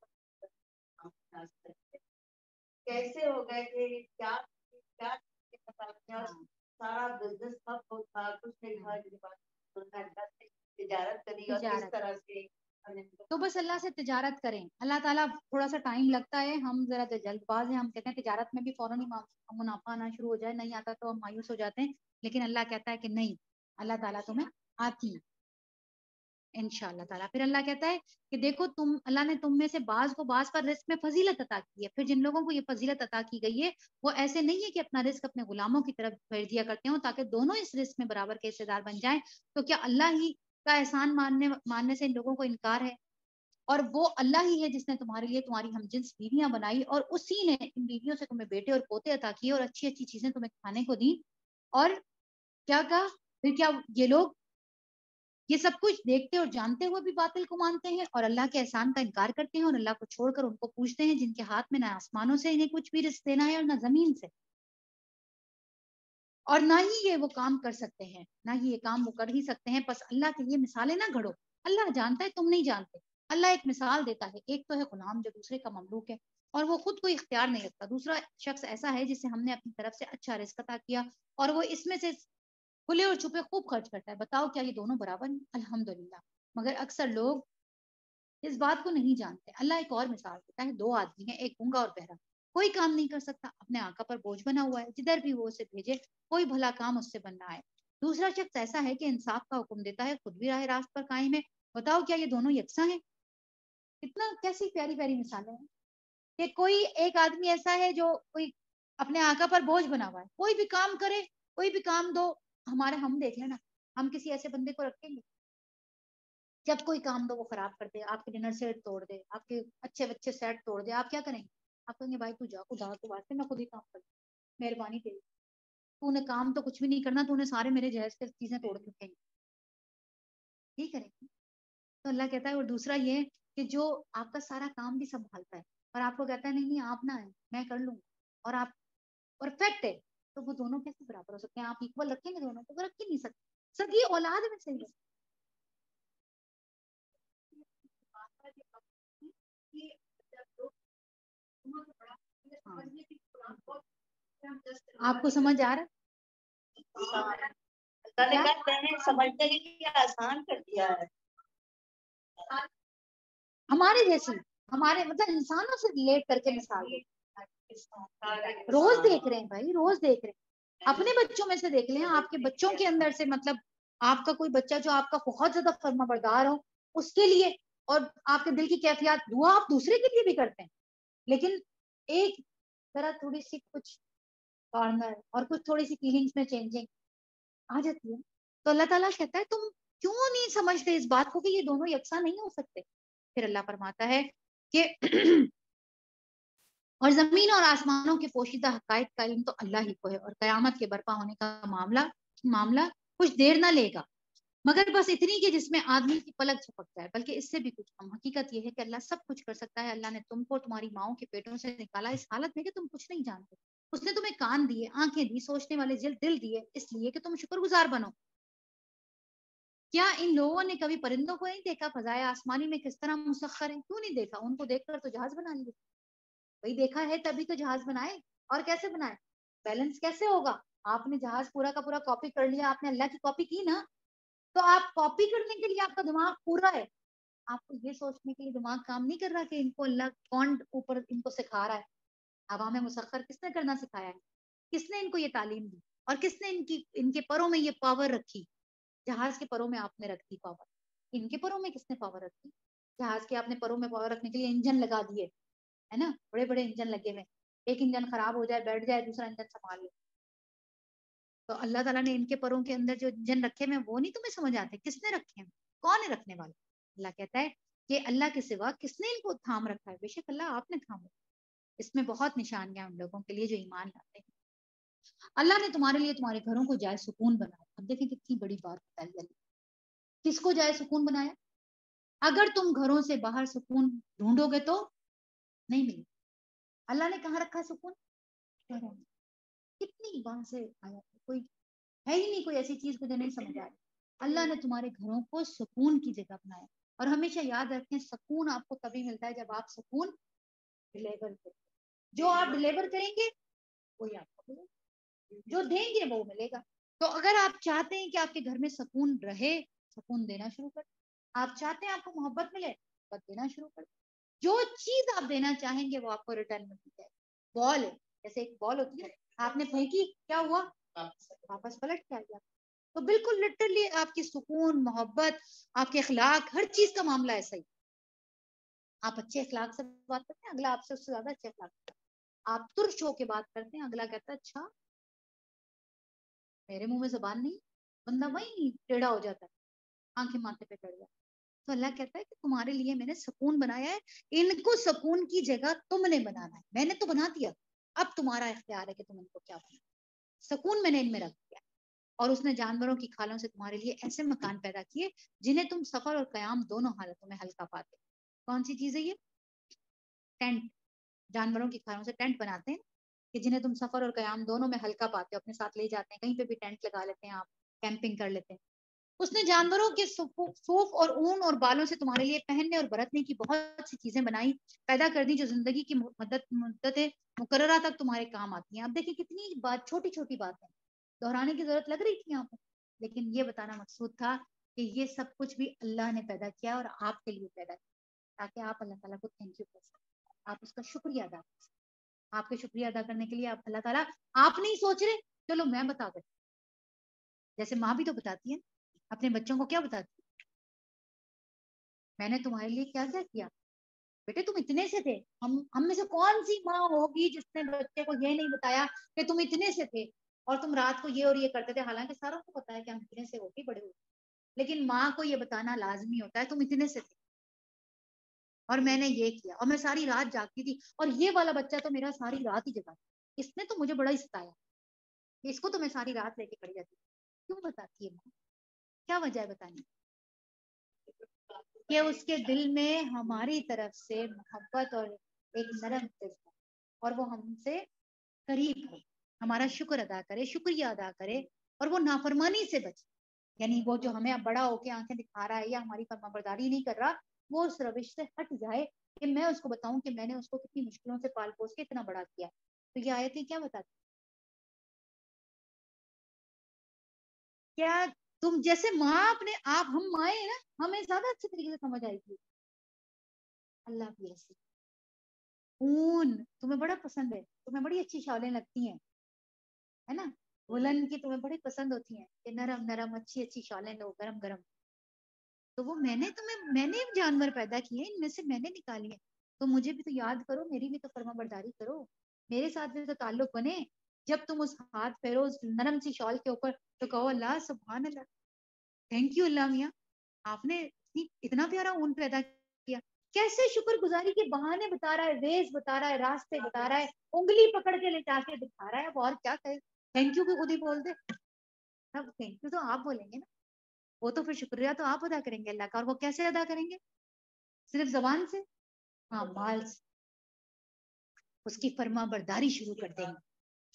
Speaker 3: कैसे हो गए थे, क्या क्या
Speaker 1: हाँ,
Speaker 3: सारा बिजनेस ठप हो था, कुछ नहीं था, जिनके पास तिजारत करी और किस
Speaker 1: तिजारत,
Speaker 3: तरह से।
Speaker 1: तो बस अल्लाह से तिजारत करें, अल्लाह ताला, थोड़ा सा टाइम लगता है, हम जरा जल्दबाज हैं, हम कहते हैं तिजारत में भी फौरन ही मुनाफा आना शुरू हो जाए, नहीं आता तो हम मायूस हो जाते हैं, लेकिन अल्लाह कहता है कि नहीं, अल्लाह ताला तुम्हें आती है इंशाअल्लाह ताला। फिर अल्लाह कहता है कि देखो तुम, अल्लाह ने तुम में से बाज को बाज पर रिस्क में फजीलत अता की है, फिर जिन लोगों को ये फजीलत अता की गई है वो ऐसे नहीं है कि अपना रिस्क अपने गुलामों की तरफ भेज दिया करते हो ताकि दोनों इस रिस्क में बराबर के हिस्सेदार बन जाएं। तो क्या अल्लाह ही का एहसान मानने मानने से इन लोगों को इनकार है? और वो अल्लाह ही है जिसने तुम्हारे लिए तुम्हारी हमजिन्स बीवियां बनाई, और उसी ने इन बीवियों से तुम्हें बेटे और पोते अता किए और अच्छी अच्छी चीजें तुम्हें खाने को दी। और क्या कहा फिर, क्या ये लोग ये सब कुछ देखते और जानते हुए भी बातिल को मानते हैं और अल्लाह के एहसान का इनकार करते हैं और अल्लाह को छोड़कर उनको पूछते हैं जिनके हाथ में ना आसमानों से इन्हें कुछ भी रिस्क देना है और ना जमीन से, और ना ही ये वो काम कर सकते हैं, ना ही ये काम वो कर ही सकते हैं। बस अल्लाह के लिए मिसालें ना घड़ो, अल्लाह जानता है तुम नहीं जानते। अल्लाह एक मिसाल देता है, एक तो है गुलाम जो दूसरे का ममलूक है और वो खुद को इख्तियार नहीं रखता, दूसरा शख्स ऐसा है जिसे हमने अपनी तरफ से अच्छा रिस्क अता किया और वो इसमें से खुले और छुपे खूब खर्च करता है। बताओ क्या ये दोनों बराबर हैं? अल्हम्दुलिल्लाह। मगर अक्सर लोग इस बात को नहीं जानते। अल्लाह एक और मिसाल देता है, दो आदमी हैं, एक गूंगा और बहरा, कोई काम नहीं कर सकता, अपने आका पर बोझ बना हुआ है, जिधर भी वो उसे भेजे कोई भला काम उससे बन रहा है। दूसरा शख्स ऐसा है कि इंसाफ का हुक्म देता है, खुद भी राह रास्त पर कायम है। बताओ क्या ये दोनों यकसा हैं? कितना, कैसी प्यारी प्यारी मिसालें हैं कि कोई एक आदमी ऐसा है जो कोई अपने आका पर बोझ बना हुआ है, कोई भी काम करे, कोई भी काम दो, हमारे हम देख लेना, हम किसी ऐसे बंदे को रखेंगे जब कोई काम दो वो खराब कर दे, आपके डिनर सेट तोड़ दे, आपके अच्छे अच्छे सेट तोड़ दे, आप क्या करेंगे? आप कहेंगे भाई तू जा, खुदा के वास्ते मैं खुद ही काम कर, मेहरबानी तेरी, तूने काम तो कुछ भी नहीं करना, तूने सारे मेरे जहेज के चीजें तोड़ के फेंकी, ठीक करेंगे? तो अल्लाह कहता है, और दूसरा ये है कि जो आपका सारा काम भी संभालता है और आपको कहता है नहीं नहीं आप ना है मैं कर लूंगा, और आप परफेक्ट है, तो वो दोनों कैसे बराबर हो सकते हैं? आप इक्वल रखेंगे दोनों को? रख ही नहीं सकते। सभी औलाद में सही है। हाँ। आपको समझ आ रहा है?
Speaker 3: अल्लाह ने कहते हैं समझने के लिए आसान कर दिया है।
Speaker 1: हमारे जैसी, हमारे मतलब इंसानों से रिलेट करके मिसाल दे, रोज देख रहे हैं भाई, रोज देख रहे हैं, अपने बच्चों में से देख लें, आपके बच्चों के अंदर से, मतलब आपका कोई बच्चा जो आपका बहुत ज्यादा फर्माबरदार हो उसके लिए, और आपके दिल की कैफियत दुआ आप दूसरे के लिए भी करते हैं, लेकिन एक तरह थोड़ी सी कुछ कॉर्नर और कुछ थोड़ी सी फीलिंग्स में चेंजिंग आ जाती है। तो अल्लाह ताला कहता है तुम क्यों नहीं समझते इस बात को कि ये दोनों यकसा नहीं हो सकते? फिर अल्लाह फरमाता है कि और जमीन और आसमानों के पोशीदा हकायक का इल्म तो अल्लाह ही को है, और कयामत के बर्पा होने का मामला मामला कुछ देर ना लेगा मगर बस इतनी कि जिसमें आदमी की पलक झपक जाए, बल्कि इससे भी कुछ कम। हकीकत यह है कि अल्लाह सब कुछ कर सकता है। अल्लाह ने तुमको तुम्हारी माओ के पेटों से निकाला इस हालत में कि तुम कुछ नहीं जानते, اس نے تمہیں کان دیے، آنکھیں دی، سوچنے والے دل دیے، اس لیے کہ تم شکر گزار بنو۔ کیا ان لوگوں نے کبھی پرندوں کو نہیں دیکھا فضائے آسمانی میں کس طرح مسخر ہیں؟ کیوں نہیں دیکھا؟ ان کو دیکھ کر تو جہاز بنا لیے۔ وہی دیکھا ہے تبھی تو جہاز بنائے، اور کیسے بنائے؟ بیلنس کیسے ہوگا؟ آپ نے جہاز پورا کا پورا کاپی کر لیا، آپ نے اللہ کی کاپی کی نا، تو آپ کاپی کرنے کے لیے آپ کا دماغ پورا ہے، آپ کو یہ سوچنے کے لیے دماغ کام نہیں کر رہا کہ ان کو اللہ کون اوپر ان کو سکھا رہا ہے۔ عوام مسخر کس نے کرنا سکھایا ہے؟ کس نے ان کو یہ تعلیم دی؟ اور کس نے ان کی ان کے پروں میں یہ پاور رکھی؟ جہاز کے پروں میں آپ نے رکھی پاور، ان کے پروں میں کس نے پاور رکھی؟ جہاز کے آپ نے پروں میں پاور رکھنے کے لیے انجن لگا دیے، ہے نا، بڑے بڑے انجن لگے ہوئے، ایک انجن خراب ہو جائے بیٹھ جائے دوسرا انجن سنبھال لے۔ تو اللہ تعالیٰ نے ان کے پروں کے اندر جو انجن رکھے ہوئے وہ نہیں تمہیں سمجھ آتے کس نے رکھے ہیں؟ کون ہے رکھنے والا؟ اللہ کہتا ہے کہ اللہ کے سوا کس نے ان کو تھام رکھا ہے؟ بے شک اللہ آپ نے تھام رکھا۔ اس میں بہت نشانیاں ان لوگوں کے لیے جو ایمان لاتے ہیں۔ اللہ نے تمہارے لیے تمہارے گھروں کو جائے سکون بنایا۔ اب دیکھیں کتنی بڑی بات بتائی اللہ، کس کو جائے سکون بنایا؟ اگر تم گھروں سے باہر سکون ڈھونڈو گے تو نہیں ملے۔ اللہ نے کہاں رکھا سکون؟ کتنی بات سے آیا، کوئی ہے ہی نہیں کوئی ایسی چیز مجھے نہیں سمجھ آ رہی۔ اللہ نے تمہارے گھروں کو سکون کی جگہ بنایا، اور ہمیشہ یاد رکھیں سکون آپ کو تبھی ملتا ہے جب آپ سکون ڈلیور کریں۔ جو آپ ڈلیور کریں گے وہی آپ کو ملے گا، جو دیں گے وہ ملے گا۔ تو اگر آپ چاہتے ہیں کہ آپ کے گھر میں سکون رہے، سکون دینا شروع کر۔ آپ چاہتے ہیں آپ کو محبت ملے، محبت دینا شروع کر۔ جو چیز آپ دینا چاہیں گے وہ آپ کو ریٹرن میں ملے گا۔ بال ہے، جیسے ایک بال ہوتی ہے، آپ نے پھینکی کیا ہوا؟ واپس پلٹ کے آ گیا۔ تو بالکل لٹرلی آپ کی سکون، محبت، آپ کے اخلاق، ہر چیز کا معاملہ ایسا ہی۔ آپ اچھے اخلاق سے بات کرتے ہیں، اگلا آپ سے اس سے زیادہ اچھے اخلاق کرتا ہے۔ آپ ترش ہو کے بات کرتے ہیں، اگلا کہتا ہے اچھا میرے منہ میں زبان نہیں، بندہ وہی ٹیڑھا ہو جاتا ہے، آنکھیں ماتھے پہ چڑھ جاتی۔ تو اللہ کہتا ہے کہ تمہارے لیے میں نے سکون بنایا ہے، ان کو سکون کی جگہ تم نے بنانا ہے، میں نے تو بنا دیا، اب تمہارا اختیار ہے کہ تم ان کو کیا بنا۔ سکون میں نے ان میں رکھ دیا، اور اس نے جانوروں کی کھالوں سے تمہارے لیے ایسے مکان پیدا کیے جنہیں تم سفر اور قیام دونوں حالتوں میں ہلکا پاتے۔ کون سی چیز ہے یہ؟ ٹینٹ۔ جانوروں کی کھالوں سے ٹینٹ بناتے ہیں کہ جنہیں تم سفر اور قیام دونوں میں ہلکا پاتے ہو، اپنے ساتھ لے جاتے ہیں، کہیں پہ بھی ٹینٹ لگا لیتے ہیں، آپ کیمپنگ کر لیتے ہیں۔ اس نے جانوروں کے صوف اور اون اور بالوں سے تمہارے لیے پہننے اور برتنے کی بہت سی چیزیں بنائی، پیدا کر دی جو زندگی کی مدت مدت مقررہ تک تمہارے کام آتی ہیں۔ اب دیکھیں کتنی بات، چھوٹی چھوٹی بات ہے، دہرانے کی ضرورت لگ رہی تھی یہاں پر، لیکن یہ بتانا مقصود تھا کہ یہ سب کچھ بھی اللہ نے پیدا کیا اور آپ کے لیے پیدا کیا، تاکہ آپ اللہ تعالیٰ کو تھینک یو کر سکیں، آپ اس کا شکریہ ادا کر سکیں۔ آپ کے شکریہ ادا کرنے کے لیے آپ اللہ تعالیٰ آپ نہیں سوچ رہے چلو میں بتا دوں، جیسے ماں بھی تو بتاتی ہے اپنے بچوں کو، کیا بتاتی ہے؟ میں نے تمہارے لیے کیا کیا کیا بیٹے، تم اتنے سے تھے۔ ہم ہم میں سے کون سی ماں ہوگی جس نے بچے کو یہ نہیں بتایا کہ تم اتنے سے تھے اور تم رات کو یہ اور یہ کرتے تھے، حالانکہ ساروں کو پتا ہے کہ ہم اتنے سے ہوگی بڑے ہوگی، لیکن ماں کو یہ بتانا لازمی ہوتا ہے تم اتنے سے تھے اور میں نے یہ کیا، اور میں ساری رات جاگتی تھی، اور یہ والا بچہ تو میرا ساری رات ہی جگا، اس نے تو مجھے بڑا ہی ستایا، اس کو تو میں ساری رات لے کے کھڑی جاتی۔ کیوں بتاتی ہے ماں؟ کیا وجہ ہے بتانے؟ کہ اس کے دل میں ہماری طرف سے محبت اور ایک نرم جذبہ، اور وہ ہم سے قریب ہو، ہمارا شکر ادا کرے، شکریہ ادا کرے، اور وہ نافرمانی سے بچے، یعنی وہ جو ہمیں اب بڑا ہو کے آنکھیں دکھا رہا ہے یا ہماری فرما برداری نہیں کر رہا، وہ اس روش سے ہٹ جائے کہ میں اس کو بتاؤں کہ میں نے اس کو کتنی مشکلوں سے پال پوس کے اتنا بڑا کیا۔ تو یہ آیتیں کیا بتاتی؟ کیا تم جیسے ماں اپنے آپ، ہم مائیں ہیں نا، ہمیں زیادہ اچھے طریقے سے سمجھ آئی تھی، اللہ بھی ایسی۔ اون تمہیں بڑا پسند ہے، تمہیں بڑی اچھی شالیں لگتی ہیں، ہے نا، وولن کی تمہیں بڑی پسند ہوتی ہیں کہ نرم نرم اچھی اچھی شالیں لو گرم گرم، تو وہ میں نے تمہیں، میں نے جانور پیدا کیے، ان میں سے میں نے نکالی ہے، تو مجھے بھی تو یاد کرو، میری بھی تو فرما برداری کرو، میرے ساتھ بھی تو تعلق بنے۔ جب تم اس ہاتھ پھیرو اس نرم سی شال کے اوپر تو کہو اللہ سبحان اللہ، تھینک یو اللہ میاں، آپ نے اتنا پیارا اون پیدا کیا۔ کیسے شکر گزاری کے بہانے بتا رہا ہے، ویز بتا رہا ہے، راستے بتا رہا ہے، انگلی پکڑ کے لے جا کے دکھا رہا ہے، اب اور کیا کہے؟ تھینک یو کو خود ہی بول دے، اب تھینک یو تو آپ بولیں گے نا، وہ تو پھر شکریہ تو آپ ادا کریں گے اللہ کا، اور وہ کیسے ادا کریں گے؟ صرف زبان سے؟ ہاں، مال سے، اس کی فرما برداری شروع کر دیں گے،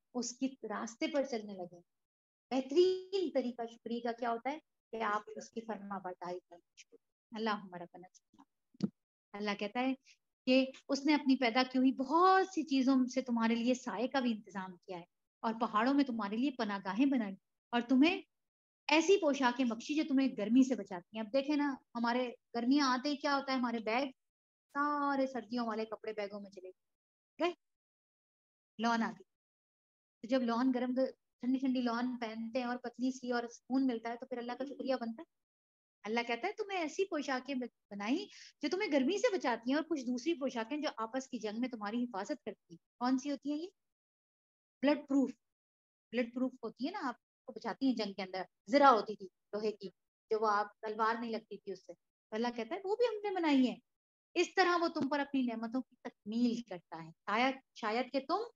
Speaker 1: اس کی راستے پر چلنے لگے. بہترین طریقہ شکریہ کا کیا ہوتا ہے کہ آپ اس کی فرما برداری کریں. اللہم ربنا. اللہ کہتا ہے کہ اس نے اپنی پیدا کی ہوئی بہت سی چیزوں سے تمہارے لیے سائے کا بھی انتظام کیا ہے اور پہاڑوں میں تمہارے لیے پناہ گاہیں بنائی اور تمہیں ایسی پوشاکیں بخشی جو تمہیں گرمی سے بچاتی ہیں. اب دیکھیں نا ہمارے گرمیاں آتے ہی کیا ہوتا ہے ہمارے بیگ سارے سردیوں والے کپڑے بیگوں میں چلے گئے. لون آ گئی. جب لون گرم ٹھنڈی ٹھنڈی لون پہنتے ہیں اور پتلی سی اور سکون ملتا ہے تو پھر اللہ کا شکریہ بنتا ہے. اللہ کہتا ہے تمہیں ایسی پوشاکیں بنائی جو تمہیں گرمی سے بچاتی ہیں اور کچھ دوسری پوشاکیں جو آپس کی جنگ میں تمہاری حفاظت کرتی ہیں. کون سی ہوتی ہیں یہ؟ Blood proof. بلڈ پروف ہوتی ہے نا, آپ کو بچاتی ہیں جنگ کے اندر. زرہ ہوتی تھی لوہے کی جو وہ آپ تلوار نہیں لگتی تھی اس سے. اللہ کہتا ہے وہ بھی ہم نے بنائی ہے. اس طرح وہ تم پر اپنی نعمتوں کی تکمیل کرتا ہے. شاید شاید کہ تم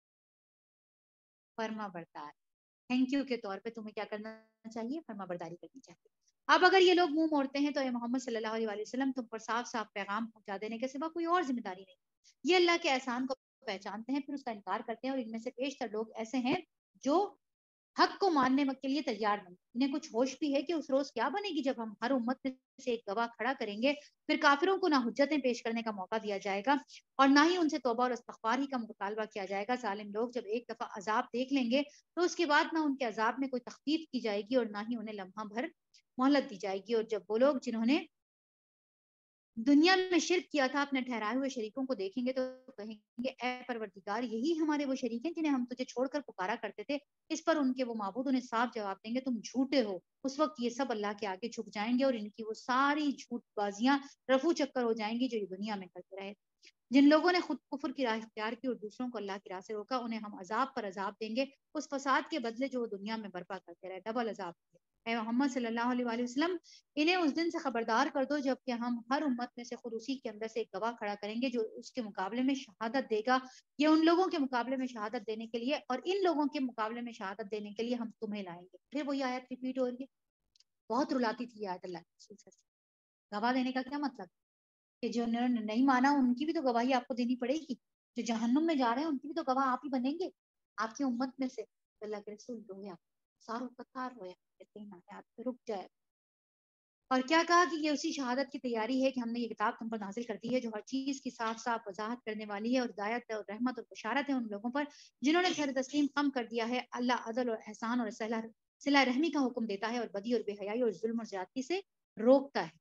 Speaker 1: فرما بردار. تھینک یو کے طور پہ تمہیں کیا کرنا چاہیے؟ فرما برداری کرنی چاہیے. اب اگر یہ لوگ منہ موڑتے ہیں تو اے محمد صلی اللہ علیہ وسلم تم پر صاف صاف پیغام پہنچا دینے کے سوا کوئی اور ذمہ داری نہیں. یہ اللہ کے احسان کو پہچانتے ہیں پھر اس کا انکار کرتے ہیں اور ان میں سے بیشتر لوگ ایسے ہیں جو حق کو ماننے کے لیے تیار نہیں. انہیں کچھ ہوش بھی ہے کہ اس روز کیا بنے گی جب ہم ہر امت میں سے ایک گواہ کھڑا کریں گے. پھر کافروں کو نہ حجتیں پیش کرنے کا موقع دیا جائے گا اور نہ ہی ان سے توبہ اور استغفار ہی کا مطالبہ کیا جائے گا. ظالم لوگ جب ایک دفعہ عذاب دیکھ لیں گے تو اس کے بعد نہ ان کے عذاب میں کوئی تخفیف کی جائے گی اور نہ ہی انہیں لمحہ بھر مہلت دی جائے گی. اور جب وہ لوگ جنہوں نے دنیا میں شرک کیا تھا اپنے ٹھہرائے ہوئے شریکوں کو دیکھیں گے تو کہیں گے اے پروردگار یہی ہمارے وہ شریک ہیں جنہیں ہم تجھے چھوڑ کر پکارا کرتے تھے. اس پر ان کے وہ معبود انہیں صاف جواب دیں گے تم جھوٹے ہو. اس وقت یہ سب اللہ کے آگے جھک جائیں گے اور ان کی وہ ساری جھوٹ بازیاں رفو چکر ہو جائیں گی جو یہ دنیا میں کرتے رہے. جن لوگوں نے خود کفر کی راہ اختیار کی اور دوسروں کو اللہ کی راہ سے روکا انہیں ہم عذاب پر عذاب دیں گے اس فساد کے بدلے جو وہ دنیا میں برپا کرتے رہے. ڈبل عذاب دیں گے. اے محمد صلی اللہ علیہ وآلہ وسلم انہیں اس دن سے خبردار کر دو جب کہ ہم ہر امت میں سے خود اسی کے اندر سے ایک گواہ کھڑا کریں گے جو اس کے مقابلے میں شہادت دے گا. یہ ان لوگوں کے مقابلے میں شہادت دینے کے لیے اور ان لوگوں کے مقابلے میں شہادت دینے کے لیے ہم تمہیں لائیں گے. پھر وہی آیت ریپیٹ ہو رہی ہے. بہت رلاتی تھی یہ آیت اللہ کے رسول سے. گواہ دینے کا کیا مطلب کہ جو انہوں نے نہیں مانا ان کی بھی تو گواہی آپ کو دینی پڑے گی. جو جہنم میں جا رہے ہیں ان کی بھی تو گواہ آپ ہی بنیں گے آپ کی امت میں سے. اللہ کے رسول رویا ساروں پتھار رویا تین آیات پہ رک جائے اور کیا کہا کہ یہ اسی شہادت کی تیاری ہے کہ ہم نے یہ کتاب تم پر نازل کر دی ہے جو ہر چیز کی صاف صاف وضاحت کرنے والی ہے اور ہدایت اور رحمت اور بشارت ہے ان لوگوں پر جنہوں نے خیر تسلیم کم کر دیا ہے. اللہ عدل اور احسان اور صلہ رحمی کا حکم دیتا ہے اور بدی اور بے حیائی اور ظلم اور زیادتی سے روکتا ہے.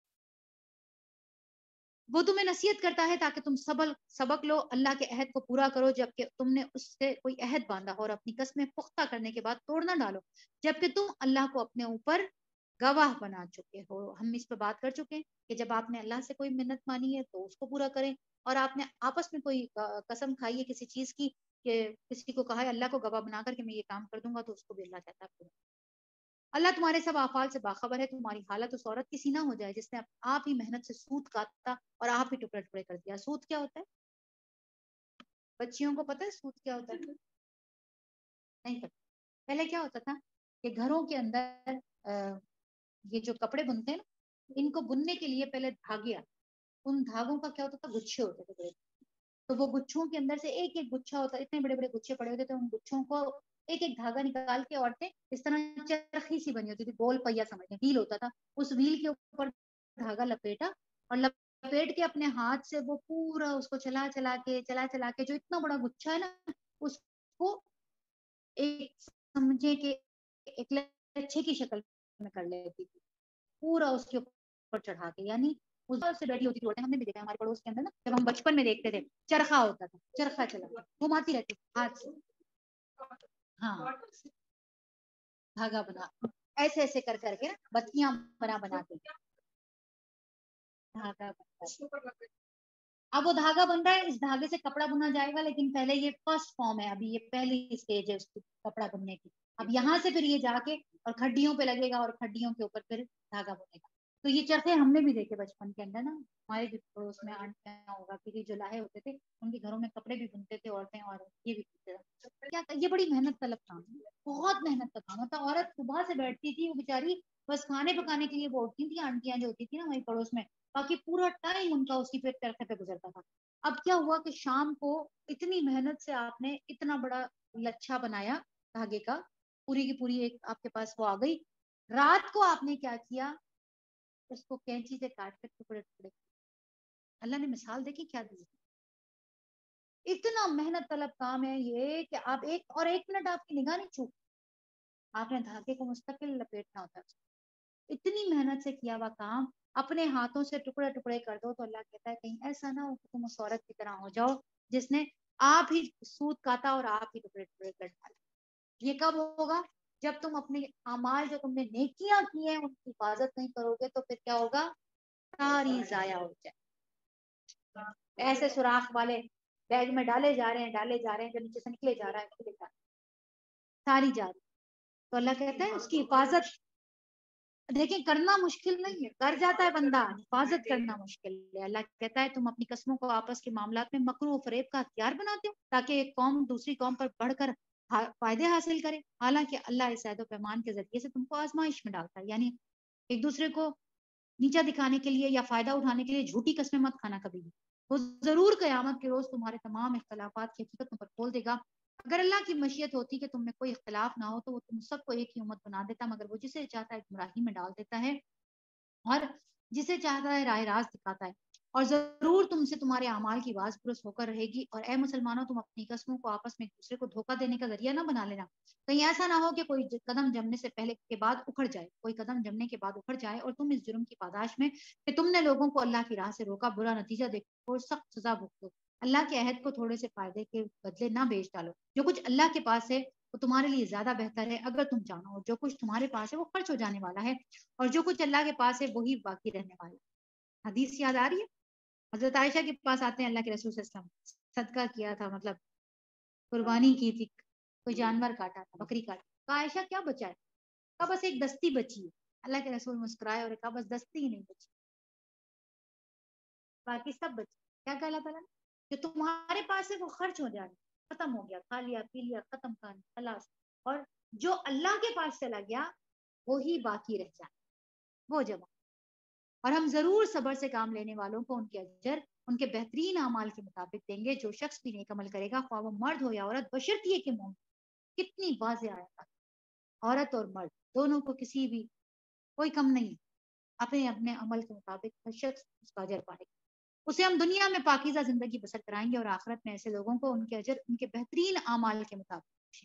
Speaker 1: وہ تمہیں نصیحت کرتا ہے تاکہ تم سبق سبق لو. اللہ کے عہد کو پورا کرو جبکہ تم نے اس سے کوئی عہد باندھا ہو اور اپنی قسمیں پختہ کرنے کے بعد توڑ نہ ڈالو جبکہ تم اللہ کو اپنے اوپر گواہ بنا چکے ہو. ہم اس پہ بات کر چکے ہیں کہ جب آپ نے اللہ سے کوئی منت مانی ہے تو اس کو پورا کریں اور آپ نے آپس میں کوئی قسم کھائی ہے کسی چیز کی کہ کسی کو کہا ہے اللہ کو گواہ بنا کر کہ میں یہ کام کر دوں گا تو اس کو بھی اللہ کہتا ہے. اللہ تمہارے سب افعال سے باخبر ہے. تمہاری حالت اس عورت کی سی نہ ہو جائے جس نے آپ ہی محنت سے سوت کاٹا اور آپ ہی ٹکڑے ٹکڑے کر دیا. سوت کیا ہوتا ہے؟ بچیوں کو پتہ ہے سوت کیا ہوتا ہے؟ نہیں پتہ. پہلے کیا ہوتا تھا کہ گھروں کے اندر یہ جو کپڑے بنتے ہیں نا ان کو بننے کے لیے پہلے دھاگے آتے. ان دھاگوں کا کیا ہوتا تھا؟ گچھے ہوتے تھے بڑے. تو وہ گچھوں کے اندر سے ایک ایک گچھا ہوتا ہے. اتنے بڑے بڑے گچھے پڑے ہوتے تھے. ان گچھوں کو ایک ایک دھاگا نکال کے عورتیں اس طرح چرخی سی بنی ہوتی تھی. گول پہیا سمجھتے ہیں ویل ہوتا تھا. اس ویل کے اوپر دھاگا لپیٹا اور لپیٹ کے اپنے ہاتھ سے وہ پورا اس کو چلا چلا کے چلا چلا کے جو اتنا بڑا گچھا ہے نا اس کو ایک سمجھے کہ ایک لچھے کی شکل میں کر لیتی تھی. پورا اس کے اوپر چڑھا کے یعنی اس سے بیٹھی ہوتی تھی. ہم نے بھی دیکھا ہمارے پڑوس کے اندر نا جب ہم بچپن میں دیکھتے تھے چرخا ہوتا تھا. چرخا چلا گھماتی رہتی ہاتھ سے. ہاں دھاگا بنا ایسے ایسے کر کر کے بتیاں بنا بنا کے دھاگا بنتا ہے. اب وہ دھاگا بن رہا ہے. اس دھاگے سے کپڑا بنا جائے گا لیکن پہلے یہ فرسٹ فارم ہے. ابھی یہ پہلی اسٹیج ہے اس کی کپڑا بننے کی. اب یہاں سے پھر یہ جا کے اور کھڈیوں پہ لگے گا اور کھڈیوں کے اوپر پھر دھاگا بنے گا. تو یہ چرخے ہم نے بھی دیکھے بچپن کے اندر نا. ہمارے بھی پڑوس میں آنٹیاں ہوگا کہ جو لاہے ہوتے تھے ان کے گھروں میں کپڑے بھی بنتے تھے عورتیں اور یہ بھی بنتے تھے. کیا یہ بڑی محنت طلب کام ہے. بہت محنت کا کام ہوتا. عورت صبح سے بیٹھتی تھی وہ بیچاری بس کھانے پکانے کے لیے وہ اٹھتی تھی. آنٹیاں جو ہوتی تھی نا وہیں پڑوس میں باقی پورا ٹائم ان کا اس کی پھر چرخے پہ گزرتا تھا. اب کیا ہوا کہ شام کو اتنی محنت سے آپ نے اتنا بڑا لچھا بنایا دھاگے کا، پوری کی پوری ایک آپ کے پاس وہ آ گئی. رات کو آپ نے کیا کیا؟ اس کو کینچی سے کاٹ کر ٹکڑے ٹکڑے. اللہ نے مثال دیکھی کیا دی. اتنا محنت طلب کام ہے یہ کہ آپ ایک اور ایک منٹ آپ کی نگاہ نہیں چوک، آپ نے دھاگے کو مستقل لپیٹنا ہوتا ہے. اتنی محنت سے کیا ہوا کام اپنے ہاتھوں سے ٹکڑے ٹکڑے کر دو تو اللہ کہتا ہے کہیں ایسا نہ ہو کہ تم اس عورت کی طرح ہو جاؤ جس نے آپ ہی سود کاتا اور آپ ہی ٹکڑے ٹکڑے کر ڈالے. یہ کب ہوگا؟ جب تم اپنے اعمال جو تم نے نیکیاں کی ہیں ان کی حفاظت نہیں کرو گے تو پھر کیا ہوگا؟ ساری ضائع ہو جائے. ایسے سوراخ والے بیگ میں ڈالے جا رہے ہیں ڈالے جا رہے ہیں جو نیچے سے نکلے جا رہا ہے نکلے جا رہا ہے ساری جا رہی. تو اللہ کہتا ہے اس کی حفاظت دیکھیں کرنا مشکل نہیں ہے، کر جاتا ہے بندہ، حفاظت کرنا مشکل ہے. اللہ کہتا ہے تم اپنی قسموں کو آپس کے معاملات میں مکرو و فریب کا ہتھیار بناتے ہو تاکہ ایک قوم دوسری قوم پر بڑھ کر فائدے حاصل کرے، حالانکہ اللہ اس عہد و پیمان کے ذریعے سے تم کو آزمائش میں ڈالتا ہے. یعنی ایک دوسرے کو نیچا دکھانے کے لیے یا فائدہ اٹھانے کے لیے جھوٹی قسمیں مت کھانا کبھی بھی. وہ ضرور قیامت کے روز تمہارے تمام اختلافات کی حقیقت تم پر کھول دے گا. اگر اللہ کی مشیت ہوتی کہ تم میں کوئی اختلاف نہ ہو تو وہ تم سب کو ایک ہی امت بنا دیتا، مگر وہ جسے چاہتا ہے گمراہی میں ڈال دیتا ہے اور جسے چاہتا ہے راہ راست دکھاتا ہے. اور ضرور تم سے تمہارے اعمال کی باز پرس ہو کر رہے گی. اور اے مسلمانوں تم اپنی قسموں کو آپس میں ایک دوسرے کو دھوکہ دینے کا ذریعہ نہ بنا لینا، کہیں ایسا نہ ہو کہ کوئی قدم جمنے سے پہلے کے بعد اکھڑ جائے کوئی قدم جمنے کے بعد اکھڑ جائے اور تم اس جرم کی پاداش میں کہ تم نے لوگوں کو اللہ کی راہ سے روکا برا نتیجہ دیکھو اور سخت سزا بھگتو. اللہ کے عہد کو تھوڑے سے فائدے کے بدلے نہ بیچ ڈالو. جو کچھ اللہ کے پاس ہے وہ تمہارے لیے زیادہ بہتر ہے اگر تم جانو، اور جو کچھ تمہارے پاس ہے وہ خرچ ہو جانے والا ہے اور جو کچھ اللہ کے پاس ہے وہی باقی رہنے والا ہے. حدیث یاد آ رہی ہے؟ حضرت عائشہ کے پاس آتے ہیں اللہ کے رسول صلی اللہ علیہ وسلم، صدقہ کیا تھا مطلب قربانی کی تھی، کوئی جانور کاٹا تھا بکری کاٹا. کہا عائشہ کیا بچا ہے؟ کہا بس ایک دستی بچی ہے. اللہ کے رسول مسکرائے اور کہا بس دستی ہی نہیں بچی، باقی سب بچے. کیا کہا اللہ تعالیٰ نے؟ جو تمہارے پاس ہے وہ خرچ ہو جائے، ختم ہو گیا، کھا لیا پی لیا ختم کھانا خلاص. اور جو اللہ کے پاس چلا گیا وہی باقی رہ جائے وہ جمع. اور ہم ضرور صبر سے کام لینے والوں کو ان کے اجر ان کے بہترین اعمال کے مطابق دیں گے. جو شخص بھی نیک عمل کرے گا خواہ وہ مرد ہو یا عورت بشرط یہ کہ مومن. کتنی واضح آیت ہے. عورت اور مرد دونوں کو کسی بھی کوئی کم نہیں، اپنے اپنے عمل کے مطابق ہر شخص اس کا اجر پائے گا. اسے ہم دنیا میں پاکیزہ زندگی بسر کرائیں گے اور آخرت میں ایسے لوگوں کو ان کے اجر ان کے بہترین اعمال کے مطابق.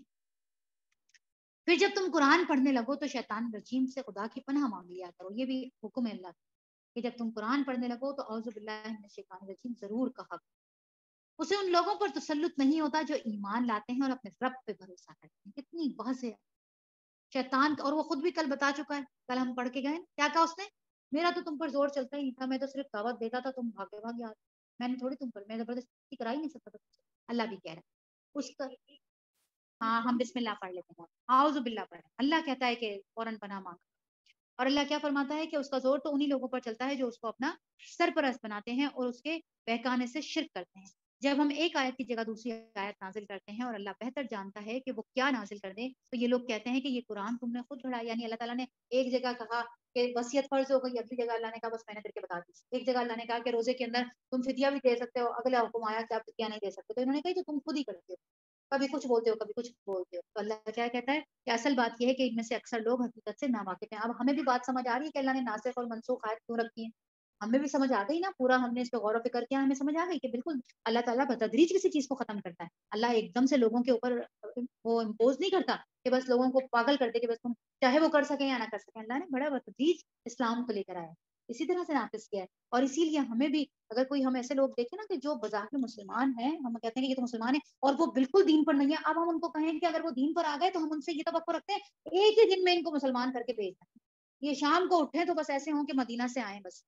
Speaker 1: پھر جب تم قرآن پڑھنے لگو تو شیطان رجیم سے خدا کی پناہ مانگ لیا کرو. یہ بھی حکم ہے اللہ کہ جب تم قرآن پڑھنے لگو تو اعوذ باللہ من الشیطان الرجیم ضرور کہا. اسے ان لوگوں پر تسلط نہیں ہوتا جو ایمان لاتے ہیں اور اپنے رب پہ بھروسہ کرتے ہیں. کتنی بحث ہے شیطان. اور وہ خود بھی کل بتا چکا ہے، کل ہم پڑھ کے گئے کیا کہا اس نے؟ میرا تو تم پر زور چلتا ہی نہیں تھا، میں تو صرف دعوت دیتا تھا تم بھاگے بھاگے آتے، میں نے تھوڑی تم پر میں زبردستی کرا ہی نہیں سکتا تھا. اللہ بھی کہہ رہا ہے اس کا. ہاں ہم بسم اللہ پڑھ لیتے ہیں، اعوذ باللہ پڑھ. اللہ کہتا ہے کہ فوراً پناہ مانگ. اور اللہ کیا فرماتا ہے کہ اس کا زور تو انہی لوگوں پر چلتا ہے جو اس کو اپنا سرپرست بناتے ہیں اور اس کے بہکانے سے شرک کرتے ہیں. جب ہم ایک آیت کی جگہ دوسری آیت نازل کرتے ہیں اور اللہ بہتر جانتا ہے کہ وہ کیا نازل کر دے تو یہ لوگ کہتے ہیں کہ یہ قرآن تم نے خود پڑھا. یعنی اللہ تعالیٰ نے ایک جگہ کہا کہ وصیت فرض ہو گئی، اگلی جگہ اللہ نے کہا بس میں نے تیرے کے بتا دی. ایک جگہ اللہ نے کہا کہ روزے کے اندر تم فدیہ بھی دے سکتے ہو، اگلا حکم آیا کہ آپ فدیہ نہیں دے سکتے. تو انہوں نے کہا کہ تم خود ہی کرتے ہو، کبھی کچھ بولتے ہو کبھی کچھ بولتے ہو. تو اللہ کیا کہتا ہے کہ اصل بات یہ ہے کہ ان میں سے اکثر لوگ حقیقت سے ناواقف ہیں. اب ہمیں بھی بات سمجھ آ رہی ہے کہ اللہ نے ناسخ اور منسوخ آیت کیوں رکھی ہیں. ہمیں بھی سمجھ آ گئی نا، پورا ہم نے اس پہ غور و فکر کیا، ہمیں سمجھ آ گئی کہ بالکل اللہ تعالیٰ بتدریج کسی چیز کو ختم کرتا ہے. اللہ ایک دم سے لوگوں کے اوپر وہ امپوز نہیں کرتا کہ بس لوگوں کو پاگل کر دے کہ بس تم چاہے وہ کر سکیں یا نہ کر سکیں. اللہ نے بڑا بتدریج اسلام کو لے کر آیا، اسی طرح سے نافذ کیا ہے. اور اسی لیے ہمیں بھی اگر کوئی ہم ایسے لوگ دیکھیں نا کہ جو بظاہر مسلمان ہیں، ہم کہتے ہیں کہ یہ تو مسلمان ہے اور وہ بالکل دین پر نہیں ہے، اب ہم ان کو کہیں کہ اگر وہ دین پر آ گئے تو ہم ان سے یہ توقع رکھتے ہیں ایک ہی دن میں ان کو مسلمان کر کے بھیج دیں. یہ شام کو اٹھے تو بس ایسے ہوں کہ مدینہ سے آئیں. بس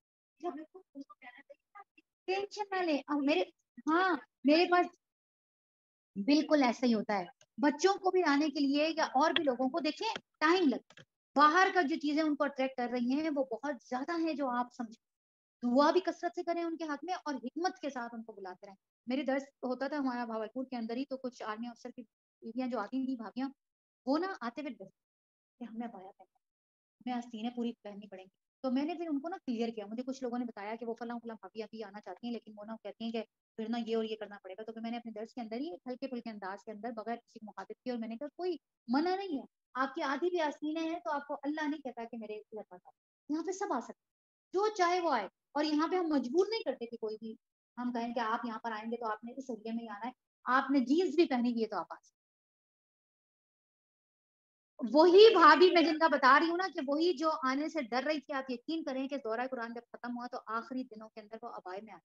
Speaker 1: ٹینشن نہ لیں. میرے ہاں میرے پاس بالکل ایسا ہی ہوتا ہے. بچوں کو بھی آنے کے لیے یا اور بھی لوگوں کو دیکھیں ٹائم لگتا ہے. باہر کا جو چیزیں ان کو اٹریکٹ کر رہی ہیں وہ بہت زیادہ ہیں جو آپ سمجھیں. دعا بھی کثرت سے کریں ان کے حق میں اور حکمت کے ساتھ ان کو بلاتے رہیں. میرے درس ہوتا تھا ہمارا بھاولپور کے اندر ہی، تو کچھ آرمی افسر کی بیویاں جو آتی تھیں بھابیاں، وہ نا آتے ہوئے ڈرتے کہ ہمیں بایا پہننا، ہمیں آستینیں پوری پہننی پڑیں گی. تو میں نے پھر ان کو نا کلیئر کیا. مجھے کچھ لوگوں نے بتایا کہ وہ فلاں فلاں بھابھی ابھی آنا چاہتی ہیں لیکن وہ نا کہتی ہیں کہ پھر نا یہ اور یہ کرنا پڑے گا. تو پھر میں نے اپنے درس کے اندر ہی ہلکے پھلکے انداز کے اندر بغیر کسی کو مخاطب کیا اور میں نے کہا کوئی منع نہیں ہے, آپ کی آدھی بھی آستینیں ہیں تو آپ کو اللہ نہیں کہتا کہ میرے گھر پر آؤ, یہاں پہ سب آ سکتے جو چاہے وہ آئے. اور یہاں پہ ہم مجبور نہیں کرتے کہ کوئی بھی ہم کہیں کہ آپ یہاں پر آئیں گے تو آپ نے اس سلیے میں ہی آنا ہے, آپ نے جینس بھی پہنی ہوئی ہے تو آپ آ سکتے. وہی بھابھی میں جن کا بتا رہی ہوں نا کہ وہی جو آنے سے ڈر رہی تھی, آپ یقین کریں کہ دورہ قرآن جب ختم ہوا تو آخری دنوں کے اندر وہ ابائے میں آئی.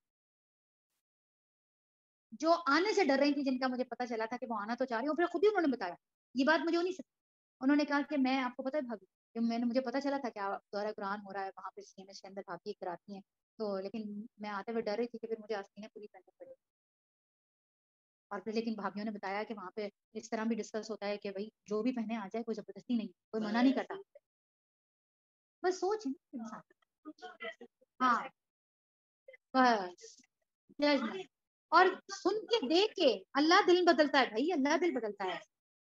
Speaker 1: جو آنے سے ڈر رہی تھی, جن کا مجھے پتا چلا تھا کہ وہ آنا تو چاہ رہی ہوں, پھر خود ہی انہوں نے بتایا یہ بات مجھے نہیں سکتی. انہوں نے کہا کہ میں آپ کو پتا ہے بھابھی کہ میں نے مجھے پتا چلا تھا کہ دورہ قرآن ہو رہا ہے وہاں پہ سی ایم ایس کے اندر بھابھی کراتی ہیں, تو لیکن میں آتے ہوئے ڈر رہی تھی کہ پھر مجھے آستینیں پوری پہننی پڑے. اور پھر لیکن بھابھیوں نے بتایا کہ وہاں پہ اس طرح بھی ڈسکس ہوتا ہے کہ بھائی جو بھی پہنے آ جائے, کوئی زبردستی نہیں, کوئی منع نہیں کرتا, بس سوچ ہے انسان. ہاں بس جج نہیں. اور سن کے دیکھ کے اللہ دل بدلتا ہے بھائی, اللہ دل بدلتا ہے.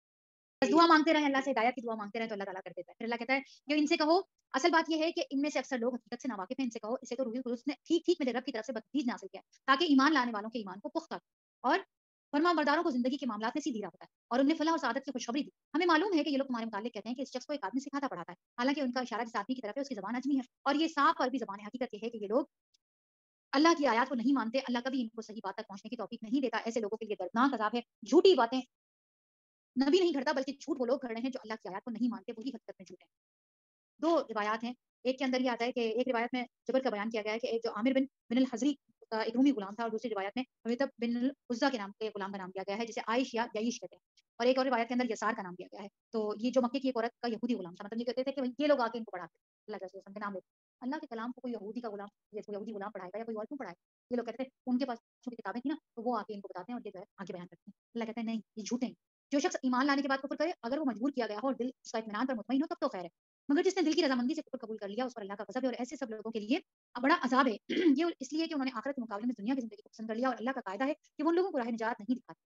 Speaker 1: بس دعا مانگتے رہیں, اللہ سے ہدایت کی دعا مانگتے رہیں تو اللہ تعالیٰ کر دیتا ہے. پھر اللہ کہتا ہے کہ ان سے کہو, اصل بات یہ ہے کہ ان میں سے اکثر لوگ حقیقت سے ناواقف ہیں, ان سے کہو اسے تو روح القدس نے ٹھیک ٹھیک میرے رب کی طرف سے بتدریج نازل کیا ہے تاکہ ایمان لانے والوں کے ایمان کو پختہ اور فرما برداروں کو زندگی کے معاملات میں سیدھی راہ بتائے اور انہیں فلاح اور سعادت کی خوشخبری دی. ہمیں معلوم ہے کہ یہ لوگ تمہارے متعلق کہتے ہیں کہ اس شخص کو ایک آدمی سکھاتا پڑھاتا ہے, حالانکہ ان کا اشارہ جس آدمی کی طرف ہے اس کی زبان اجمی ہے, اور یہ صاف عربی زبان ہے. حقیقت یہ ہے کہ یہ لوگ اللہ کی آیات کو نہیں مانتے, اللہ کبھی ان کو صحیح بات تک پہنچنے کی توفیق نہیں دیتا. ایسے لوگوں کے لیے دردناک عذاب ہے. جھوٹی باتیں نبی نہیں گھڑتا بلکہ جھوٹ وہ لوگ گھڑ رہے ہیں جو اللہ کی آیات کو نہیں مانتے, وہی حقیقت میں جھوٹ ہیں. دو روایات ہیں, ایک کے اندر یہ آتا ہے کہ ایک روایت میں جبر کا بیان کیا گیا ہے کہ ایک جو عامر بن بن الحزری ایک رومی غلام تھا, اور دوسری روایت میں حویتب بن العزا کے نام کے غلام کا نام دیا گیا ہے جسے عائش یا یعیش کہتے ہیں, اور ایک اور روایت کے اندر یسار کا نام دیا گیا ہے. تو یہ جو مکے کی ایک عورت کا یہودی غلام تھا, مطلب یہ کہتے تھے کہ یہ لوگ آ کے ان کو پڑھاتے ہیں اللہ کے رسول کے نام لیتے. اللہ کے کلام کو کوئی یہودی کا غلام یا کوئی یہودی غلام پڑھائے گا یا کوئی اور کیوں پڑھائے؟ یہ لوگ کہتے ہیں ان کے پاس چھوٹی کتابیں تھیں نا, تو وہ آ کے ان کو بتاتے ہیں اور یہ جو ہے آگے بیان کرتے ہیں. اللہ کہتے ہیں نہیں, یہ جھوٹے ہیں. جو شخص ایمان لانے کے بعد کفر کرے, اگر وہ مجبور کیا گیا ہو اور دل اس کا اطمینان پر مطمئن ہو تب تو خیر ہے, مگر جس نے دل کی رضامندی سے کفر قبول کر لیا اس پر اللہ کا غضب ہے, اور ایسے سب لوگوں کے لیے بڑا عذاب ہے. یہ اس لیے کہ انہوں نے آخرت کے مقابلے میں دنیا کی زندگی کو پسند کر لیا, اور اللہ کا قاعدہ ہے کہ وہ ان لوگوں کو راہ نجات نہیں دکھاتے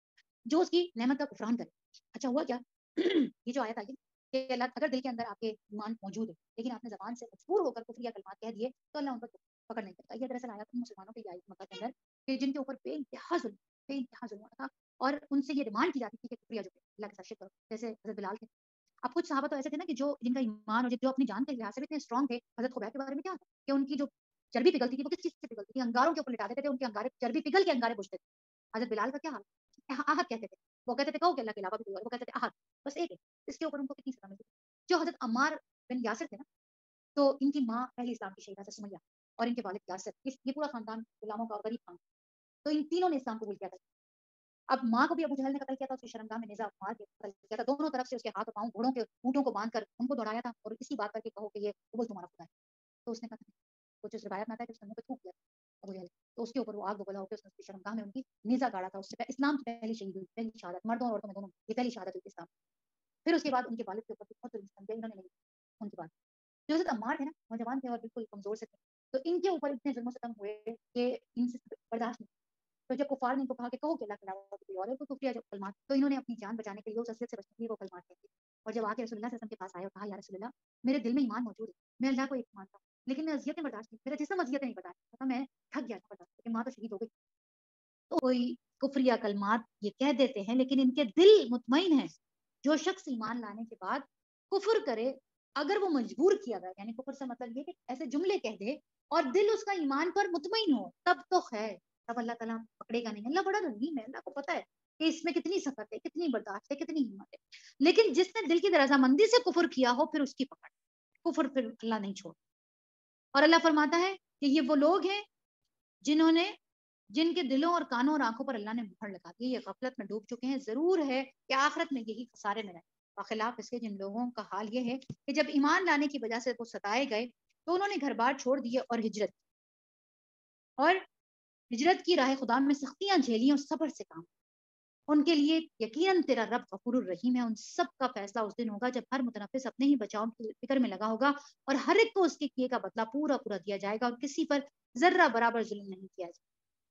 Speaker 1: جو اس کی نعمت کا کفران کرے. اچھا ہوا کیا, یہ جو آیت آئی کہ اللہ اگر دل کے اندر آپ کے ایمان موجود ہے لیکن آپ نے زبان سے مجبور ہو کر کفر یا کلمات کہہ دیے تو اللہ ان پر پکڑ نہیں کرتا. یہ دراصل آیات مسلمانوں کے آیت مکہ کے اندر کہ جن کے اوپر بے انتہا ظلم بے انتہا ظلم ہوتا تھا, اور ان سے یہ ڈیمانڈ کی جاتی تھی کہ کفر یا جو اللہ کے ساتھ شرک کرو, جیسے حضرت بلال تھے. اب کچھ صحابہ تو ایسے تھے نا کہ جو جن کا ایمان اور جو اپنی جان کے لحاظ سے اتنے اسٹرانگ تھے. حضرت خبیب کے بارے میں کیا تھا کہ ان کی جو چربی پگھلتی تھی وہ کس چیز سے پگھلتی تھی, انگاروں کے اوپر لٹا دیتے تھے, ان کے انگارے چربی پگھل کے انگارے بجھتے تھے. حضرت بلال کا کیا حال, احد کہتے تھے, وہ کہتے تھے کہو کہ اللہ کے علاوہ بھی کوئی اور, وہ کہتے تھے احد بس ایک ہے. اس کے اوپر ان کو کتنی سزا ملتی تھی. جو حضرت عمار بن یاسر تھے نا, تو ان کی ماں پہلی اسلام کی شہیدہ سے سمیہ, اور ان کے والد یاسر, یہ پورا خاندان غلاموں کا غریب خاندان, تو ان تینوں نے اسلام قبول کیا تھا. اب ماں کو بھی ابو جہل نے قتل کیا تھا, اس کی شرمگاہ میں نیزہ مار کے قتل کیا تھا, دونوں طرف سے اس کے ہاتھ اور پاؤں گھوڑوں کے اونٹوں کو باندھ کر ان کو دوڑایا تھا, اور اسی بات پر کہ کہو کہ یہ قبول تمہارا خدا ہے. تو اس نے کہا کچھ اس روایت میں آتا ہے کہ اس نے منہ پہ تھوک دیا ابو جہل, تو اس کے اوپر وہ آگ بگلا ہو کے اس نے اس کی شرمگاہ میں ان کی نیزہ گاڑا تھا. اس سے اسلام کی پہلی شہید ہوئی, پہلی شہادت مردوں اور عورتوں میں دونوں, یہ پہلی شہادت ہوئی اسلام. پھر اس کے بعد ان کے والد کے اوپر بہت ظلم کیا انہوں نے نہیں, ان کے بعد جو حضرت عمار تھے نا نوجوان تھے اور بالکل کمزور سے تھے, تو ان کے اوپر اتنے ظلم و ستم ہوئے کہ ان سے برداشت نہیں. تو جب کفار نے ان کو کہا کہ کہو کہ اللہ کے علاوہ کوئی اور ہے تو کفر یا کلمات, تو انہوں نے اپنی جان بچانے کے لیے اس اذیت سے بچنے کے لیے وہ کلمات کہتے. اور جب آ کے رسول اللہ صلی اللہ علیہ وسلم کے پاس آئے اور کہا یا رسول اللہ میرے دل میں ایمان موجود ہے, میں اللہ کو ایک مانتا ہوں, لیکن میں اذیتیں برداشت نہیں, میرا جسم اذیتیں نہیں برداشت, میں تھک گیا تھا برداشت کہ ماں تو شہید ہو گئی. تو کوئی کفر یا کلمات یہ کہہ دیتے ہیں لیکن ان کے دل مطمئن ہے. جو شخص ایمان لانے کے بعد کفر کرے اگر وہ مجبور کیا گیا, یعنی کفر سے مطلب یہ کہ ایسے جملے کہہ دے اور دل اس کا ایمان پر مطمئن ہو, تب تو خیر, تب اللہ تعالیٰ پکڑے گا نہیں. اللہ بڑا رحیم ہے, اللہ کو پتا ہے کہ اس میں کتنی سخت ہے, کتنی برداشت ہے, کتنی ہمت ہے. لیکن جس نے دل کی رضامندی سے کفر کیا ہو پھر اس کی پکڑ, کفر پھر اللہ نہیں چھوڑ. اور اللہ فرماتا ہے کہ یہ وہ لوگ ہیں جنہوں نے جن کے دلوں اور کانوں اور آنکھوں پر اللہ نے مہر لگا دی, یہ غفلت میں ڈوب چکے ہیں. ضرور ہے کہ آخرت میں یہی خسارے میں رہے, بخلاف اس کے جن لوگوں کا حال یہ ہے کہ جب ایمان لانے کی وجہ سے وہ ستائے گئے تو انہوں نے گھر بار چھوڑ دیے اور ہجرت اور ہجرت کی راہ خدا میں سختیاں جھیلی اور صبر سے کام. ان کے لیے یقیناً تیرا رب غفور الرحیم ہے. ان سب کا فیصلہ اس دن ہوگا جب ہر متنفس اپنے ہی بچاؤ کی فکر میں لگا ہوگا, اور ہر ایک کو اس کے کیے کا بدلہ پورا پورا دیا جائے گا, اور کسی پر ذرہ برابر ظلم نہیں کیا جائے.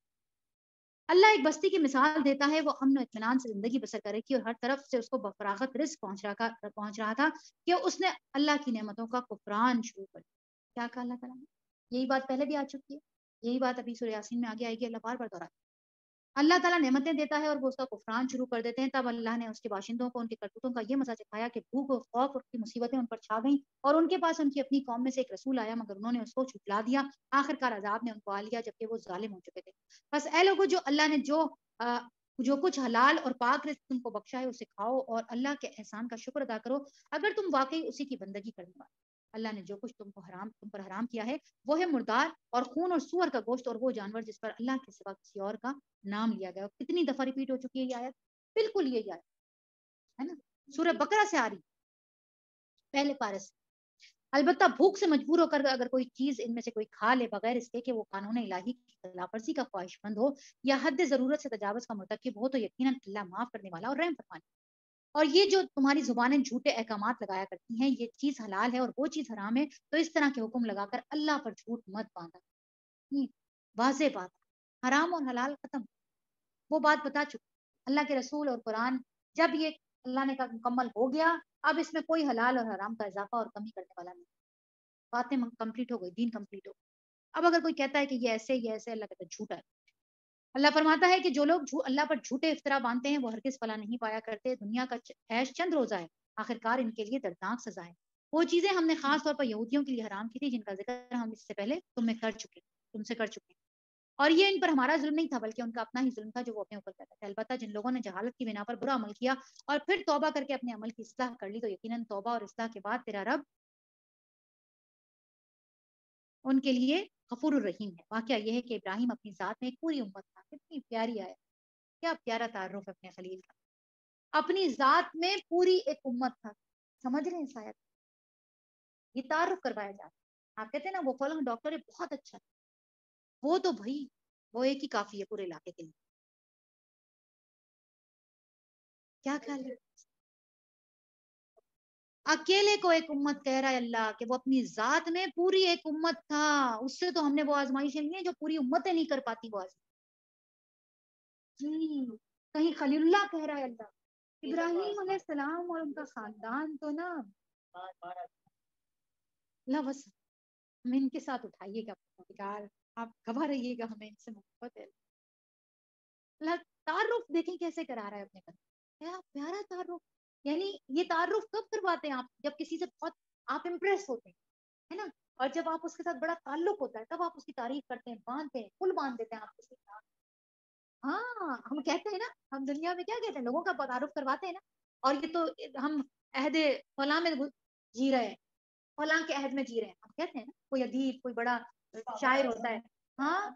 Speaker 1: اللہ ایک بستی کی مثال دیتا ہے, وہ امن و اطمینان سے زندگی بسر کر رہی تھی اور ہر طرف سے اس کو بفراغت رزق پہنچ رہا پہنچ رہا تھا کہ اس نے اللہ کی نعمتوں کا کفران شروع کر دیا. کیا کہا اللہ تعالیٰ نے؟ یہی بات پہلے بھی آ چکی ہے، یہی بات ابھی سورہ یاسین میں آگے آئے گی، اللہ بار بار دہراتا ہے۔ اللہ تعالیٰ نعمتیں دیتا ہے اور وہ اس کا کفران شروع کر دیتے ہیں، تب اللہ نے اس کے باشندوں کو ان کے کرتوتوں کا یہ مزہ چکھایا کہ بھوک اور خوف اور کی مصیبتیں ان پر چھا گئیں، اور ان کے پاس ان کی اپنی قوم میں سے ایک رسول آیا مگر انہوں نے اس کو جھٹلا دیا، آخر کار عذاب نے ان کو آ لیا جبکہ وہ ظالم ہو چکے تھے۔ بس اے لوگو، جو اللہ نے جو آ, جو کچھ حلال اور پاک رزق تم کو بخشا ہے اسے کھاؤ اور اللہ کے احسان کا شکر ادا کرو اگر تم واقعی اسی کی بندگی کرنے والے۔ اللہ نے جو کچھ تم کو حرام تم پر حرام کیا ہے وہ ہے مردار اور خون اور سور کا گوشت اور وہ جانور جس پر اللہ کے سوا کسی اور کا نام لیا گیا۔ کتنی دفعہ ریپیٹ ہو چکی ہے یہ آیت، بالکل یہی آیت ہے نا، سورہ بقرہ سے آ رہی پہلے پارے سے۔ البتہ بھوک سے مجبور ہو کر اگر کوئی چیز ان میں سے کوئی کھا لے بغیر اس کے کہ وہ قانون الہی کی خلاف ورزی کا خواہش مند ہو یا حد ضرورت سے تجاوز کا مرتکب ہو تو یقیناً اللہ معاف کرنے والا اور رحم فرمانے۔ اور یہ جو تمہاری زبانیں جھوٹے احکامات لگایا کرتی ہیں، یہ چیز حلال ہے اور وہ چیز حرام ہے، تو اس طرح کے حکم لگا کر اللہ پر جھوٹ مت باندھا۔ یہ واضح بات، حرام اور حلال ختم، وہ بات بتا چکے اللہ کے رسول اور قرآن۔ جب یہ اللہ نے کہا مکمل ہو گیا، اب اس میں کوئی حلال اور حرام کا اضافہ اور کمی کرنے والا نہیں، باتیں کمپلیٹ ہو گئی، دین کمپلیٹ ہو گئی۔ اب اگر کوئی کہتا ہے کہ یہ ایسے یہ ایسے، اللہ کہتا ہے جھوٹا ہے۔ اللہ فرماتا ہے کہ جو لوگ اللہ پر جھوٹے افطرا باندھتے ہیں وہ ہرگز فلاح نہیں پایا کرتے، دنیا کا عیش چند روزہ ہے، آخر کار ان کے لیے دردناک سزا ہے۔ وہ چیزیں ہم نے خاص طور پر یہودیوں کے لیے حرام کی تھی جن کا ذکر ہم اس سے پہلے تم میں کر چکے تم سے کر چکے ہیں، اور یہ ان پر ہمارا ظلم نہیں تھا بلکہ ان کا اپنا ہی ظلم تھا جو وہ اپنے اوپر کرتا تھا۔ البتہ جن لوگوں نے جہالت کی بنا پر برا عمل کیا اور پھر توبہ کر کے اپنے عمل کی اصلاح کر لی تو یقیناً توبہ اور اصلاح کے بعد تیرا رب ان کے لیے غفور الرحیم ہے۔ واقعہ یہ ہے کہ ابراہیم اپنی ذات میں ایک پوری امت تھا۔ کتنی پیاری آیا، کیا پیارا تعارف ہے اپنے خلیل کا، اپنی ذات میں پوری ایک امت تھا۔ سمجھ رہے ہیں شاید یہ تعارف کروایا جاتا ہے۔ آپ کہتے ہیں نا وہ فلاں ڈاکٹر ہے بہت اچھا، وہ تو بھائی وہ ایک ہی کافی ہے پورے علاقے کے لیے۔ کیا خیال ہے؟ اکیلے کو ایک امت کہہ رہا ہے اللہ کہ وہ اپنی ذات میں پوری ایک امت تھا، اس سے تو ہم نے وہ آزمائشیں لی ہیں جو پوری امتیں نہیں کر پاتی وہ آزمائش۔ جی کہیں خلیل اللہ کہہ رہا ہے اللہ، ابراہیم علیہ السلام اور ان کا خاندان تو نا لا بس ہم ان کے ساتھ اٹھائیے گا یار، آپ گواہ رہیے گا، ہمیں ان سے محبت ہے۔ اللہ تعارف دیکھیں کیسے کرا رہا ہے اپنے گھر، کیا پیارا تعارف۔ یعنی یہ تعارف کب کرواتے ہیں آپ؟ جب کسی سے بہت آپ امپریس ہوتے ہیں، ہے نا، اور جب آپ اس کے ساتھ بڑا تعلق ہوتا ہے تب آپ اس کی تعریف کرتے ہیں، باندھتے ہیں، پل باندھ دیتے ہیں آپ اس کے ساتھ۔ ہاں ہم کہتے ہیں نا، ہم دنیا میں کیا کہتے ہیں، لوگوں کا تعارف کرواتے ہیں نا، اور یہ تو ہم عہد فلاں میں جی رہے ہیں، فلاں کے عہد میں جی رہے ہیں، ہم کہتے ہیں نا، کوئی ادیب کوئی بڑا شاعر ہوتا ہے، ہاں،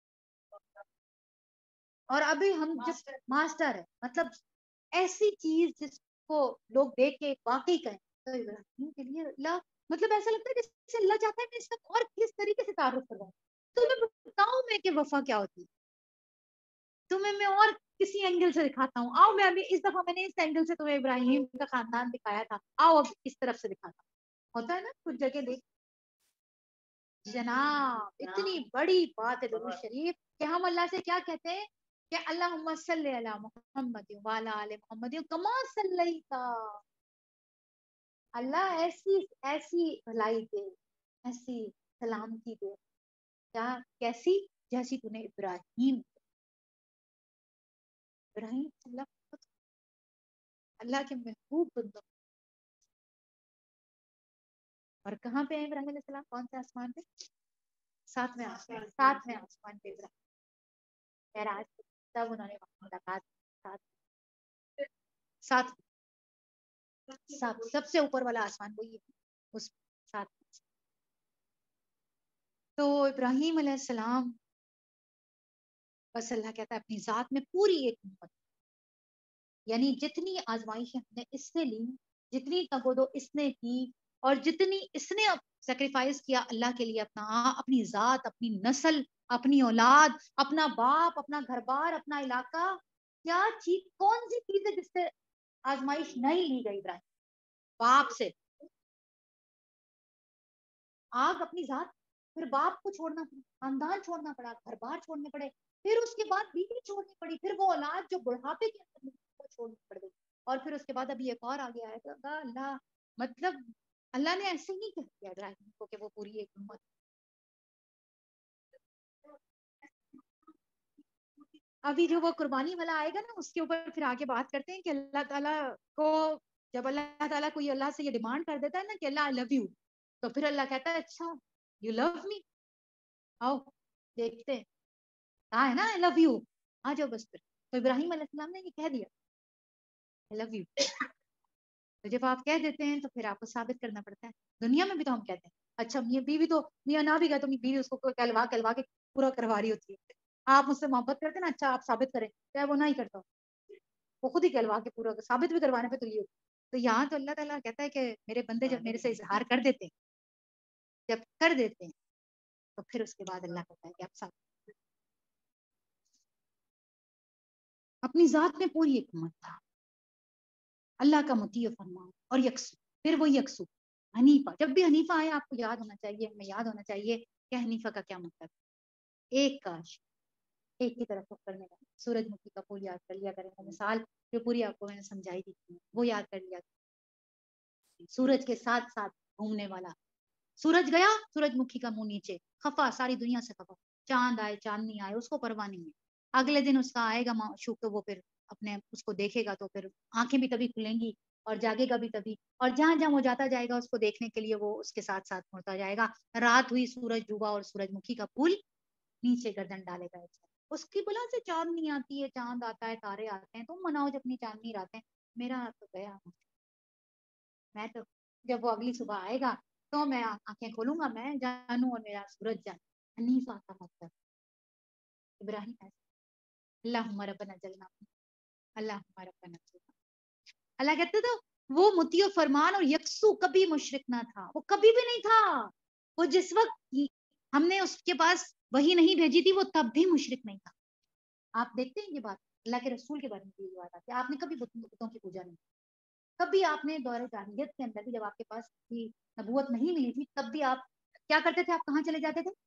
Speaker 1: اور ابھی ہم جس ماسٹر ہے، مطلب ایسی چیز جس کو لوگ دیکھ کے واقعی کہیں تو ابراہیم کے لیے اللہ، مطلب ایسا لگتا ہے جیسے اللہ چاہتا ہے کہ اس کا اور کس طریقے سے تعارف کرواؤں، تمہیں بتاؤں میں کہ وفا کیا ہوتی ہے، تمہیں میں اور کسی اینگل سے دکھاتا ہوں، آؤ میں ابھی اس دفعہ میں نے اس اینگل سے تمہیں ابراہیم کا خاندان دکھایا تھا، آؤ اب اس طرف سے دکھاتا ہوں۔ ہوتا ہے نا کچھ جگہ دیکھ، جناب اتنی بڑی بات ہے درود شریف کہ ہم اللہ سے کیا کہتے ہیں کہ اللہم صلی علی محمد وعلی آل محمد کما صلیت، اللہ ایسی ایسی بھلائی دے، ایسی سلامتی دے، کیا کیسی، جیسی تو نے ابراہیم ابراہیم اللہ اللہ کے محبوب بندوں، اور کہاں پہ ہے ابراہیم علیہ السلام، کون سے آسمان پہ؟ ساتویں آسمان، ساتویں آسمان پہ ابراہیم، معراج تب انہوں نے ملاقات ساتھ ساتھ ساتھ سب سے اوپر والا آسمان وہی ہے، اس ساتھ۔ تو ابراہیم علیہ السلام بس اللہ کہتا ہے اپنی ذات میں پوری ایک امت، یعنی جتنی آزمائشیں ہم نے اس نے لی، جتنی تگودو اس نے کی، اور جتنی اس نے سیکریفائس کیا اللہ کے لیے، اپنا اپنی ذات، اپنی نسل، اپنی اولاد، اپنا باپ، اپنا گھر بار، اپنا علاقہ، کیا چیز کون سی چیز ہے جس سے آزمائش نہیں لی گئی ابراہیم؟ باپ سے آگ، اپنی ذات، پھر باپ کو چھوڑنا پڑا، خاندان چھوڑنا پڑا، گھر بار چھوڑنے پڑے، پھر اس کے بعد بیوی چھوڑنی پڑی، پھر وہ اولاد جو بڑھاپے کے اندر چھوڑنی پڑ گئی، اور پھر اس کے بعد ابھی ایک اور آگے آئے گا اللہ، مطلب اللہ نے ایسے نہیں کہہ دیا ابراہیم کو کہ وہ پوری ایک امت. ابھی جو وہ قربانی والا آئے گا نا اس کے اوپر پھر آگے بات کرتے ہیں کہ اللہ تعالیٰ کو جب اللہ تعالیٰ کوئی اللہ سے یہ ڈیمانڈ کر دیتا ہے نا کہ اللہ آئی لو یو, تو پھر اللہ کہتا ہے اچھا یو لو می, آؤ دیکھتے ہیں کہا ہے نا آئی لو یو, آ جاؤ بس. پھر تو ابراہیم علیہ السلام نے یہ کہہ دیا آئی لو یو. تو جب آپ کہہ دیتے ہیں تو پھر آپ کو ثابت کرنا پڑتا ہے. دنیا میں بھی تو ہم کہتے ہیں اچھا میاں بیوی تو میاں نہ بھی گئے تو بیوی اس کو کہلوا کہلوا کے پورا کروا رہی ہوتی ہے. آپ مجھ سے محبت کرتے ہیں نا, اچھا آپ ثابت کریں, چاہے وہ نہ ہی کرتا ہو, وہ خود ہی کہلوا کے پورا ثابت بھی کروانے پہ تو یہ. تو یہاں تو اللہ تعالیٰ کہتا ہے کہ میرے بندے جب میرے سے اظہار کر دیتے ہیں, جب کر دیتے ہیں تو پھر اس کے بعد اللہ کہتا ہے کہ آپ ثابت. اپنی ذات میں پوری حکمت تھا, اللہ کا مطیع فرمان اور یکسو. پھر وہ یکسو حنیفہ, جب بھی حنیفہ آئے آپ کو یاد ہونا چاہیے, ہمیں یاد ہونا چاہیے کہ حنیفہ کا کیا مطلب ہے. ایک کاش, ایک کی طرف رخ کرنے کا. سورج مکھی کا پھول یاد کر لیا کریں, مثال جو پوری آپ کو میں نے سمجھائی دی تھی وہ یاد کر لیا. سورج کے ساتھ ساتھ گھومنے والا. سورج گیا, سورج مکھی کا منہ نیچے, خفا, ساری دنیا سے خفا. چاند آئے چاندنی آئے اس کو پرواہ نہیں ہے. اگلے دن اس کا آئے گا معشوق, تو وہ پھر اپنے اس کو دیکھے گا تو پھر آنکھیں بھی تبھی کھلیں گی اور جاگے گا بھی تبھی, اور جہاں جہاں وہ جاتا جائے گا اس کو دیکھنے کے لیے وہ اس کے ساتھ ساتھ مڑتا جائے گا. رات ہوئی, سورج ڈوبا اور سورج مکھی کا پھول نیچے گردن ڈالے گا. اس کی بلا سے چاندنی آتی ہے, چاند آتا ہے, تارے آتے ہیں, تم مناؤ جب اپنی چاندنی راتیں. میرا تو گیا, میں تو جب وہ اگلی صبح آئے گا تو میں آنکھیں کھولوں گا, میں جانوں اور میرا سورج جان. حنیفہ کا مطلب ابراہیم ایسا. اللہم ربنا جلنا, اللہم ربنا جلنا. اللہ کہتے تو وہ مطیع و فرمان اور یکسو کبھی مشرک نہ تھا, وہ کبھی بھی نہیں تھا. وہ جس وقت ہم نے اس کے پاس وہی نہیں بھیجی تھی وہ تب بھی مشرک نہیں تھا. آپ دیکھتے ہیں یہ بات اللہ کے رسول کے بارے میں یہ بات آتی ہے. آپ نے کبھی بتوں کی پوجا نہیں, کبھی آپ نے دور جاہلیت کے اندر بھی جب آپ کے پاس نبوت نہیں ملی تھی تب بھی آپ کیا کرتے تھے؟ آپ کہاں چلے جاتے تھے؟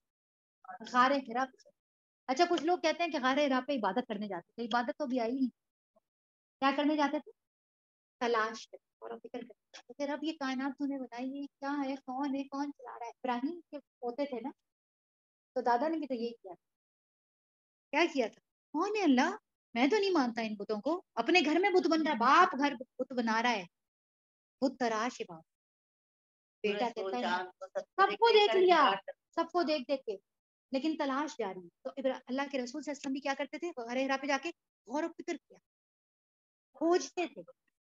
Speaker 1: غار حرا. اچھا کچھ لوگ کہتے ہیں کہ غار حرا پہ عبادت کرنے جاتے تھے, عبادت تو بھی آئی نہیں. کیا کرنے جاتے تھے؟ تلاش اور فکر کرتے تھے رب یہ کائنات تو نے بنائی ہے, کیا ہے, کون ہے, کون چلا رہا ہے. ابراہیم کے پوتے تھے نا, تو دادا نے بھی تو یہی کیا تھا. کیا کیا تھا؟ کون ہے اللہ؟ میں تو نہیں مانتا ان بتوں کو. اپنے گھر میں بت بن رہا ہے, باپ گھر بت بنا رہا ہے, بت تراش ہے باپ. بیٹا کہتا ہے سب کو دیکھ لیا, سب کو دیکھ دیکھ کے, لیکن تلاش جاری. تو اللہ کے رسول صلی اللہ علیہ وسلم بھی کیا کرتے تھے؟ غار حرا پہ جا کے غور و فکر کیا, کھوجتے تھے.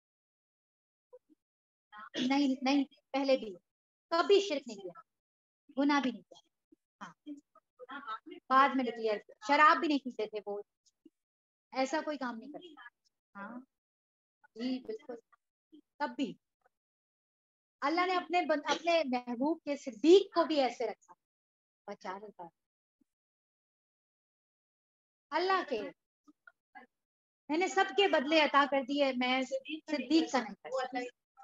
Speaker 1: نہیں نہیں, پہلے بھی کبھی شرک نہیں کیا, گناہ بھی نہیں کیا. ہاں بعد میں نکلی, شراب بھی نہیں پیتے تھے وہ, ایسا کوئی کام نہیں کرتے. ہاں جی بالکل. تب بھی اللہ نے اپنے اپنے محبوب کے صدیق کو بھی ایسے رکھا, بچا رکھا. اللہ کے میں نے سب کے بدلے عطا کر دیے, میں صدیق کا نہیں کرتا.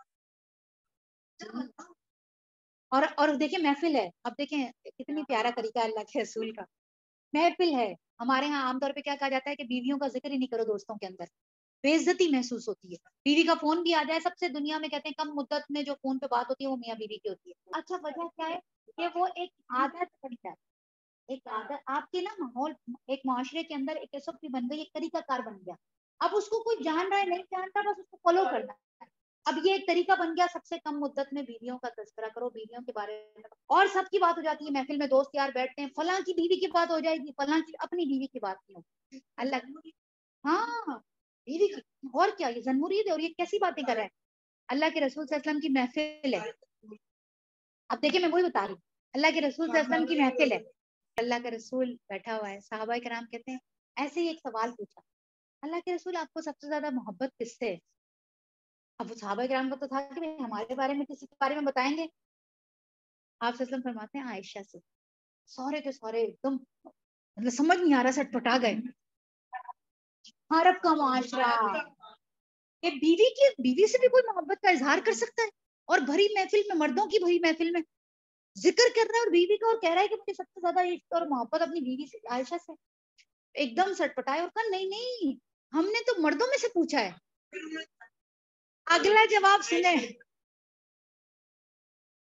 Speaker 1: اور اور دیکھیں محفل ہے, اب دیکھیں کتنی پیارا طریقہ ہے اللہ کے رسول کا. محفل ہے. ہمارے ہاں عام طور پہ کیا کہا جاتا ہے کہ بیویوں کا ذکر ہی نہیں کرو دوستوں کے اندر, بے عزتی محسوس ہوتی ہے. بیوی کا فون بھی آ جائے, سب سے دنیا میں کہتے ہیں کم مدت میں جو فون پہ بات ہوتی ہے وہ میاں بیوی کی ہوتی ہے. اچھا وجہ کیا ہے کہ وہ ایک عادت بن جاتی ہے, ایک عادت. آپ کے نا ماحول ایک معاشرے کے اندر ایک ایسا بھی بن گئی, ایک طریقہ کار بن گیا. اب اس کو کوئی جان رہا ہے نہیں جانتا, بس اس کو فالو کرنا ہے. اب یہ ایک طریقہ بن گیا, سب سے کم مدت میں بیویوں کا تذکرہ کرو, بیویوں کے بارے میں, اور سب کی بات ہو جاتی ہے. محفل میں دوست یار بیٹھتے ہیں, فلاں کی بیوی کی بات ہو جائے گی, فلاں کی اپنی بیوی کی بات نہیں ہوگی. اللہ ہاں بیوی کی, اور کیا یہ ضمورید ہے, اور یہ کیسی باتیں کر رہے ہیں. اللہ کے رسول صلی اللہ علیہ وسلم کی محفل ہے. اب دیکھیں میں وہی بتا رہی ہوں, اللہ کے رسول صلی اللہ علیہ وسلم کی محفل ہے, اللہ کا رسول بیٹھا ہوا ہے. صحابہ کرام کہتے ہیں ایسے ہی ایک سوال پوچھا, اللہ کے رسول آپ کو سب سے زیادہ محبت کس سے ہے؟ اب وہ صحابہ کرام کو تو تھا کہ ہمارے بارے میں کسی کے بارے میں بتائیں گے. آپ صلی اللہ علیہ وسلم فرماتے ہیں عائشہ سے. سورے کے سورے ایک دم مطلب سمجھ نہیں آ رہا, سٹ پٹا گئے. عرب کا معاشرہ کہ بیوی کی بیوی سے بھی کوئی محبت کا اظہار کر سکتا ہے, اور بھری محفل میں, مردوں کی بھری محفل میں ذکر کر رہا ہے, اور بیوی کا, اور کہہ رہا ہے کہ مجھے سب سے زیادہ عشق اور محبت اپنی بیوی سے, عائشہ سے. ایک دم سٹ پٹائے اور کہا نہیں نہیں, ہم نے تو مردوں میں سے پوچھا ہے. اگلا جواب سنیں,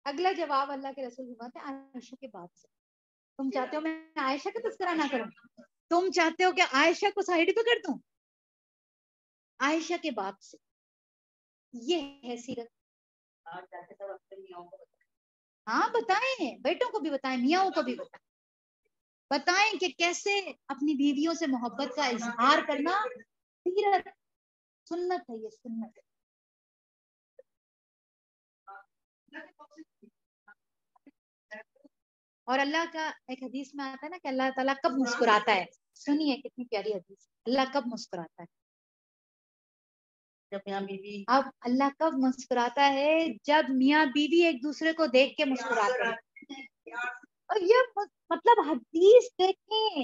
Speaker 1: اگلا جواب اللہ کے رسول فرماتے ہیں عائشہ کے بعد سے. تم چاہتے ہو میں عائشہ کا تذکرہ نہ کروں؟ تم چاہتے ہو کہ عائشہ کو سائڈ پہ کر دوں؟ عائشہ کے بعد سے یہ ہے سیرت. ہاں بتائیں، بیٹوں کو بھی بتائیں، میاں کو بھی بتائیں، بتائیں کہ کیسے اپنی بیویوں سے محبت کا اظہار کرنا سیرت سنت ہے. یہ سنت ہے. اور اللہ کا ایک حدیث میں آتا ہے نا کہ اللہ تعالیٰ کب مسکراتا ہے. سنیے کتنی پیاری حدیث. اللہ کب مسکراتا ہے؟
Speaker 3: جب میاں بیوی.
Speaker 1: اب اللہ کب مسکراتا ہے؟ جب میاں بیوی ایک دوسرے کو دیکھ کے مسکراتے ہیں. اور یہ مطلب حدیث دیکھیں،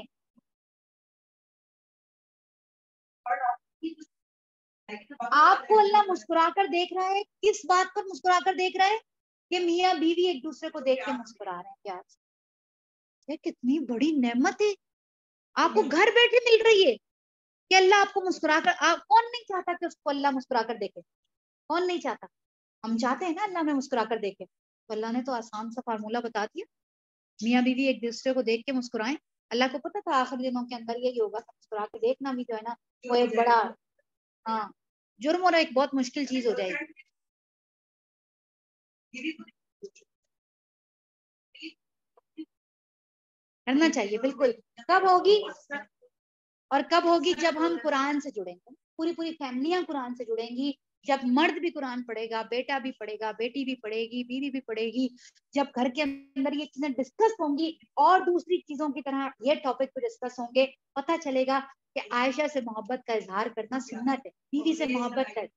Speaker 1: آپ کو اللہ مسکرا کر دیکھ رہا ہے. کس بات پر مسکرا کر دیکھ رہا ہے؟ کہ میاں بیوی ایک دوسرے کو دیکھ کے مسکرا رہے ہیں. پیار سے. یہ کتنی بڑی نعمت ہے آپ کو گھر بیٹھے مل رہی ہے کہ اللہ آپ کو مسکرا کر. آپ کون نہیں چاہتا کہ اس کو اللہ مسکرا کر دیکھے؟ کون نہیں چاہتا؟ ہم چاہتے ہیں نا اللہ میں مسکرا کر دیکھے. تو اللہ نے تو آسان سا فارمولا بتا دیا، میاں بیوی ایک دوسرے کو دیکھ کے مسکرائیں. اللہ کو پتا تھا آخر دنوں کے اندر یہی ہوگا. مسکرا کے دیکھنا بھی جو ہے نا وہ ایک بڑا ہاں جرم اور ایک بہت مشکل چیز ہو جائے گی. کرنا چاہیے بالکل. کب ہوگی؟ اور کب ہوگی؟ جب ہم قرآن سے جڑیں گے. پوری پوری فیملیاں قرآن سے جڑیں گی. جب مرد بھی قرآن پڑھے گا، بیٹا بھی پڑھے گا، بیٹی بھی پڑھے گی، بیوی بھی پڑھے گی. جب گھر کے اندر یہ چیزیں ڈسکس ہوں گی اور دوسری چیزوں کی طرح یہ ٹاپک پہ ڈسکس ہوں گے، پتہ چلے گا کہ عائشہ سے محبت کا اظہار کرنا سنت ہے. بیوی سے محبت کر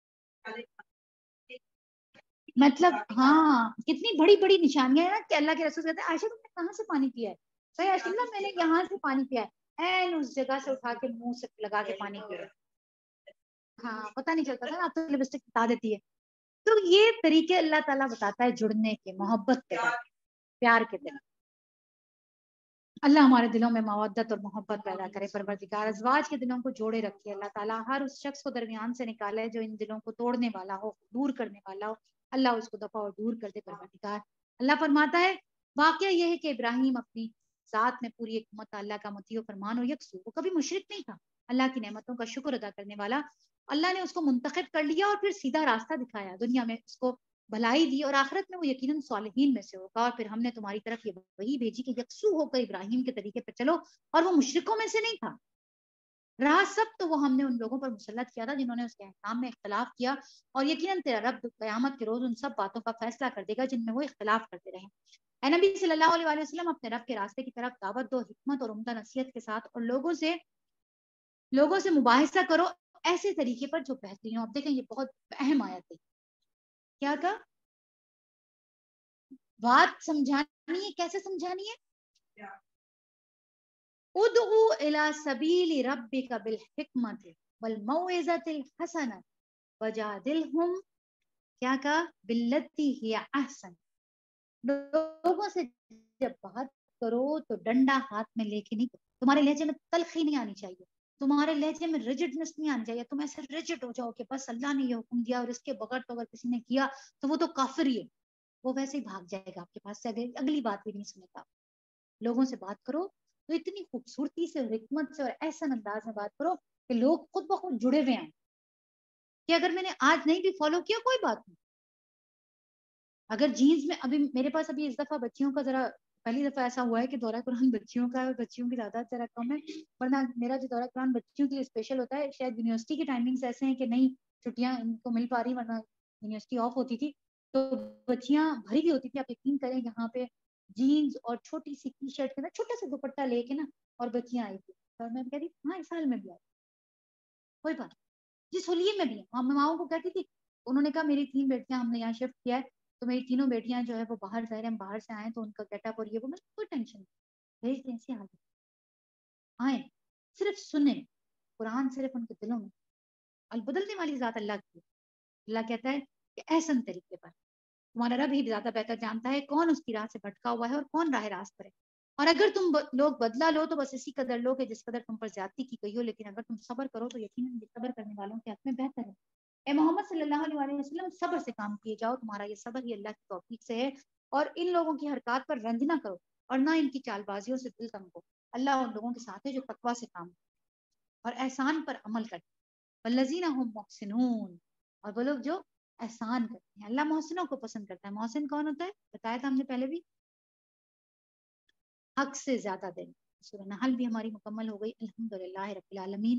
Speaker 1: مطلب ہاں کتنی بڑی بڑی نشانیاں ہیں نا کہ اللہ کے رسول کہتے ہیں عائشہ تم نے کہاں سے پانی پیا ہے؟ صحیح عائشہ میں نے یہاں سے پانی پیا ہے. این اس جگہ سے اٹھا کے منہ سے لگا کے پانی پیا. ہاں پتہ نہیں چلتا تھا نا، اب تو لپسٹک بتا دیتی ہے. تو یہ طریقے اللہ تعالیٰ بتاتا ہے جڑنے کے، محبت کے، پیار کے دل. اللہ ہمارے دلوں میں مودت اور محبت پیدا کرے. پروردگار ازواج کے دلوں کو جوڑے رکھے. اللہ تعالیٰ ہر اس شخص کو درمیان سے نکالے جو ان دلوں کو توڑنے والا ہو، دور کرنے والا ہو. اللہ اس کو دفع اور دور کر دے. پروردگار اللہ فرماتا ہے واقعہ یہ ہے کہ ابراہیم اپنی ذات میں پوری حکمت اللہ کا مطیع و فرمان اور یکسو. وہ کبھی مشرک نہیں تھا، اللہ کی نعمتوں کا شکر ادا کرنے والا. اللہ نے اس کو منتخب کر لیا اور پھر سیدھا راستہ دکھایا. دنیا میں اس کو بھلائی دی اور آخرت میں وہ یقیناً صالحین میں سے ہوگا. اور پھر ہم نے تمہاری طرف یہ وہی بھیجی کہ یکسو ہو کر ابراہیم کے طریقے پہ چلو. اور وہ مشرکوں میں سے نہیں تھا. راہ سب تو وہ ہم نے ان لوگوں پر مسلط کیا تھا جنہوں نے اس کے احکام میں اختلاف کیا. اور یقیناً تیرا رب قیامت کے روز ان سب باتوں کا فیصلہ کر دے گا جن میں وہ اختلاف کرتے رہے. اے نبی صلی اللہ علیہ وسلم اپنے رب کے راستے کی طرف دعوت دو حکمت اور عمدہ نصیحت کے ساتھ، اور لوگوں سے لوگوں سے مباحثہ کرو ایسے طریقے پر جو بہترین ہو. اب دیکھیں یہ بہت اہم آیت ہے. کیا کہا؟ بات سمجھانی ہے. کیسے سمجھانی ہے؟ ادعو الی سبیل ربک بالحکمت والموعظۃ الحسنہ وجادلہم کیا کہا باللتی ہی احسن. لوگوں سے جب بات کرو تو ڈنڈا ہاتھ میں لے کے نہیں کرو. تمہارے لہجے میں تلخی نہیں آنی چاہیے، تمہارے لہجے میں ریجڈنس نہیں آنی چاہیے. تم ایسے ریجڈ ہو جاؤ کہ بس اللہ نے یہ حکم دیا اور اس کے بغیر تو اگر کسی نے کیا تو وہ تو کافر ہی ہے. وہ ویسے ہی بھاگ جائے گا آپ کے پاس سے، اگلی بات بھی نہیں سنے گا. لوگوں سے بات کرو تو اتنی خوبصورتی سے اور حکمت سے اور ایسا انداز میں بات کرو کہ لوگ خود بخود جڑے ہوئے ہیں کہ اگر میں نے آج نہیں بھی فالو کیا کوئی بات نہیں. اگر جینز میں ابھی میرے پاس ابھی اس دفعہ بچیوں کا ذرا پہلی دفعہ ایسا ہوا ہے کہ دورہ قرآن بچیوں کا ہے، بچیوں کی تعداد ذرا کم ہے. ورنہ میرا جو دورہ قرآن بچیوں کے لیے اسپیشل ہوتا ہے، شاید یونیورسٹی کی ٹائمنگز ایسے ہیں کہ نہیں چھٹیاں ان کو مل پا رہی، ورنہ یونیورسٹی آف ہوتی تھی تو بچیاں بھری بھی ہوتی تھی. آپ یقین کریں یہاں پہ جینز اور چھوٹی سی ٹی شرٹ کے نا چھوٹا سا دوپٹہ لے کے نا اور بچیاں آئی تھی. اور میں کہہ رہی ہاں اس سال میں بھی آئی کوئی بات جس ہولیے میں بھی ہے. ہم ماؤں کو کہتی تھی، انہوں نے کہا میری تین بیٹیاں ہم نے یہاں شفٹ کیا ہے تو میری تینوں بیٹیاں جو ہے وہ باہر ظاہر ہم باہر سے آئے تو ان کا گیٹ اپ اور یہ وہ میں کوئی ٹینشن نہیں بھیج دیں ایسی حالت آئے صرف سنیں قرآن صرف ان کے دلوں میں. البدلنے والی ذات اللہ کی. اللہ کہتا ہے کہ احسن طریقے پر تمہارا رب ہی زیادہ بہتر جانتا ہے کون اس کی راہ سے بھٹکا ہوا ہے اور کون راہ راست پر ہے. اور اگر تم لوگ بدلا لو تو بس اسی قدر لو کہ جس قدر تم پر زیادتی کی گئی ہو، لیکن اگر تم صبر کرو تو یقیناً صبر کرنے والوں کے حق میں بہتر ہے. اے محمد صلی اللہ علیہ وسلم صبر سے کام کیے جاؤ، تمہارا یہ صبر ہی اللہ کی توفیق سے ہے، اور ان لوگوں کی حرکات پر رنج نہ کرو اور نہ ان کی چال بازیوں سے دل تنگ ہو، اللہ ان لوگوں کے ساتھ ہے جو تقوی سے کام اور احسان پر عمل کرتے ہیں، والذین هم محسنون، اور وہ لوگ جو احسان کرتے ہیں، اللہ محسنوں کو پسند کرتا ہے۔ محسن کون ہوتا ہے بتایا تھا ہم نے پہلے بھی، حق سے زیادہ دینا۔ سورہ نحل بھی ہماری مکمل ہو گئی، الحمدللہ رب العالمین۔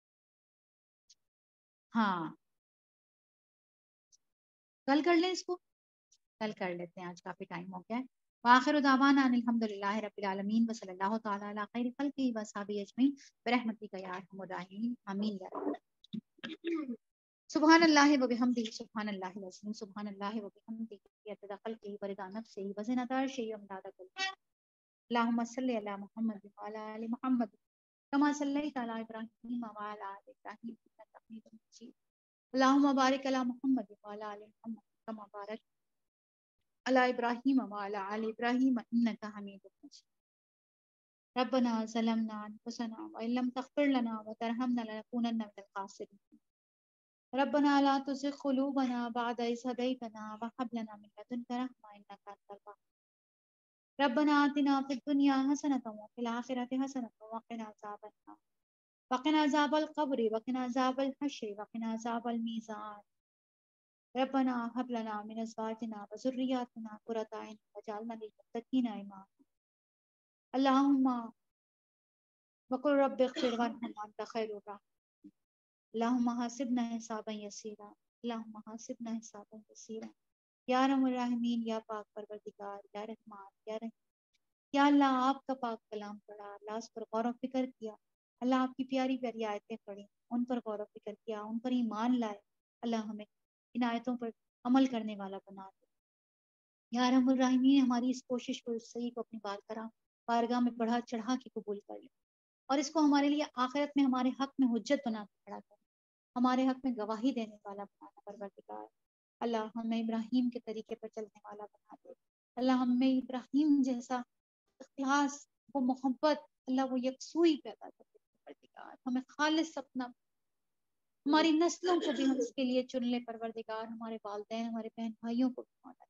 Speaker 1: ہاں کل کر لیں اس کو، کل کر لیتے ہیں، آج کافی ٹائم ہو گیا ہے۔ وآخر دعوانا ان الحمدللہ رب العالمین وصلی اللہ تعالی علی خیر خلقہ واصحابہ اجمعین برحمتک یا ارحم الراحمین، آمین یا رب العالمین۔ سبحان اللہ و بحمدہ، سبحان اللہ العظیم، سبحان اللہ و بحمدہ، عدد خلقہ ورضا نفسہ وزنۃ عرشہ ومداد کلمہ۔ اللہم صلی علی محمد وعلی آل محمد کما صلیت علی ابراہیم وعلی آل ابراہیم انک حمید مجید۔ اللہم بارک علی محمد وعلی آل محمد کما بارکت علی ابراہیم وعلی آل ابراہیم انک حمید مجید۔ ربنا ظلمنا انفسنا وان لم تغفر لنا وترحمنا لنکونن من الخاسرین۔ ربنا لا تزغ قلوبنا بعد إذ هديتنا وهب لنا من لدنك رحمة إنك أنت الوهاب۔ ربنا آتنا في الدنيا حسنة وفي الآخرة حسنة وقنا عذاب النار وقنا عذاب القبر وقنا عذاب الحشر وقنا عذاب الميزان۔ ربنا هب لنا من أزواجنا وذرياتنا قرة أعين واجعلنا للمتقين إماما۔ اللهم وقل رب اغفر وارحم وأنت خير الراحمين۔ اللهم حاسبنا حسابا يسيرا، اللهم حاسبنا حسابا يسيرا، یا ارحم الراحمین، یا پاک پروردگار، یا رحمان، یا رحیم۔ یا اللہ آپ کا پاک کلام پڑھا، اللہ اس پر غور و فکر کیا، اللہ آپ کی پیاری پیاری آیتیں پڑھی، ان پر غور و فکر کیا، ان پر ایمان لائے، اللہ ہمیں ان آیتوں پر عمل کرنے والا بنا دے۔ یا ارحم الراحمین، ہماری اس کوشش کو، اس صحیح کو اپنی بارگاہ بارگاہ میں بڑھا چڑھا کے قبول کر لے، اور اس کو ہمارے لیے آخرت میں ہمارے حق میں حجت بنا کے کھڑا کر، ہمارے حق میں گواہی دینے والا بنانا پروردگار۔ اللہ ہمیں ابراہیم کے طریقے پر چلنے والا بنا دے، اللہ ہمیں ابراہیم جیسا اخلاص، وہ محبت، اللہ وہ یکسوئی پیدا کر دے پروردگار، ہمیں خالص اپنا، ہماری نسلوں کو بھی ہم اس کے لیے چن لے پروردگار، ہمارے والدین، ہمارے بہن بھائیوں کو بھی مولا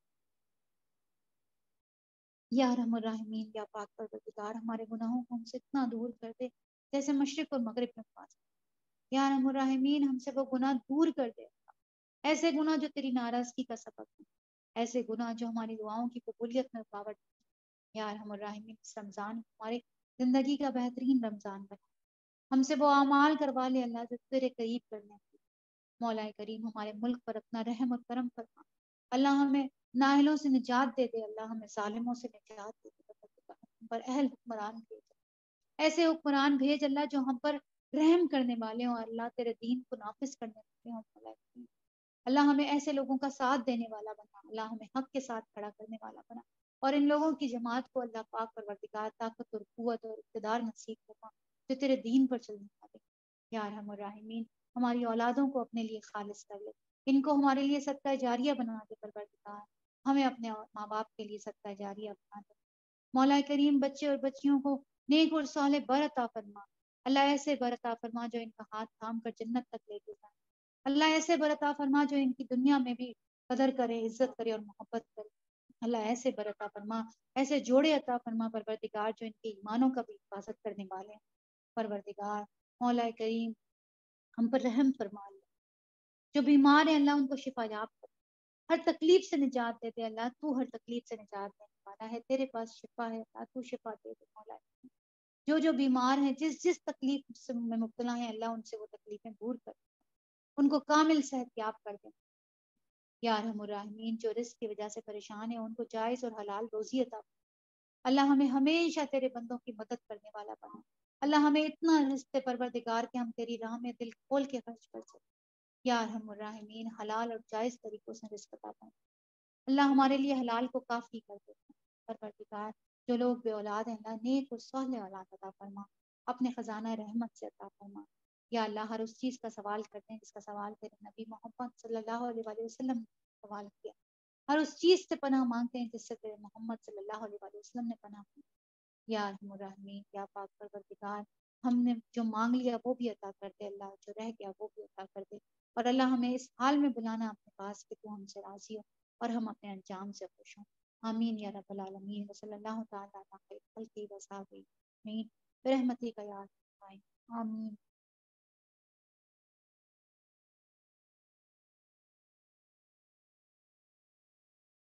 Speaker 1: یا ارحم الراحمین، یا پاک پروردگار، ہمارے گناہوں کو ہم سے اتنا دور کر دے جیسے مشرق اور مغرب میں پاس۔ یا ارحم الراحمین، ہم سے وہ گناہ دور کر دے، ایسے گناہ جو تیری ناراضگی کا سبب ہیں، ایسے گناہ جو ہماری دعاؤں کی قبولیت میں رکاوٹ ہیں۔ یا ارحم الراحمین، اس رمضان ہمارے زندگی کا بہترین رمضان بنا، ہم سے وہ اعمال کروا لے اللہ جو تیرے قریب کرنے کی۔ مولا کریم ہمارے ملک پر اپنا رحم اور کرم فرما، اللہ ہمیں نااہلوں سے نجات دے دے، اللہ ہمیں ظالموں سے نجات دے دے، ہم پر اہل حکمران بھیج، ایسے حکمران بھیج اللہ جو ہم پر رحم کرنے والے ہوں، اللہ تیرے دین کو نافذ کرنے والے ہوں۔ مولا کریم اللہ ہمیں ایسے لوگوں کا ساتھ دینے والا بنا، اللہ ہمیں حق کے ساتھ کھڑا کرنے والا بنا، اور ان لوگوں کی جماعت کو اللہ پاک پروردگار طاقت اور قوت اور اقتدار نصیب فرما جو تیرے دین پر چلنے والے۔ یا ارحم الراحمین، ہماری اولادوں کو اپنے لیے خالص کر لے، ان کو ہمارے لیے صدقہ جاریہ بنا دے پروردگار، ہمیں اپنے ماں باپ کے لیے صدقہ جاریہ بنا دے۔ مولا کریم بچے اور بچیوں کو نیک اور صالح بر عطا فرما، اللہ ایسے بر عطا فرما جو ان کا ہاتھ تھام کر جنت تک لے کے جائے، اللہ ایسے بر عطا فرما جو ان کی دنیا میں بھی قدر کرے، عزت کرے اور محبت کرے، اللہ ایسے بر عطا فرما، ایسے جوڑے عطا فرما پروردگار جو ان کے ایمانوں کا بھی حفاظت کرنے والے ہیں پروردگار۔ مولا کریم ہم پر رحم فرما لے، جو بیمار ہیں اللہ ان کو شفا یاب کر، ہر تکلیف سے نجات دے دے اللہ، تو ہر تکلیف سے نجات دینے والا ہے، تیرے پاس شفا ہے اللہ، تو شفا دے دے مولا۔ جو جو بیمار ہیں، جس جس تکلیف سے میں مبتلا ہیں اللہ ان سے وہ تکلیفیں دور کر، ان کو کامل صحت یاب کر دیں۔ یا ارحم الراحمین، جو رزق کی وجہ سے پریشان ہیں ان کو جائز اور حلال روزی عطا فرما، اللہ ہمیں ہمیشہ تیرے بندوں کی مدد کرنے والا بنا، اللہ ہمیں اتنا رزق پروردگار کہ ہم تیری راہ میں دل کھول کے خرچ کر سکیں۔ یا ارحم الراحمین، حلال اور جائز طریقوں سے رزق عطا فرما، اللہ ہمارے لیے حلال کو کافی کر دیتے ہیں پروردگار۔ جو لوگ بے اولاد ہیں اللہ نیک اور صالح اولاد عطا فرما، اپنے خزانہ رحمت سے عطا فرما۔ یا اللہ ہر اس چیز کا سوال کرتے ہیں جس کا سوال تیرے نبی محمد صلی اللہ علیہ وآلہ وسلم نے سوال کیا، ہر اس چیز سے پناہ مانگتے ہیں جس سے تیرے محمد صلی اللہ علیہ وآلہ وسلم نے پناہ مانگی۔ یا ارحم الراحمین، یا پاک پروردگار، ہم نے جو مانگ لیا وہ بھی عطا کر دے اللہ، جو رہ گیا وہ بھی عطا کر دے، اور اللہ ہمیں اس حال میں بلانا اپنے پاس کہ تو ہم سے راضی ہو اور ہم اپنے انجام سے خوش ہوں۔ آمین یا رب العالمین، وصلی اللہ تعالیٰ علیہ وسلم وصحبہ آمین برحمتک یا ارحم الراحمین، آمین۔